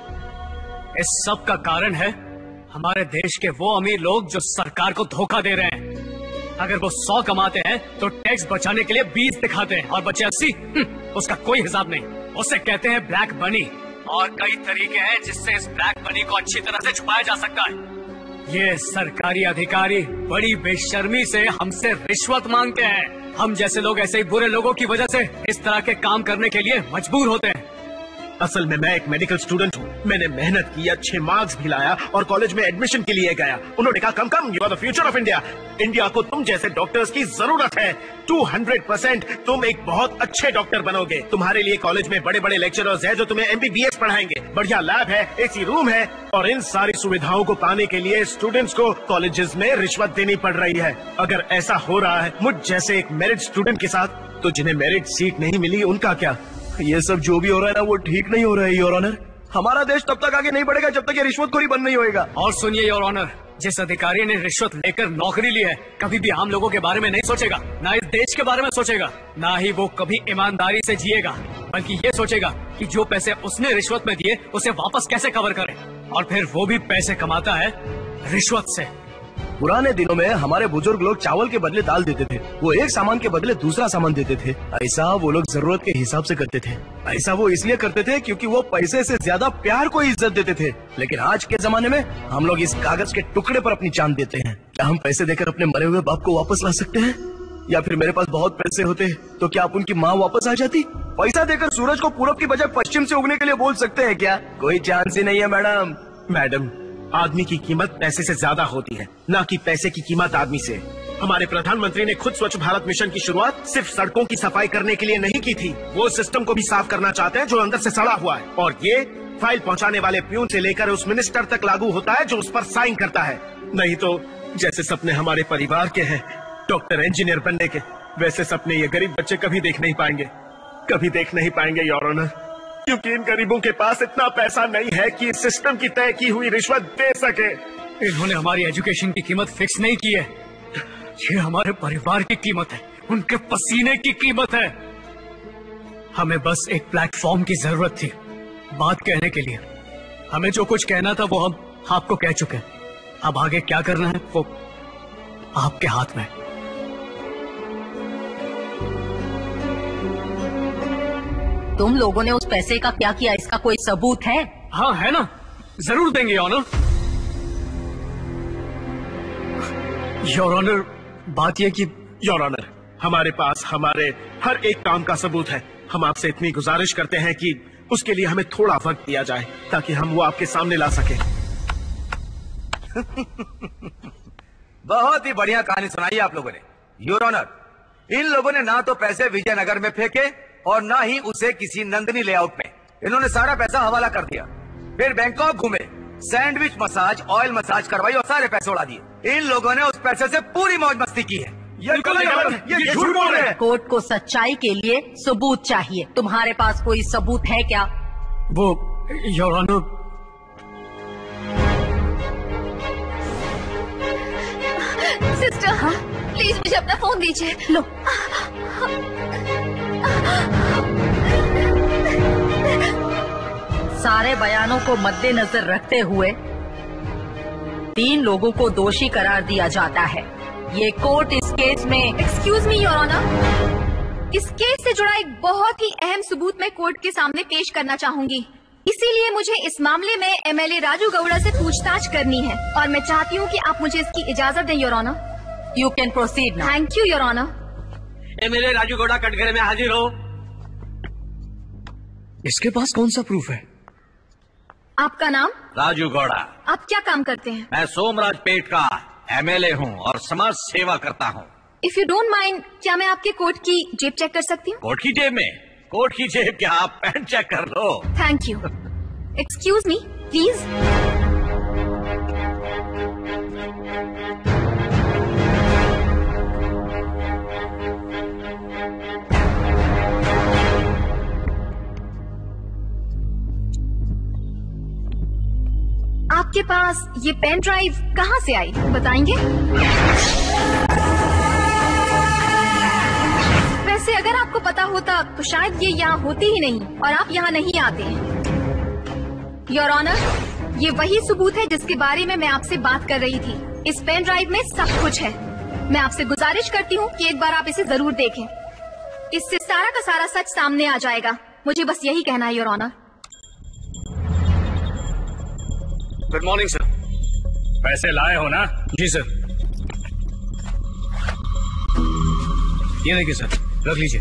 इस सब का कारण है हमारे देश के वो अमीर लोग जो सरकार को धोखा दे रहे हैं। अगर वो 100 कमाते हैं तो टैक्स बचाने के लिए 20 दिखाते हैं, और बचे 80, उसका कोई हिसाब नहीं। उसे कहते हैं ब्लैक मनी, और कई तरीके हैं जिससे इस ब्लैक मनी को अच्छी तरह से छुपाया जा सकता है। ये सरकारी अधिकारी बड़ी बेशर्मी से हमसे रिश्वत मांगते हैं। हम जैसे लोग ऐसे ही बुरे लोगों की वजह से इस तरह के काम करने के लिए मजबूर होते हैं। असल में मैं एक मेडिकल स्टूडेंट हूँ। मैंने मेहनत की, अच्छे मार्क्स भी लाया और कॉलेज में एडमिशन के लिए गया। उन्होंने कहा come you are the future of India. India को तुम जैसे डॉक्टर्स की जरूरत है। 200% तुम एक बहुत अच्छे डॉक्टर बनोगे। तुम्हारे लिए कॉलेज में बड़े बड़े लेक्चरर्स हैं जो तुम्हें MBBS पढ़ाएंगे। बढ़िया लैब है, AC रूम है, और इन सारी सुविधाओं को पाने के लिए स्टूडेंट्स को कॉलेजेस में रिश्वत देनी पड़ रही है। अगर ऐसा हो रहा है मुझ जैसे एक मेरिट स्टूडेंट के साथ, तो जिन्हें मेरिट सीट नहीं मिली उनका क्या? ये सब जो भी हो रहा है ना वो ठीक नहीं हो रहा है योर ऑनर। हमारा देश तब तक आगे नहीं बढ़ेगा जब तक ये रिश्वतखोरी बंद नहीं होएगा। और सुनिए योर ऑनर, जिस अधिकारी ने रिश्वत लेकर नौकरी ली है कभी भी आम लोगों के बारे में नहीं सोचेगा, ना इस देश के बारे में सोचेगा, ना ही वो कभी ईमानदारी से जिएगा, बल्कि ये सोचेगा कि जो पैसे उसने रिश्वत में दिए उसे वापस कैसे कवर करे। और फिर वो भी पैसे कमाता है रिश्वत से। पुराने दिनों में हमारे बुजुर्ग लोग चावल के बदले दाल देते थे, वो एक सामान के बदले दूसरा सामान देते थे। ऐसा वो लोग जरूरत के हिसाब से करते थे। ऐसा वो इसलिए करते थे क्योंकि वो पैसे से ज्यादा प्यार को इज्जत देते थे। लेकिन आज के जमाने में हम लोग इस कागज के टुकड़े पर अपनी जान देते हैं। क्या हम पैसे देकर अपने मरे हुए बाप को वापस ला सकते हैं? या फिर मेरे पास बहुत पैसे होते तो क्या आप उनकी माँ वापस आ जाती? पैसा देकर सूरज को पूरब की बजाय पश्चिम से उगने के लिए बोल सकते हैं क्या? कोई चांस ही नहीं है मैडम, आदमी की कीमत पैसे से ज्यादा होती है, ना कि पैसे की कीमत आदमी से। हमारे प्रधानमंत्री ने खुद स्वच्छ भारत मिशन की शुरुआत सिर्फ सड़कों की सफाई करने के लिए नहीं की थी। वो सिस्टम को भी साफ करना चाहते हैं जो अंदर से सड़ा हुआ है, और ये फाइल पहुंचाने वाले प्यून से लेकर उस मिनिस्टर तक लागू होता है जो उस पर साइन करता है। नहीं तो जैसे सपने हमारे परिवार के हैं डॉक्टर इंजीनियर बनने के, वैसे सपने ये गरीब बच्चे कभी देख नहीं पाएंगे, कभी देख नहीं पाएंगे योर ऑनर, क्योंकि इन गरीबों के पास इतना पैसा नहीं है कि इस सिस्टम की तय की हुई रिश्वत दे सके। इन्होंने हमारी एजुकेशन की कीमत फिक्स नहीं की है। ये हमारे परिवार की कीमत है, उनके पसीने की कीमत है। हमें बस एक प्लेटफॉर्म की जरूरत थी बात कहने के लिए। हमें जो कुछ कहना था वो हम आपको कह चुके हैं। अब आगे क्या करना है वो आपके हाथ में। तुम लोगों ने उस पैसे का क्या किया, इसका कोई सबूत है? हाँ है ना, जरूर देंगे योर ऑनर। बात यह कि योर ऑनर, हमारे पास हमारे हर एक काम का सबूत है। हम आपसे इतनी गुजारिश करते हैं कि उसके लिए हमें थोड़ा वक्त दिया जाए ताकि हम वो आपके सामने ला सके। बहुत ही बढ़िया कहानी सुनाई आप लोगों ने योर ऑनर। इन लोगों ने ना तो पैसे विजयनगर में फेंके और ना ही उसे किसी नंदनी लेआउट में। इन्होंने सारा पैसा हवाला कर दिया, फिर बैंकॉक घूमे, सैंडविच मसाज, ऑयल मसाज करवाई और सारे पैसे उड़ा दिए। इन लोगों ने उस पैसे से पूरी मौज मस्ती की है। ये झूठ बोल रहे हैं। कोर्ट को सच्चाई के लिए सबूत चाहिए। तुम्हारे पास कोई सबूत है क्या? वो योर ऑनर, सिस्टर, प्लीज मुझे अपना फोन दीजिए। लो। सारे बयानों को मद्देनजर रखते हुए 3 लोगों को दोषी करार दिया जाता है। ये कोर्ट इस केस में। एक्सक्यूज मी योर ऑनर, इस केस से जुड़ा एक बहुत ही अहम सबूत मैं कोर्ट के सामने पेश करना चाहूंगी। इसीलिए मुझे इस मामले में एमएलए राजू गौड़ा से पूछताछ करनी है और मैं चाहती हूँ कि आप मुझे इसकी इजाजत दें your honour. You can proceed now. Thank you your honour. MLA Raju Gowda कटघरे में हाजिर हो। इसके पास कौन सा प्रूफ है? आपका नाम? राजू गौड़ा। आप क्या काम करते हैं? मैं सोमराजपेट का एमएलए हूँ और समाज सेवा करता हूँ। इफ यू डोंट माइंड, क्या मैं आपके कोट की जेब चेक कर सकती हूँ? कोट की जेब में? कोट की जेब क्या, आप पैंट चेक कर लो। Thank you. Excuse me please. आपके पास ये पेन ड्राइव कहाँ से आई, बताएंगे? वैसे अगर आपको पता होता तो शायद ये यहाँ होती ही नहीं और आप यहाँ नहीं आते हैं। योर ऑनर, ये वही सबूत है जिसके बारे में मैं आपसे बात कर रही थी। इस पेन ड्राइव में सब कुछ है। मैं आपसे गुजारिश करती हूँ कि एक बार आप इसे जरूर देखें। इससे सारा का सारा सच सामने आ जाएगा। मुझे बस यही कहना है your honour. Good morning sir. पैसे लाए हो ना? जी सर। ये देखिए सर, रख लीजिए।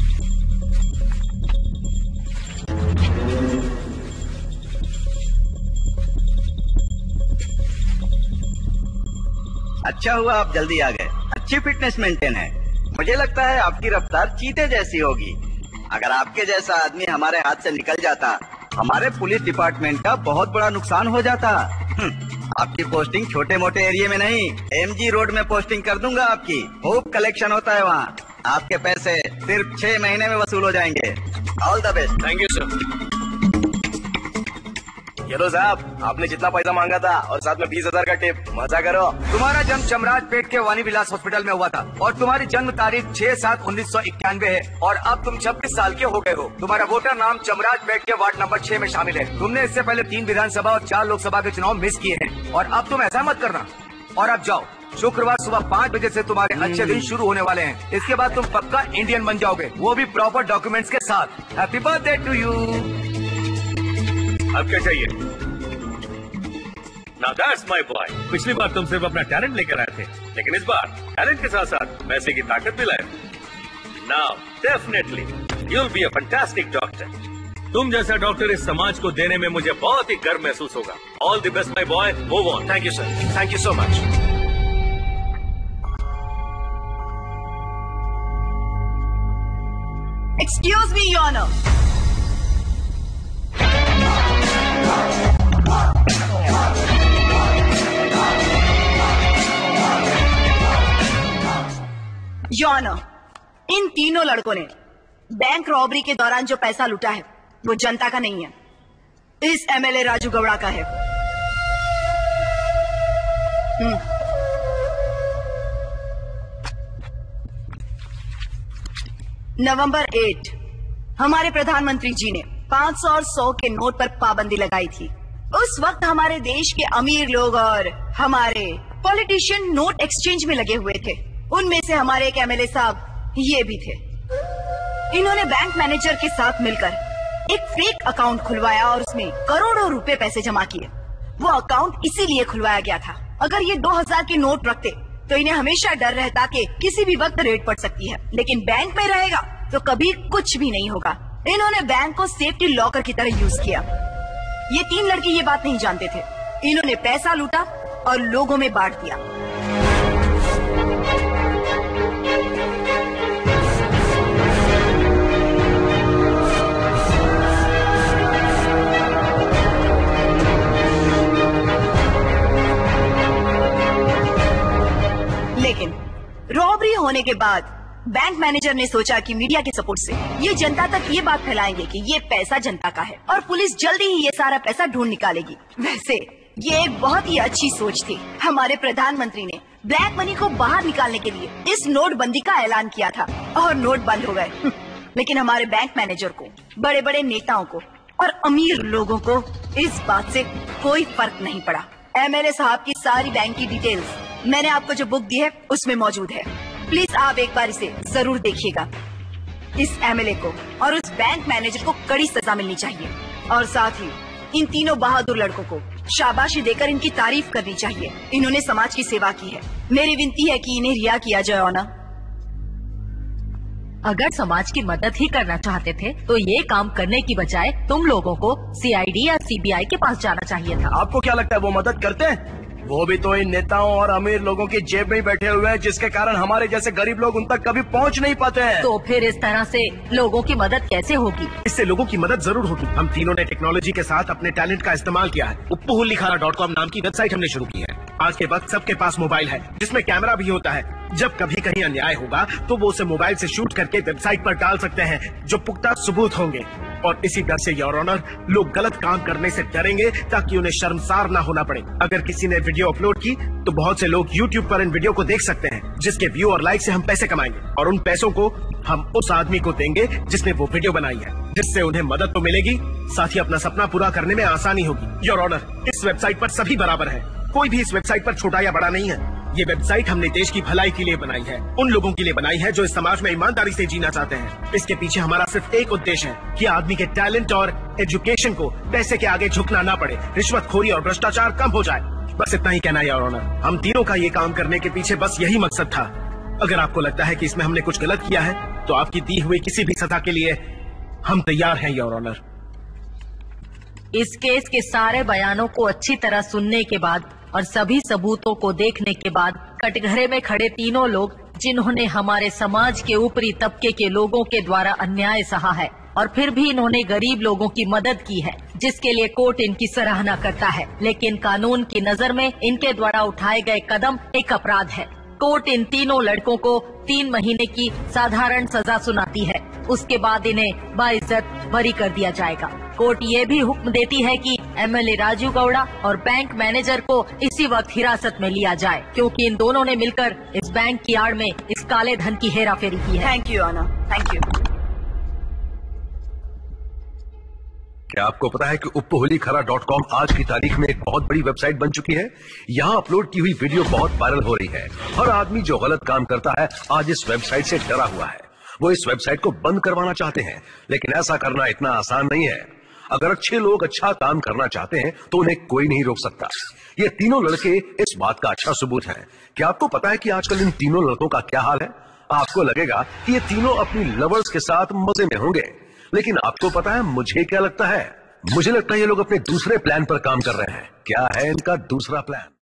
अच्छा हुआ आप जल्दी आ गए। अच्छी फिटनेस मेंटेन है। मुझे लगता है आपकी रफ्तार चीते जैसी होगी। अगर आपके जैसा आदमी हमारे हाथ से निकल जाता, हमारे पुलिस डिपार्टमेंट का बहुत बड़ा नुकसान हो जाता। आपकी पोस्टिंग छोटे मोटे एरिया में नहीं, एमजी रोड में पोस्टिंग कर दूंगा आपकी। खूब कलेक्शन होता है वहाँ। आपके पैसे सिर्फ 6 महीने में वसूल हो जाएंगे। All the best. Thank you sir. ये लो साहब, आपने जितना पैसा मांगा था और साथ में 20,000 का टिप। मजा करो। तुम्हारा जन्म चमराजपेट के वानी विलास हॉस्पिटल में हुआ था और तुम्हारी जन्म तारीख 6/7/1991 है और अब तुम 26 साल के हो गए हो। तुम्हारा वोटर नाम चमराजपेट के वार्ड नंबर 6 में शामिल है। तुमने इससे पहले 3 विधानसभा और 4 लोकसभा के चुनाव मिस किए हैं और अब तुम ऐसा मत करना। और अब जाओ, शुक्रवार सुबह 5 बजे से तुम्हारे अच्छे दिन शुरू होने वाले हैं। इसके बाद तुम पक्का इंडियन बन जाओगे, वो भी प्रॉपर डॉक्यूमेंट्स के साथ। Happy birthday to you. अब क्या चाहिए? Now that's my boy. पिछली बार तुम सिर्फ अपना टैलेंट लेकर आए थे, लेकिन इस बार टैलेंट के साथ साथ पैसे की ताकत भी लाए। Now definitely you'll be a fantastic doctor. तुम जैसा डॉक्टर इस समाज को देने में मुझे बहुत ही गर्व महसूस होगा। All the best my boy. Move on. Thank you sir. Thank you so much. Excuse me your honour. Your honour, इन तीनों लड़कों ने बैंक रॉबरी के दौरान जो पैसा लूटा है वो जनता का नहीं है, इस एमएलए राजू गौड़ा का है। नवंबर 8 हमारे प्रधानमंत्री जी ने 500 और 100 के नोट पर पाबंदी लगाई थी। उस वक्त हमारे देश के अमीर लोग और हमारे पॉलिटिशियन नोट एक्सचेंज में लगे हुए थे। उनमें से हमारे एक एमएलए साहब ये भी थे। इन्होंने बैंक मैनेजर के साथ मिलकर एक फेक अकाउंट खुलवाया और उसमें करोड़ों रुपए पैसे जमा किए। वो अकाउंट इसीलिए खुलवाया गया था। अगर ये 2000 के नोट रखते तो इन्हें हमेशा डर रहता कि किसी भी वक्त रेड पड़ सकती है, लेकिन बैंक में रहेगा तो कभी कुछ भी नहीं होगा। इन्होंने बैंक को सेफ्टी लॉकर की तरह यूज किया। ये 3 लड़के ये बात नहीं जानते थे। इन्होंने पैसा लूटा और लोगों में बांट दिया। लेकिन रॉबरी होने के बाद बैंक मैनेजर ने सोचा कि मीडिया के सपोर्ट से ये जनता तक ये बात फैलाएंगे कि ये पैसा जनता का है और पुलिस जल्दी ही ये सारा पैसा ढूंढ निकालेगी। वैसे ये एक बहुत ही अच्छी सोच थी। हमारे प्रधानमंत्री ने ब्लैक मनी को बाहर निकालने के लिए इस नोटबंदी का ऐलान किया था और नोट बंद हो गए। लेकिन हमारे बैंक मैनेजर को, बड़े बड़े नेताओं को और अमीर लोगों को इस बात से कोई फर्क नहीं पड़ा। एमएलए साहब की सारी बैंक की डिटेल्स मैंने आपको जो बुक दी है उसमें मौजूद है। प्लीज आप एक बार इसे जरूर देखिएगा। इस एमएलए को और उस बैंक मैनेजर को कड़ी सजा मिलनी चाहिए और साथ ही इन तीनों बहादुर लड़कों को शाबाशी देकर इनकी तारीफ करनी चाहिए। इन्होंने समाज की सेवा की है। मेरी विनती है कि इन्हें रिहा किया जाए। ऑना, अगर समाज की मदद ही करना चाहते थे तो ये काम करने की बजाय तुम लोगों को सीआईडी या सीबीआई के पास जाना चाहिए था। आपको क्या लगता है वो मदद करते हैं? वो भी तो इन नेताओं और अमीर लोगों की जेब में ही बैठे हुए हैं, जिसके कारण हमारे जैसे गरीब लोग उन तक कभी पहुंच नहीं पाते हैं। तो फिर इस तरह से लोगों की मदद कैसे होगी? इससे लोगों की मदद जरूर होगी। हम तीनों ने टेक्नोलॉजी के साथ अपने टैलेंट का इस्तेमाल किया है। uppuhulikara.com नाम की वेबसाइट हमने शुरू की है। आज के वक्त सबके पास मोबाइल है जिसमें कैमरा भी होता है। जब कभी कहीं अन्याय होगा तो वो उसे मोबाइल से शूट करके वेबसाइट पर डाल सकते हैं जो पुख्ता सबूत होंगे। और इसी डर से योर ऑनर लोग गलत काम करने से डरेंगे ताकि उन्हें शर्मसार न होना पड़े। अगर किसी ने वीडियो अपलोड की तो बहुत से लोग यूट्यूब पर इन वीडियो को देख सकते हैं, जिसके व्यू और लाइक से हम पैसे कमाएंगे और उन पैसों को हम उस आदमी को देंगे जिसने वो वीडियो बनाई है, जिससे उन्हें मदद तो मिलेगी, साथ ही अपना सपना पूरा करने में आसानी होगी। योर ऑनर, इस वेबसाइट पर सभी बराबर है। कोई भी इस वेबसाइट पर छोटा या बड़ा नहीं है। ये वेबसाइट हमने देश की भलाई के लिए बनाई है, उन लोगों के लिए बनाई है जो इस समाज में ईमानदारी से जीना चाहते हैं। इसके पीछे हमारा सिर्फ एक उद्देश्य है कि आदमी के टैलेंट और एजुकेशन को पैसे के आगे झुकना ना पड़े, रिश्वतखोरी और भ्रष्टाचार कम हो जाए। बस इतना ही कहना है योर ऑनर। हम तीनों का ये काम करने के पीछे बस यही मकसद था। अगर आपको लगता है कि इसमें हमने कुछ गलत किया है तो आपकी दी हुई किसी भी सजा के लिए हम तैयार हैं योर ऑनर। इस केस के सारे बयानों को अच्छी तरह सुनने के बाद और सभी सबूतों को देखने के बाद कटघरे में खड़े तीनों लोग, जिन्होंने हमारे समाज के ऊपरी तबके के लोगों के द्वारा अन्याय सहा है और फिर भी इन्होंने गरीब लोगों की मदद की है, जिसके लिए कोर्ट इनकी सराहना करता है, लेकिन कानून की नजर में इनके द्वारा उठाए गए कदम एक अपराध है। कोर्ट इन तीनों लड़कों को 3 महीने की साधारण सजा सुनाती है। उसके बाद इन्हें बाइज्जत बरी कर दिया जाएगा। कोर्ट ये भी हुक्म देती है कि एमएलए राजू गौड़ा और बैंक मैनेजर को इसी वक्त हिरासत में लिया जाए, क्योंकि इन दोनों ने मिलकर इस बैंक की आड़ में इस काले धन की हेराफेरी की है। Thank you Anna, thank you. क्या आपको पता है कि uppuhulikara.com आज की तारीख में एक बहुत बड़ी वेबसाइट बन चुकी है? यहाँ अपलोड की हुई वीडियो बहुत वायरल हो रही है। हर आदमी जो गलत काम करता है आज इस वेबसाइट से डरा हुआ है। वो इस वेबसाइट को बंद करवाना चाहते हैं, लेकिन ऐसा करना इतना आसान नहीं है। अगर अच्छे लोग अच्छा काम करना चाहते हैं तो उन्हें कोई नहीं रोक सकता। ये तीनों लड़के इस बात का अच्छा सबूत है। क्या आपको पता है कि आजकल इन तीनों लड़कों का क्या हाल है? आपको लगेगा कि ये तीनों अपनी लवर्स के साथ मजे में होंगे, लेकिन आपको पता है मुझे क्या लगता है? मुझे लगता है ये लोग अपने दूसरे प्लान पर काम कर रहे हैं। क्या है इनका दूसरा प्लान?